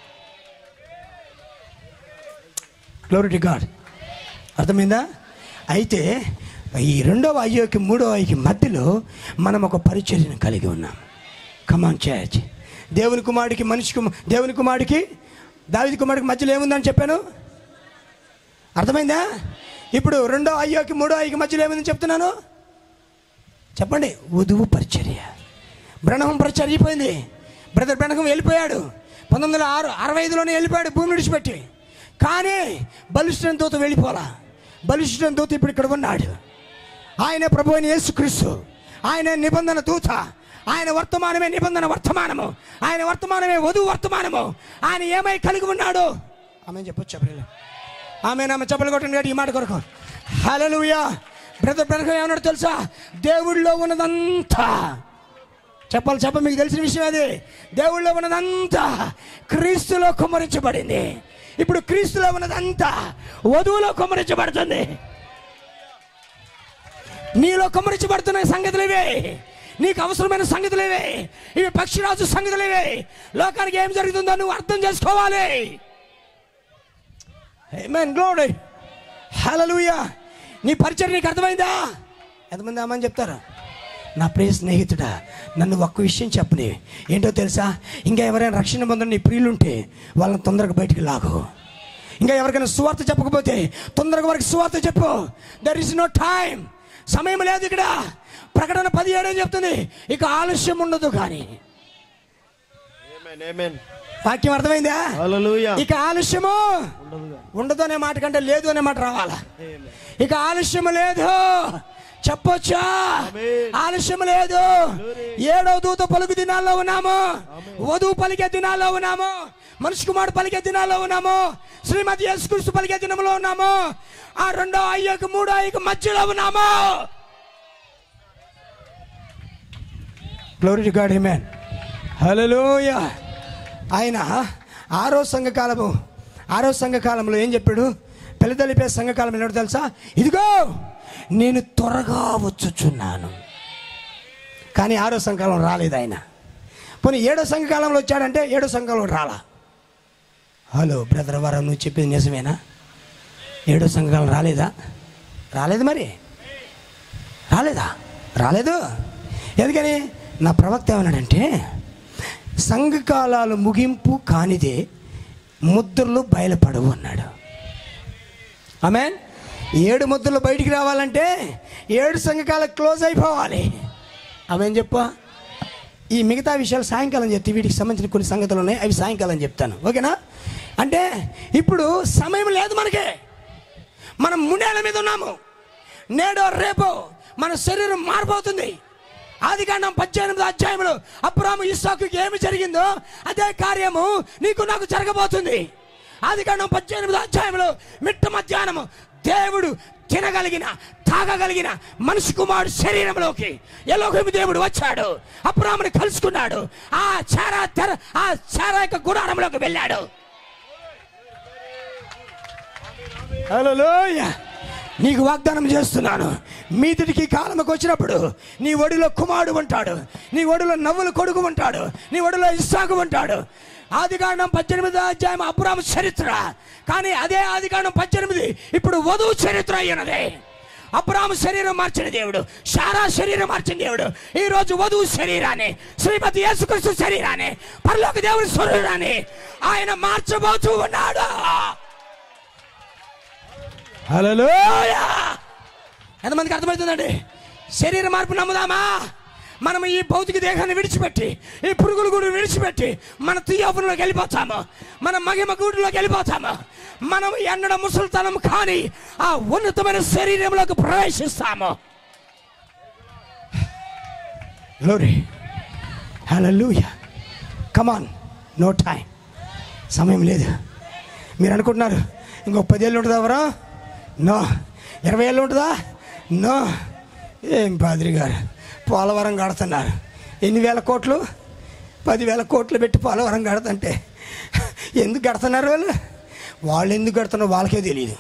Glory to God. అర్థమైందా? అయితే ఈ రెండవ అయ్యోకి మూడవ అయ్యకి మధ్యలో మనం ఒక పరిచర్యను కలిగి ఉన్నాం. Come on church. దేవుని కుమారుడికి మనిషి కుమార్ దేవుని కుమారుడికి దావీదు కుమారుడికి మధ్యలో ఏముందని చెప్పాను, అర్థమైందా? ఇప్పుడు రెండో అయ్యోకి మూడో అయ్యకి మధ్యలో ఏముందని చెప్తున్నాను, చెప్పండి. వధువు పరిచర్య. బ్రహ్మం పరిచర్య అయిపోయింది. బ్రదర్ బ్రహ్మం వెళ్ళిపోయాడు, పంతొమ్మిది వందల ఆరు అరవై ఐదులోనే వెళ్ళిపోయాడు భూమి విడిచిపెట్టి. కానీ బలిష్ఠుని దూత వెళ్ళిపోలా. బలిష్ఠుని దూత ఇప్పుడు ఇక్కడ ఉన్నాడు. ఆయన ప్రభు అయిన యేసుక్రీస్తు, ఆయన నిబంధన దూత, ఆయన వర్తమానమే నిబంధన వర్తమానము, ఆయన వర్తమానమే వధువు వర్తమానము. ఆయన ఏమై కలిగి ఉన్నాడు ఆమె చెప్పొచ్చు. చెప్పలేదు ఆమె నామ చెప్పలు కొట్టండి ఈ మాట కొరకు. హల్లెలూయా. బ్రదర్ బ్రదర్ ఏమన్నాడు తెలుసా? దేవుడిలో ఉన్నదంతా, చెప్పాలి చెప్ప మీకు తెలిసిన విషయం అది, దేవుడిలో ఉన్నదంతా క్రీస్తులో కుమ్మరించబడింది. ఇప్పుడు క్రీస్తులో ఉన్నదంతా వధువులో కుమ్మరించబడుతుంది. నీలో కుమ్మరించబడుతున్న సంగతులు ఇవే, నీకు అవసరమైన సంగతులు ఇవే, ఇవి పక్షిరాజు సంగతులు ఇవే. లోకానికి ఏం జరుగుతుందో నువ్వు అర్థం చేసుకోవాలి. ఆమేన్. గ్లోరీ. హల్లెలూయా. నీ పరిచయం నీకు అర్థమైందా? ఎంతమంది అమ్మని చెప్తారు? నా ప్రియ స్నేహితుడా, నన్ను ఒక్క విషయం చెప్పని, ఏంటో తెలుసా? ఇంకా ఎవరైనా రక్షణ పొందని నీ ప్రియులుంటే వాళ్ళని తొందరగా బయటికి లాగు. ఇంకా ఎవరికైనా సువార్త చెప్పకపోతే తొందరగా వారికి సువార్త చెప్పు. There is no time. సమయం లేదు ఇక్కడ. ప్రకటన పదిహేడు ఏం చెప్తుంది? ఇక ఆలస్యం ఉండదు. కానీ వాక్యం అర్థమైందా? ఇక ఆలస్యము ఉండదు అనే మాట కంటే లేదు అనే మాట రావాలా. ఇక ఆలస్యము లేదు చెప్పొచ్చా? ఆలస్యం లేదు. ఏడో దూత పలుకు దినాల్లో ఉన్నాము, వధువు పలికే దినాల్లో ఉన్నాము, మనిషి కుమారుడు పలికే దినాల్లో ఉన్నాము, శ్రీమతి యేసుక్రీస్తు పలికే దినంలో ఉన్నాము. ఆ రెండో అయ్యకు మూడో అయ్యకు మధ్యలో ఉన్నాము. Glory to God. Amen. Hallelujah. ఆయన ఆరో సంఘకాలము ఆరో సంఘకాలంలో ఏం చెప్పాడు? పెళ్లిదలిపే సంఘకాలం ఏమిటో తెలుసా? ఇదిగో నేను త్వరగా వచ్చుచున్నాను. కానీ ఆరో సంఘకాలం రాలేదు ఆయన. పోనీ ఏడో సంఘకాలంలో వచ్చాడంటే ఏడో సంఘకాలంలో రాలా. హలో బ్రదర్ వరం, నువ్వు చెప్పింది నిజమేనా? ఏడో సంఘకాలం రాలేదా? రాలేదు. మరి రాలేదా? రాలేదు. ఎందుకని? నా ప్రవక్త ఏమన్నాడంటే సంఘకాలాలు ముగింపు కానిదే ముద్రలు బయలుపడవు అన్నాడు. ఆమేన్. ఏడు ముద్రలు బయటికి రావాలంటే ఏడు సంఘకాలం క్లోజ్ అయిపోవాలి. ఆమేన్ చెప్పు. ఈ మిగతా విషయాలు సాయంకాలం చెప్తే, వీటికి సంబంధించిన కొన్ని సంగతులు ఉన్నాయి, అవి సాయంకాలం చెప్తాను. ఓకేనా? అంటే ఇప్పుడు సమయం లేదు మనకి. మనం ముండేళ్ల మీద ఉన్నాము. నేడో రేపో మన శరీరం మారిపోతుంది. ఆదికాండం పద్దెనిమిది అధ్యాయంలో అబ్రాహాము ఇస్సాకుకి ఏమి జరిగిందో అదే కార్యము నీకు నాకు జరగబోతుంది. ఆదికాండం పద్దెనిమిది అధ్యాయంలో మిట్ట మధ్యాహ్నము దేవుడు తినగలిగిన తాగగలిగిన మనిషి కుమారుడు శరీరంలోకి ఎలోహిము దేవుడు వచ్చాడు, అబ్రాహాముని కలుసుకున్నాడు, ఆ చారా తెర ఆ చారా యొక్క గుడారంలోకి వెళ్ళాడు. హల్లెలూయా. నీకు వాగ్దానం చేస్తున్నాను, మీదిటికి కాలంకి వచ్చినప్పుడు నీ ఒడిలో కుమారుడు ఉంటాడు, నీ ఒడిలో నవ్వులు కొడుకు ఉంటాడు, నీ ఒడిలో ఇస్సాకు ఉంటాడు. ఆదికాండం పద్దెనిమిది అధ్యాయం అబ్రాహాము చరిత్ర, కానీ అదే ఆదికాండం పద్దెనిమిది ఇప్పుడు వధువు చరిత్ర అయినది. అబ్రాహాము శరీరం మార్చిన దేవుడు, శారా శరీరం మార్చిన దేవుడు ఈ రోజు వధువు శరీరాన్ని, శ్రీమతి యేసుక్రీస్తు శరీరాన్ని, పరలోక దేవుని శరీరాన్ని ఆయన మార్చబోతూ ఉన్నాడు. హల్లెలూయా. ఎంతమందికి అర్థమవుతుందండి? శరీర మార్పు నమ్ముదామా? మనం ఈ భౌతిక దేహాన్ని విడిచిపెట్టి, ఈ పురుగుల గూడు విడిచిపెట్టి మన తీయపురంలోకి వెళ్ళిపోతాము, మన మహిమ గూడులోకి వెళ్ళిపోతాము. మనం ఎన్నడ ముసలితనం కానీ ఆ ఉన్నతమైన శరీరంలోకి ప్రవేశిస్తాము. Glory, hallelujah. Come on, no time, సమయం లేదు. మీరు అనుకుంటున్నారు ఇంకో పదేళ్ళు ఉంటుందా ఎవరో? నో. ఇరవై ఏళ్ళు ఉంటుందా? నో. ఏం పాద్రి గారు పోలవరం కడుతున్నారు, ఎన్ని వేల కోట్లు, పదివేల కోట్లు పెట్టి పోలవరం కడుతుంటే ఎందుకు కడుతున్నారు వాళ్ళు? వాళ్ళు ఎందుకు కడుతున్నారో వాళ్ళకే తెలియదు.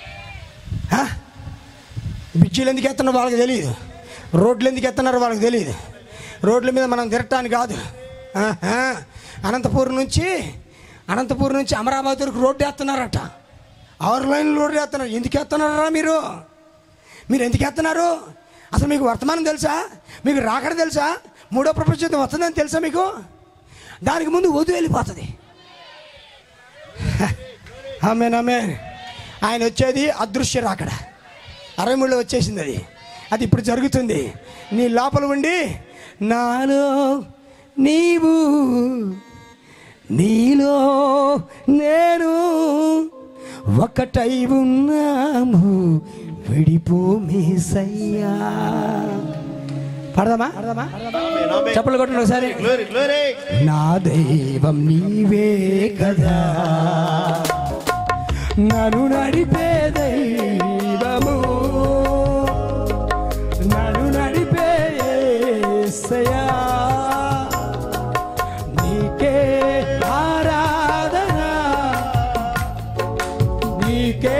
బ్రిడ్జీలు ఎందుకు ఎత్తున్నారో వాళ్ళకి తెలియదు. రోడ్లు ఎందుకు ఎత్తున్నారో వాళ్ళకి తెలియదు. రోడ్ల మీద మనం తిరగటానికి కాదు. అనంతపూర్ నుంచి అనంతపూర్ నుంచి అమరావతి వరకు రోడ్డు వేస్తున్నారట. ఆరు లైన్లు రోడ్డు వేస్తున్నారు. ఎందుకు వేస్తున్నారా మీరు? మీరు ఎందుకు వేస్తున్నారు? అసలు మీకు వర్తమానం తెలుసా? మీకు రాకడ తెలుసా? మూడో ప్రపంచ యుద్ధం వస్తుందని తెలుసా మీకు? దానికి ముందు వధువు వెళ్ళిపోతుంది. ఆమేన్, ఆమేన్. ఆయన వచ్చేది అదృశ్య రాకడ. అరవై మూడులో వచ్చేసింది అది. అది ఇప్పుడు జరుగుతుంది. నీ లోపల ఉండి నాలో నీవు, నీలో నేను ఒకటై ఉన్నాము, విడిపోమేసయ్యా. పడదామా? చప్పలు కొట్టండి ఒకసారి. నా దైవం నీవే కదా, నన్ను నడిపే దైవము, నన్ను నడిపే యేసయ్యా, నీకే ఆరాధన, నీకే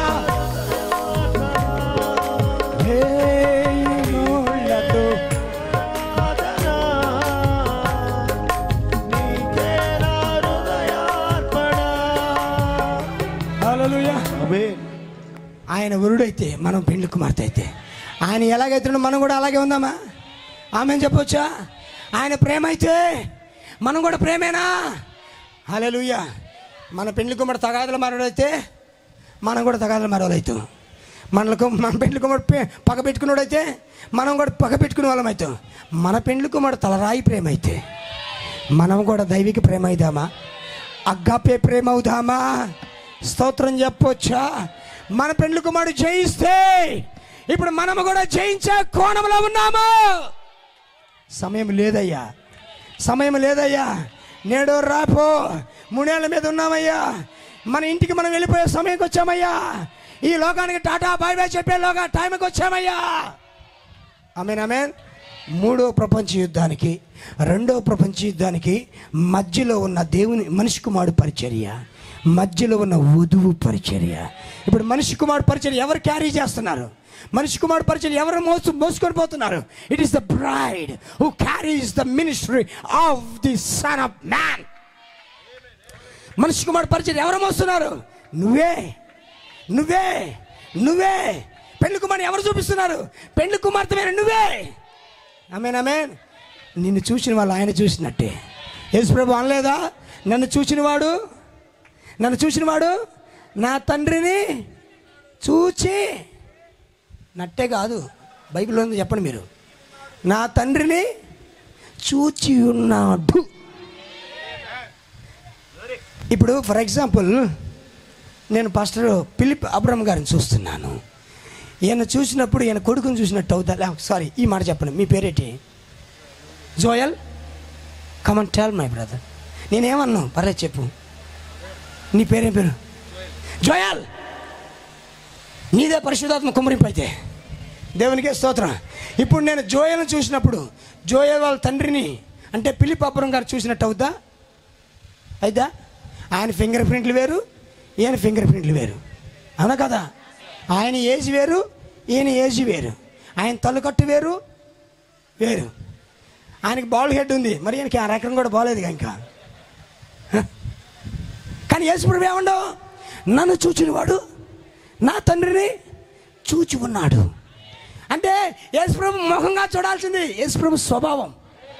ఆయన వరుడైతే మనం పెండ్లి కుమార్తె అయితే ఆయన ఎలాగైతే మనం కూడా అలాగే ఉందామా? ఆమెను చెప్పొచ్చా? ఆయన ప్రేమ అయితే మనం కూడా ప్రేమేనా? హల్లెలూయా. మన పెండ్లి కుమార్తె తగాదులు మారోడైతే మనం కూడా తగాదులు మారోలైతాం. మనకు మన పెండ్లి కుమార్తె పగ పెట్టుకున్నాడైతే మనం కూడా పగ పెట్టుకునే వాళ్ళం అవుతాం. మన పెండ్లి కుమార్తె తలరాయి ప్రేమ అయితే మనం కూడా దైవిక ప్రేమ అవుదామా? అగ్గాపే ప్రేమ అవుదామా? స్తోత్రం చెప్పొచ్చా? మన పెండ్లి కుమారుడు జయిస్తే ఇప్పుడు మనము కూడా జయించే కోణంలో ఉన్నాము. సమయం లేదయ్యా, సమయం లేదయ్యా. నేడో రాపో మూడేళ్ల మీద ఉన్నామయ్యా. మన ఇంటికి మనం వెళ్ళిపోయే సమయంకి వచ్చామయ్యా. ఈ లోకానికి టాటా బాయ్ బాయ్ చెప్పే లోగా టైంకి వచ్చామయ్యా. ఆమేన్, ఆమేన్. మూడో ప్రపంచ యుద్ధానికి, రెండో ప్రపంచ యుద్ధానికి మధ్యలో ఉన్న దేవుని మనిషి కుమారుడు పరిచర్య, మధ్యలో ఉన్న వధువు పరిచర్య. ఇప్పుడు మనిషి కుమారుడు పరిచర్య ఎవరు క్యారీ చేస్తున్నారు? మనిషి కుమారుడు పరిచర్య ఎవరు మోసు మోసుకొని పోతున్నారు? It is the bride who carries the ministry of the son of man. మనిషి కుమారుడు పరిచర్య ఎవరు మోస్తున్నారు? నువ్వే, నువ్వే, నువ్వే. పెళ్లి కుమారుడు ఎవరు చూపిస్తున్నారు? పెళ్లి కుమార్తె నువ్వే. ఆమేన్, ఆమేన్. నిన్ను చూసిన వాళ్ళు ఆయన చూసినట్టే. యేసు ప్రభు అనలేదా? నన్ను చూసినవాడు నన్ను చూసినవాడు నా తండ్రిని చూచి నట్టే కాదు. బైబిల్లో ఉంది, చెప్పండి మీరు. నా తండ్రిని చూచి ఉన్నాడు. ఇప్పుడు ఫర్ ఎగ్జాంపుల్ నేను పాస్టర్ ఫిలిప్ అబ్రహం గారిని చూస్తున్నాను. ఈయన చూసినప్పుడు ఈయన కొడుకుని చూసినట్టు అవుతా? సారీ, ఈ మాట చెప్పండి. మీ పేరేంటి? Joel. Come on tell my brother. నేనేమన్నా పర్లేదు చెప్పు. నీ పేరేం పేరు? జోయల్. నీదే పరిశుద్ధాత్మ కుమ్మరింపు అయితే దేవునికే స్తోత్రం. ఇప్పుడు నేను జోయల్ని చూసినప్పుడు జోయల్ వాళ్ళ తండ్రిని అంటే ఫిలిప్ అబ్రహం గారు చూసినట్టు అవుద్దా? అయిద్దా? ఆయన ఫింగర్ ప్రింట్లు వేరు, ఈయన ఫింగర్ ప్రింట్లు వేరు, అవునా కదా? ఆయన ఏజ్ వేరు, ఈయన ఏజ్ వేరు. ఆయన తలకట్టు వేరు వేరు. ఆయనకి బాల్ హెడ్ ఉంది, మరి ఈయనకి ఆ రకం కూడా బాగాలేదుగా ఇంకా. కానీ యేసుప్రభు ఏమండవు? నన్ను చూచినవాడు నా తండ్రిని చూచి ఉన్నాడు. అంటే యేసుప్రభు ముఖంగా చూడాల్సింది యేసుప్రభు స్వభావం.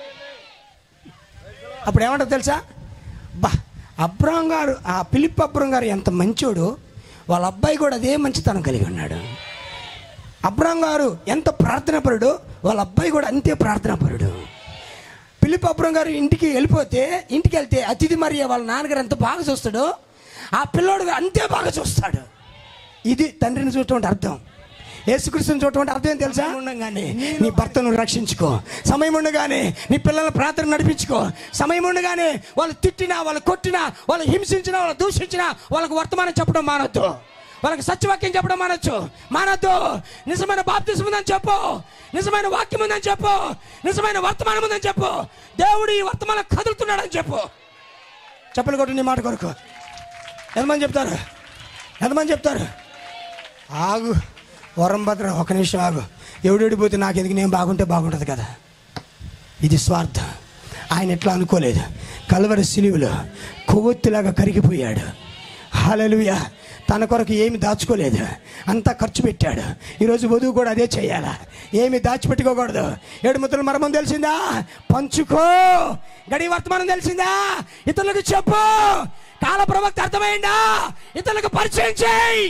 అప్పుడు ఏమంటారు తెలుసా? బా, అబ్రహం గారు, ఆ ఫిలిప్ అబ్రహం గారు ఎంత మంచోడు, వాళ్ళ అబ్బాయి కూడా అదే మంచితనం కలిగి ఉన్నాడు. అబ్రహాం గారు ఎంత ప్రార్థనాపరుడు, వాళ్ళ అబ్బాయి కూడా అంతే ప్రార్థనాపరుడు. ఫిలిప్ అబ్రహాం గారు ఇంటికి వెళ్ళిపోతే, ఇంటికి వెళ్తే అతిథి మరియ వాళ్ళ నాన్నగారు ఎంత బాగా చూస్తాడో ఆ పిల్లోడు అంతే బాగా చూస్తాడు. ఇది తండ్రిని చూడటం అర్థం. యేసుక్రీస్తుని చూడటం అర్థం ఏం తెలుసా? ఉండగానే నీ భర్తను రక్షించుకో, సమయం ఉండగానే నీ పిల్లల ప్రార్థన నడిపించుకో, సమయం ఉండగానే వాళ్ళు తిట్టినా, వాళ్ళు కొట్టినా, వాళ్ళు హింసించినా, వాళ్ళు దూషించినా వాళ్ళకు వర్తమానం చెప్పడం మానొద్దు, వాళ్ళకి సత్యవాక్యం చెప్పడం మానొచ్చు మానొద్దు. నిజమైన బాప్తిసం ఉందని చెప్పు, నిజమైన వాక్యం ఉందని చెప్పు, నిజమైన వర్తమానం ఉందని చెప్పు, దేవుడు ఈ వర్తమానం కదులుతున్నాడని చెప్పు. చెప్పలు కొట్టు నీ మాట కొరకు. ఎంతమంది చెప్తారు? ఎంతమంది చెప్తారు? ఆగు వరం భద్ర, ఒక నిమిషం ఆగు. ఎవడెడిపోతే నాకు ఎందుకు, నేను బాగుంటే బాగుంటుంది కదా. ఇది స్వార్థం. ఆయన ఎట్లా అనుకోలేదు. కల్వరి సిలువలో కొవ్వొత్తిలాగా కరిగిపోయాడు. హల్లెలూయా. తన కొరకు ఏమి దాచుకోలేదు, అంతా ఖర్చు పెట్టాడు. ఈరోజు వధువు కూడా అదే చేయాలా, ఏమి దాచిపెట్టుకోకూడదు. ఏడు ముద్రల మర్మం తెలిసిందా? పంచుకో. గడి వర్తమానం తెలిసిందా? ఇతరులకు చెప్పు. కాల ప్రవక్త అర్థమైందా? ఇతరులకు పరిచయం చేయి.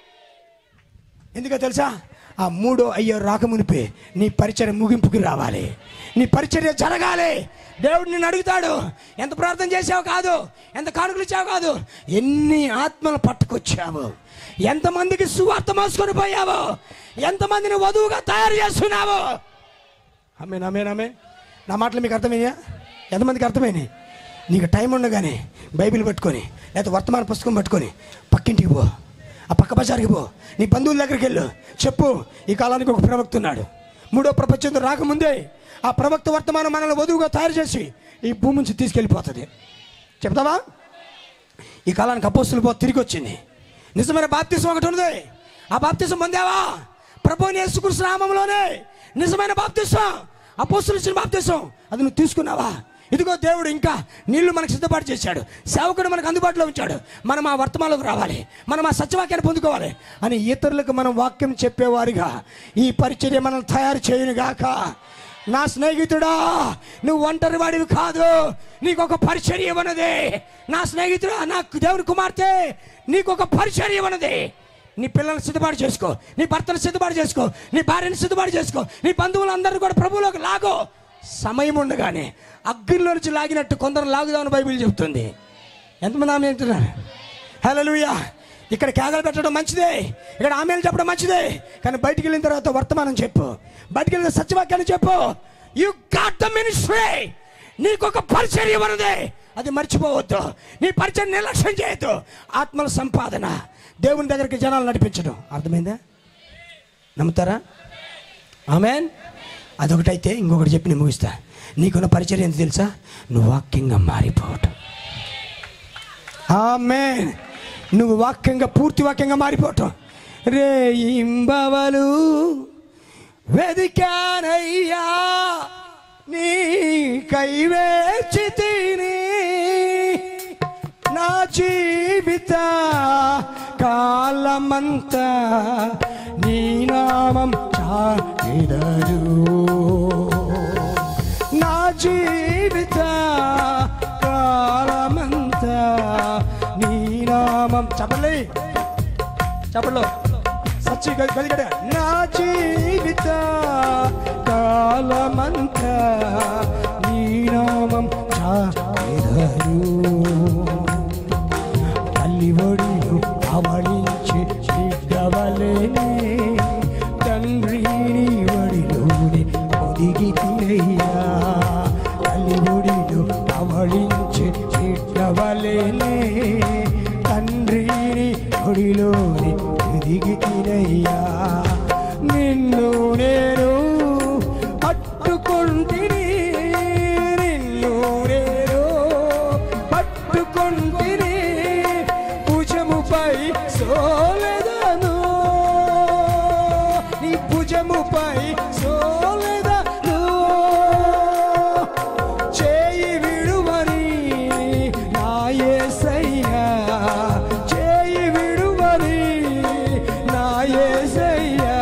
ఎందుకో తెలుసా? ఆ మూడో అయ్యో రాకమునిపే నీ పరిచర్య ముగింపుకి రావాలి, నీ పరిచర్య జరగాలి. దేవుడు నిన్ను అడుగుతాడు, ఎంత ప్రార్థన చేసావు కాదు, ఎంత కానుకలు ఇచ్చావు కాదు, ఎన్ని ఆత్మలు పట్టుకొచ్చావు, ఎంతమందికి సువార్త మోసుకొని పోయావు, ఎంతమందిని వధువుగా తయారు చేస్తున్నావు. ఆమేన్, ఆమేన్, ఆమేన్. నా మాటలు మీకు అర్థమయ్యా? ఎంతమందికి అర్థమైనాయి? నీకు టైం ఉండగానే బైబిల్ పట్టుకొని, లేకపోతే వర్తమాన పుస్తకం పట్టుకొని పక్కింటికి పో, ఆ పక్క బజార్కి పో, నీ బంధువుల దగ్గరికి వెళ్ళు, చెప్పు ఈ కాలానికి ఒక ప్రవక్త ఉన్నాడు. మూడో ప్రపంచంతో రాకముందే ఆ ప్రవక్త వర్తమానం మనల్ని వధువుగా తయారు చేసి ఈ భూమి నుంచి తీసుకెళ్ళిపోతుంది. చెప్తావా? ఈ కాలానికి అపోస్తుల బోధ తిరిగి వచ్చింది. నిజమైన బాప్తిసం ఒకటి ఉంది. ఆ బాప్తిసం పొందావా? ప్రభువుని యేసుక్రీస్తు నామములోనే నిజమైన బాప్తిసం, అపోస్తులు ఇచ్చిన బాప్తిసం, అది నువ్వు తీసుకున్నావా? ఇదిగో దేవుడు ఇంకా నీళ్లు మనకు సిద్ధపాటు చేశాడు, సేవకుడు మనకు అందుబాటులో ఉంచాడు. మనం ఆ వర్తమానంలోకి రావాలి, మనం ఆ సత్యవాక్యాన్ని పొందుకోవాలి అని ఇతరులకు మనం వాక్యం చెప్పేవారిగా ఈ పరిచర్య మనం తయారు చేయనుగాక. నా స్నేహితుడా, నువ్వు ఒంటరి వాడివి కాదు, నీకు ఒక పరిచర్య ఉన్నది. నా స్నేహితుడా, నా దేవుని కుమార్తె, నీకు ఒక పరిచర్య ఉన్నది. నీ పిల్లల్ని సిద్ధపాటు చేసుకో, నీ భర్తను సిద్ధపాటు చేసుకో, నీ భార్యను సిద్ధపాటు చేసుకో, నీ బంధువులందరూ కూడా ప్రభువులోకి లాగో. సమయం ఉండగానే అగ్నిలో నుంచి లాగినట్టు కొందరు లాగుదామని బైబిల్ చెబుతుంది. ఎంతమంది ఆమె అంటున్నారు? హల్లెలూయా. ఇక్కడ కేకలు పెట్టడం మంచిదే, ఇక్కడ ఆమెలు చెప్పడం మంచిదే, కానీ బయటికి వెళ్ళిన తర్వాత వర్తమానం చెప్పు, బయటికి వెళ్ళిన సత్యవాక్యాన్ని చెప్పు. You got the ministry. నీకు ఒక పరిచర్య ఉన్నది, అది మర్చిపోవద్దు. నీ పరిచయం నిర్లక్ష్యం చేయొద్దు. ఆత్మల సంపాదన, దేవుని దగ్గరికి జనాలు నడిపించడం. అర్థమైందా? నమ్ముతారా? ఆమేన్. అదొకటైతే ఇంకొకటి చెప్పి నేను ముగిస్తా. నీకున్న పరిచర్య ఎంత తెలుసా? నువ్వు వాక్యంగా మారిపోవటం. ఆమేన్. నువ్వు వాక్యంగా, పూర్తి వాక్యంగా మారిపోవటం. రేయింబవలు వెదికానయ్యా నీ కైవేచి తిని, నా జీవిత కాలమంతా నీ నామం చాటెదరు. నా జీవిత కాలమంతా నీ నామం. చెప్పలే, చెప్పలో సచ్చి కలిగడ. నా జీవిత కాలమంతా నీ నామం చాటెదరు. తల్లి ఒడిలో అవళించి బిడ్డవలేనే, తండ్రి నీ ఒడిలోనే ఒదిగి తినయ్యా. తల్లి ఒడిలో అవళించి బిడ్డవలేనే, తండ్రి నీ ఒడిలోనే ఒదిగి తినయ్యా. నిన్ను నేను పట్టుకుంటిని, నిన్ను నేను పట్టుకుంటిని, భుజముపై సోలెదను, నీ భుజముపై సోలెదను. చేయి విడువని నా యేసయ్యా, చేయి విడువని నా యేసయ్యా.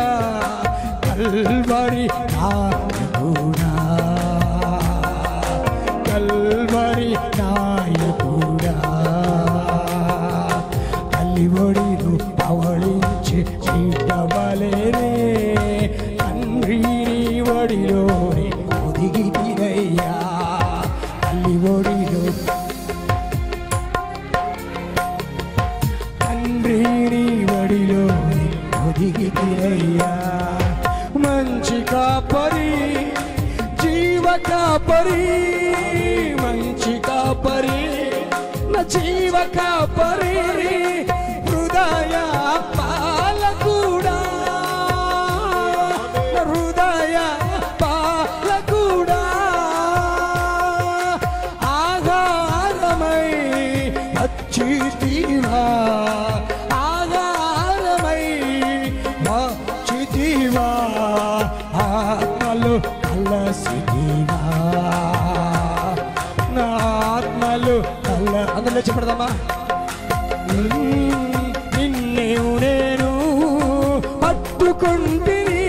యేసయ్యా మంచి కాపరి జీవ కాపరి మంచి కాపరి నా జీవ కాపరి హృదయ పాలకుడా హృదయ పాలకుడా ఆహారమై వచ్చితివా ఆహారమై వచ్చితివా ఆత్మలు కలసితివా నా ఆత్మలు కల అందులో చెప్పడదామా నిన్నేవు నేను పట్టుకుంటిని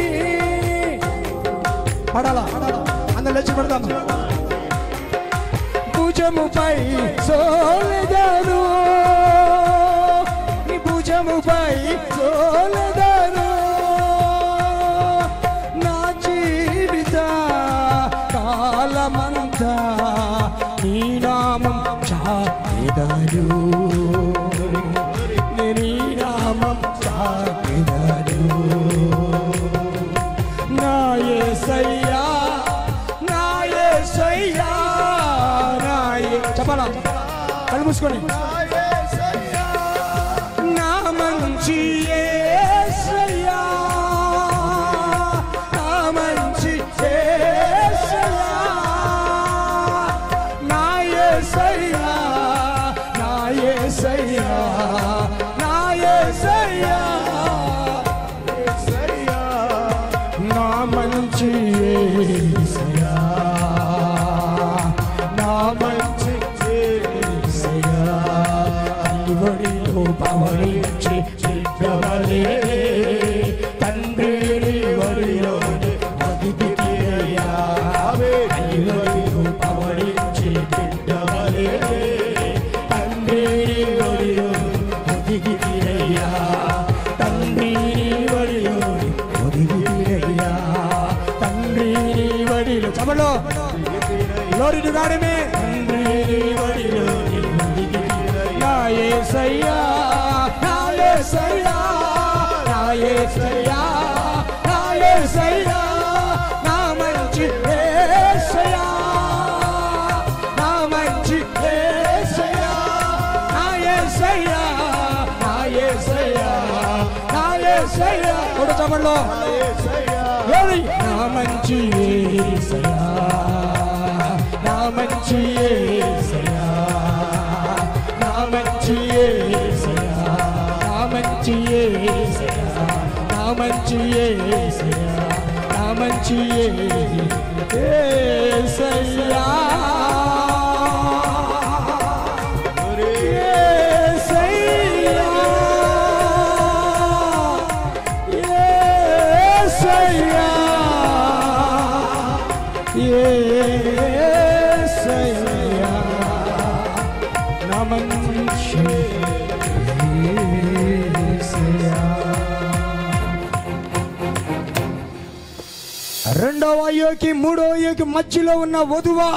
పడాలా అందులో చెప్పడదామా భుజముపై సోలెదను నీ భుజముపై సోలెదను నా జీవిత కాలమంతా నీ నామం చాటెదను నీ నామం చాటెదను నా యేసయ్యా నా యేసయ్యా నా యే చెప్పాలా కళ్ళు మూసుకొని నా మంచి యేసయ్యా నా మంచి యేసయ్యా నా యేసయ్యా నా యేసయ్యా నా యేసయ్యా నా మంచి యేసయ్యా నా మంచి యేసయ్యా కల్వరిలో పవళించి చిత్తవలే తండ్రి వడిలో ఒదిగితిరయ్యా కల్వరిలో పవళించి చిత్తవలే తండ్రి వడిలో ఒదిగితిరయ్యా తండ్రి వడిలో ఒదిగితిరయ్యా తండ్రి వడిలో చమలో గ్లోరీ టు గాడ్ మే తండ్రి వడిలో నా యేసయ్యా నా యేసయ్యా నా యేసయ్యా నా యేసయ్యా నా మంచి యేసయ్యా నా మంచి యేసయ్యా నా యేసయ్యా నా యేసయ్యా నా యేసయ్యా కొడు చమలో గ్లోరీ నా మంచి యేసయ్యా నా మంచి యేసయ్యా నా మంచి యేసయ్యా నా మంచి యేసయ్యా నా మంచి యేసయ్యా నా మంచి యేసయ్యా రెండవ అయ్యోకి మూడో అయ్యోకి మధ్యలో ఉన్న వధువా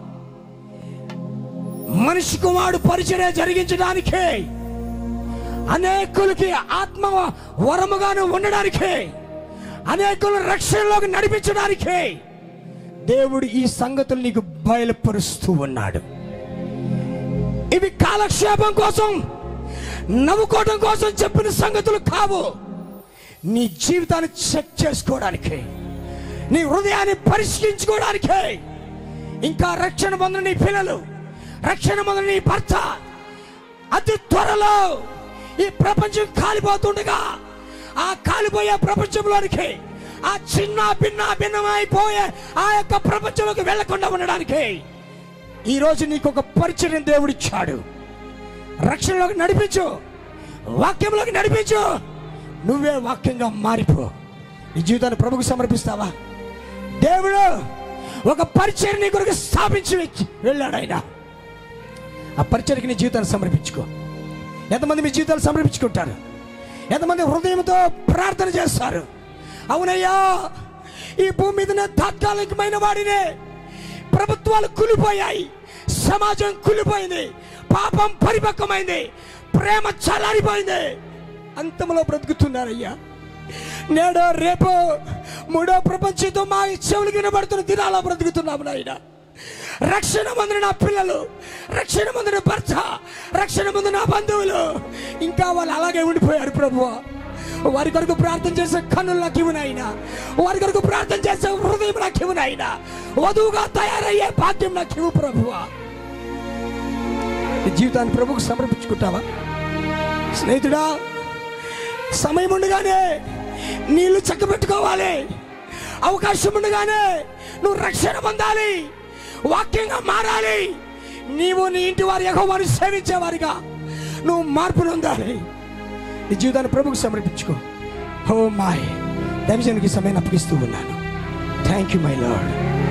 మనిషి కుమారుడు పరిచర్య జరిగించడానికే అనేకులకి ఆత్మ వరముగాను ఉండడానికే అనేకులను రక్షణలోకి నడిపించడానికే దేవుడు ఈ సంగతులు నీకు బయలుపరుస్తూ ఉన్నాడు. ఇవి కాలక్షేపం కోసం నవ్వుకోవడం కోసం చెప్పిన సంగతులు కావు. నీ జీవితాన్ని చెక్ చేసుకోవడానికి, నీ హృదయాన్ని పరిశీలించుకోవడానికే. ఇంకా రక్షణ పొందిన నీ పిల్లలు, రక్షణ పొందిన నీ భర్త అతి త్వరలో ఈ ప్రపంచం కాలిపోతుండగా ఆ కాలిపోయే ప్రపంచంలోనికి, ఆ చిన్న భిన్న భిన్నమైపోయే ఆ యొక్క ప్రపంచంలోకి వెళ్లకుండా ఉండడానికి ఈరోజు నీకు ఒక పరిచయం దేవుడిచ్చాడు. రక్షణలోకి నడిపించు, వాక్యంలోకి నడిపించు. నువ్వే వాక్యంగా మారిపో. నీ జీవితాన్ని ప్రభుకు సమర్పిస్తావా? దేవుడు ఒక పరిచయం నీ కొరకు స్థాపించి వెళ్ళాడు. ఆయన ఆ పరిచయకి నీ జీవితాన్ని సమర్పించుకో. ఎంతమంది మీ జీవితాలు సమర్పించుకుంటారు? ఎంతమంది హృదయంతో ప్రార్థన చేస్తారు? అవునయ్యా, ఈ భూమి మీద తాత్కాలికమైన వాడినే. ప్రభుత్వాలు కూలిపోయాయి, సమాజం కూలిపోయింది, పాపం పరిపక్వమైంది, ప్రేమ చల్లారిపోయింది, అంతంలో బ్రతుకుతున్నారయ్యా. నేడో రేపు మూడో ప్రపంచంతో మా చెవులు వినబడుతున్న దినాల్లో బ్రతుకుతున్నాము నాయన. రక్షణ పొందిన నా పిల్లలు, రక్షణ పొందిన భర్త, రక్షణ పొందిన నా బంధువులు ఇంకా వాళ్ళు అలాగే ఉండిపోయారు ప్రభువా. వారి కొరకు ప్రార్థన చేసే కన్నులు నాకు ఇవ్వనైనా, వారి కొరకు ప్రార్థన చేసే హృదయం నాకు ఇవ్వనైనా, వధువుగా తయారయ్యే భాగ్యం నాకు ఇవ్వు ప్రభువా. నీ జీవితాన్ని ప్రభువుకు సమర్పించుకుంటావా? స్నేహితుడా, సమయం ఉండగానే నీళ్లు చక్కబెట్టుకోవాలి. అవకాశం ఉండగానే నువ్వు రక్షణ పొందాలి, వాక్యంగా మారాలి. నీవు నీ ఇంటి వారి యెహోవాను సేవించేవారిగా నువ్వు మార్పు పొందాలి. నీ జీవితాన్ని ప్రభువుకు సమర్పించుకో. ఓ మై దైవజనునికి సమయాన్ని అప్పగిస్తూ ఉన్నాను. Thank you my lord.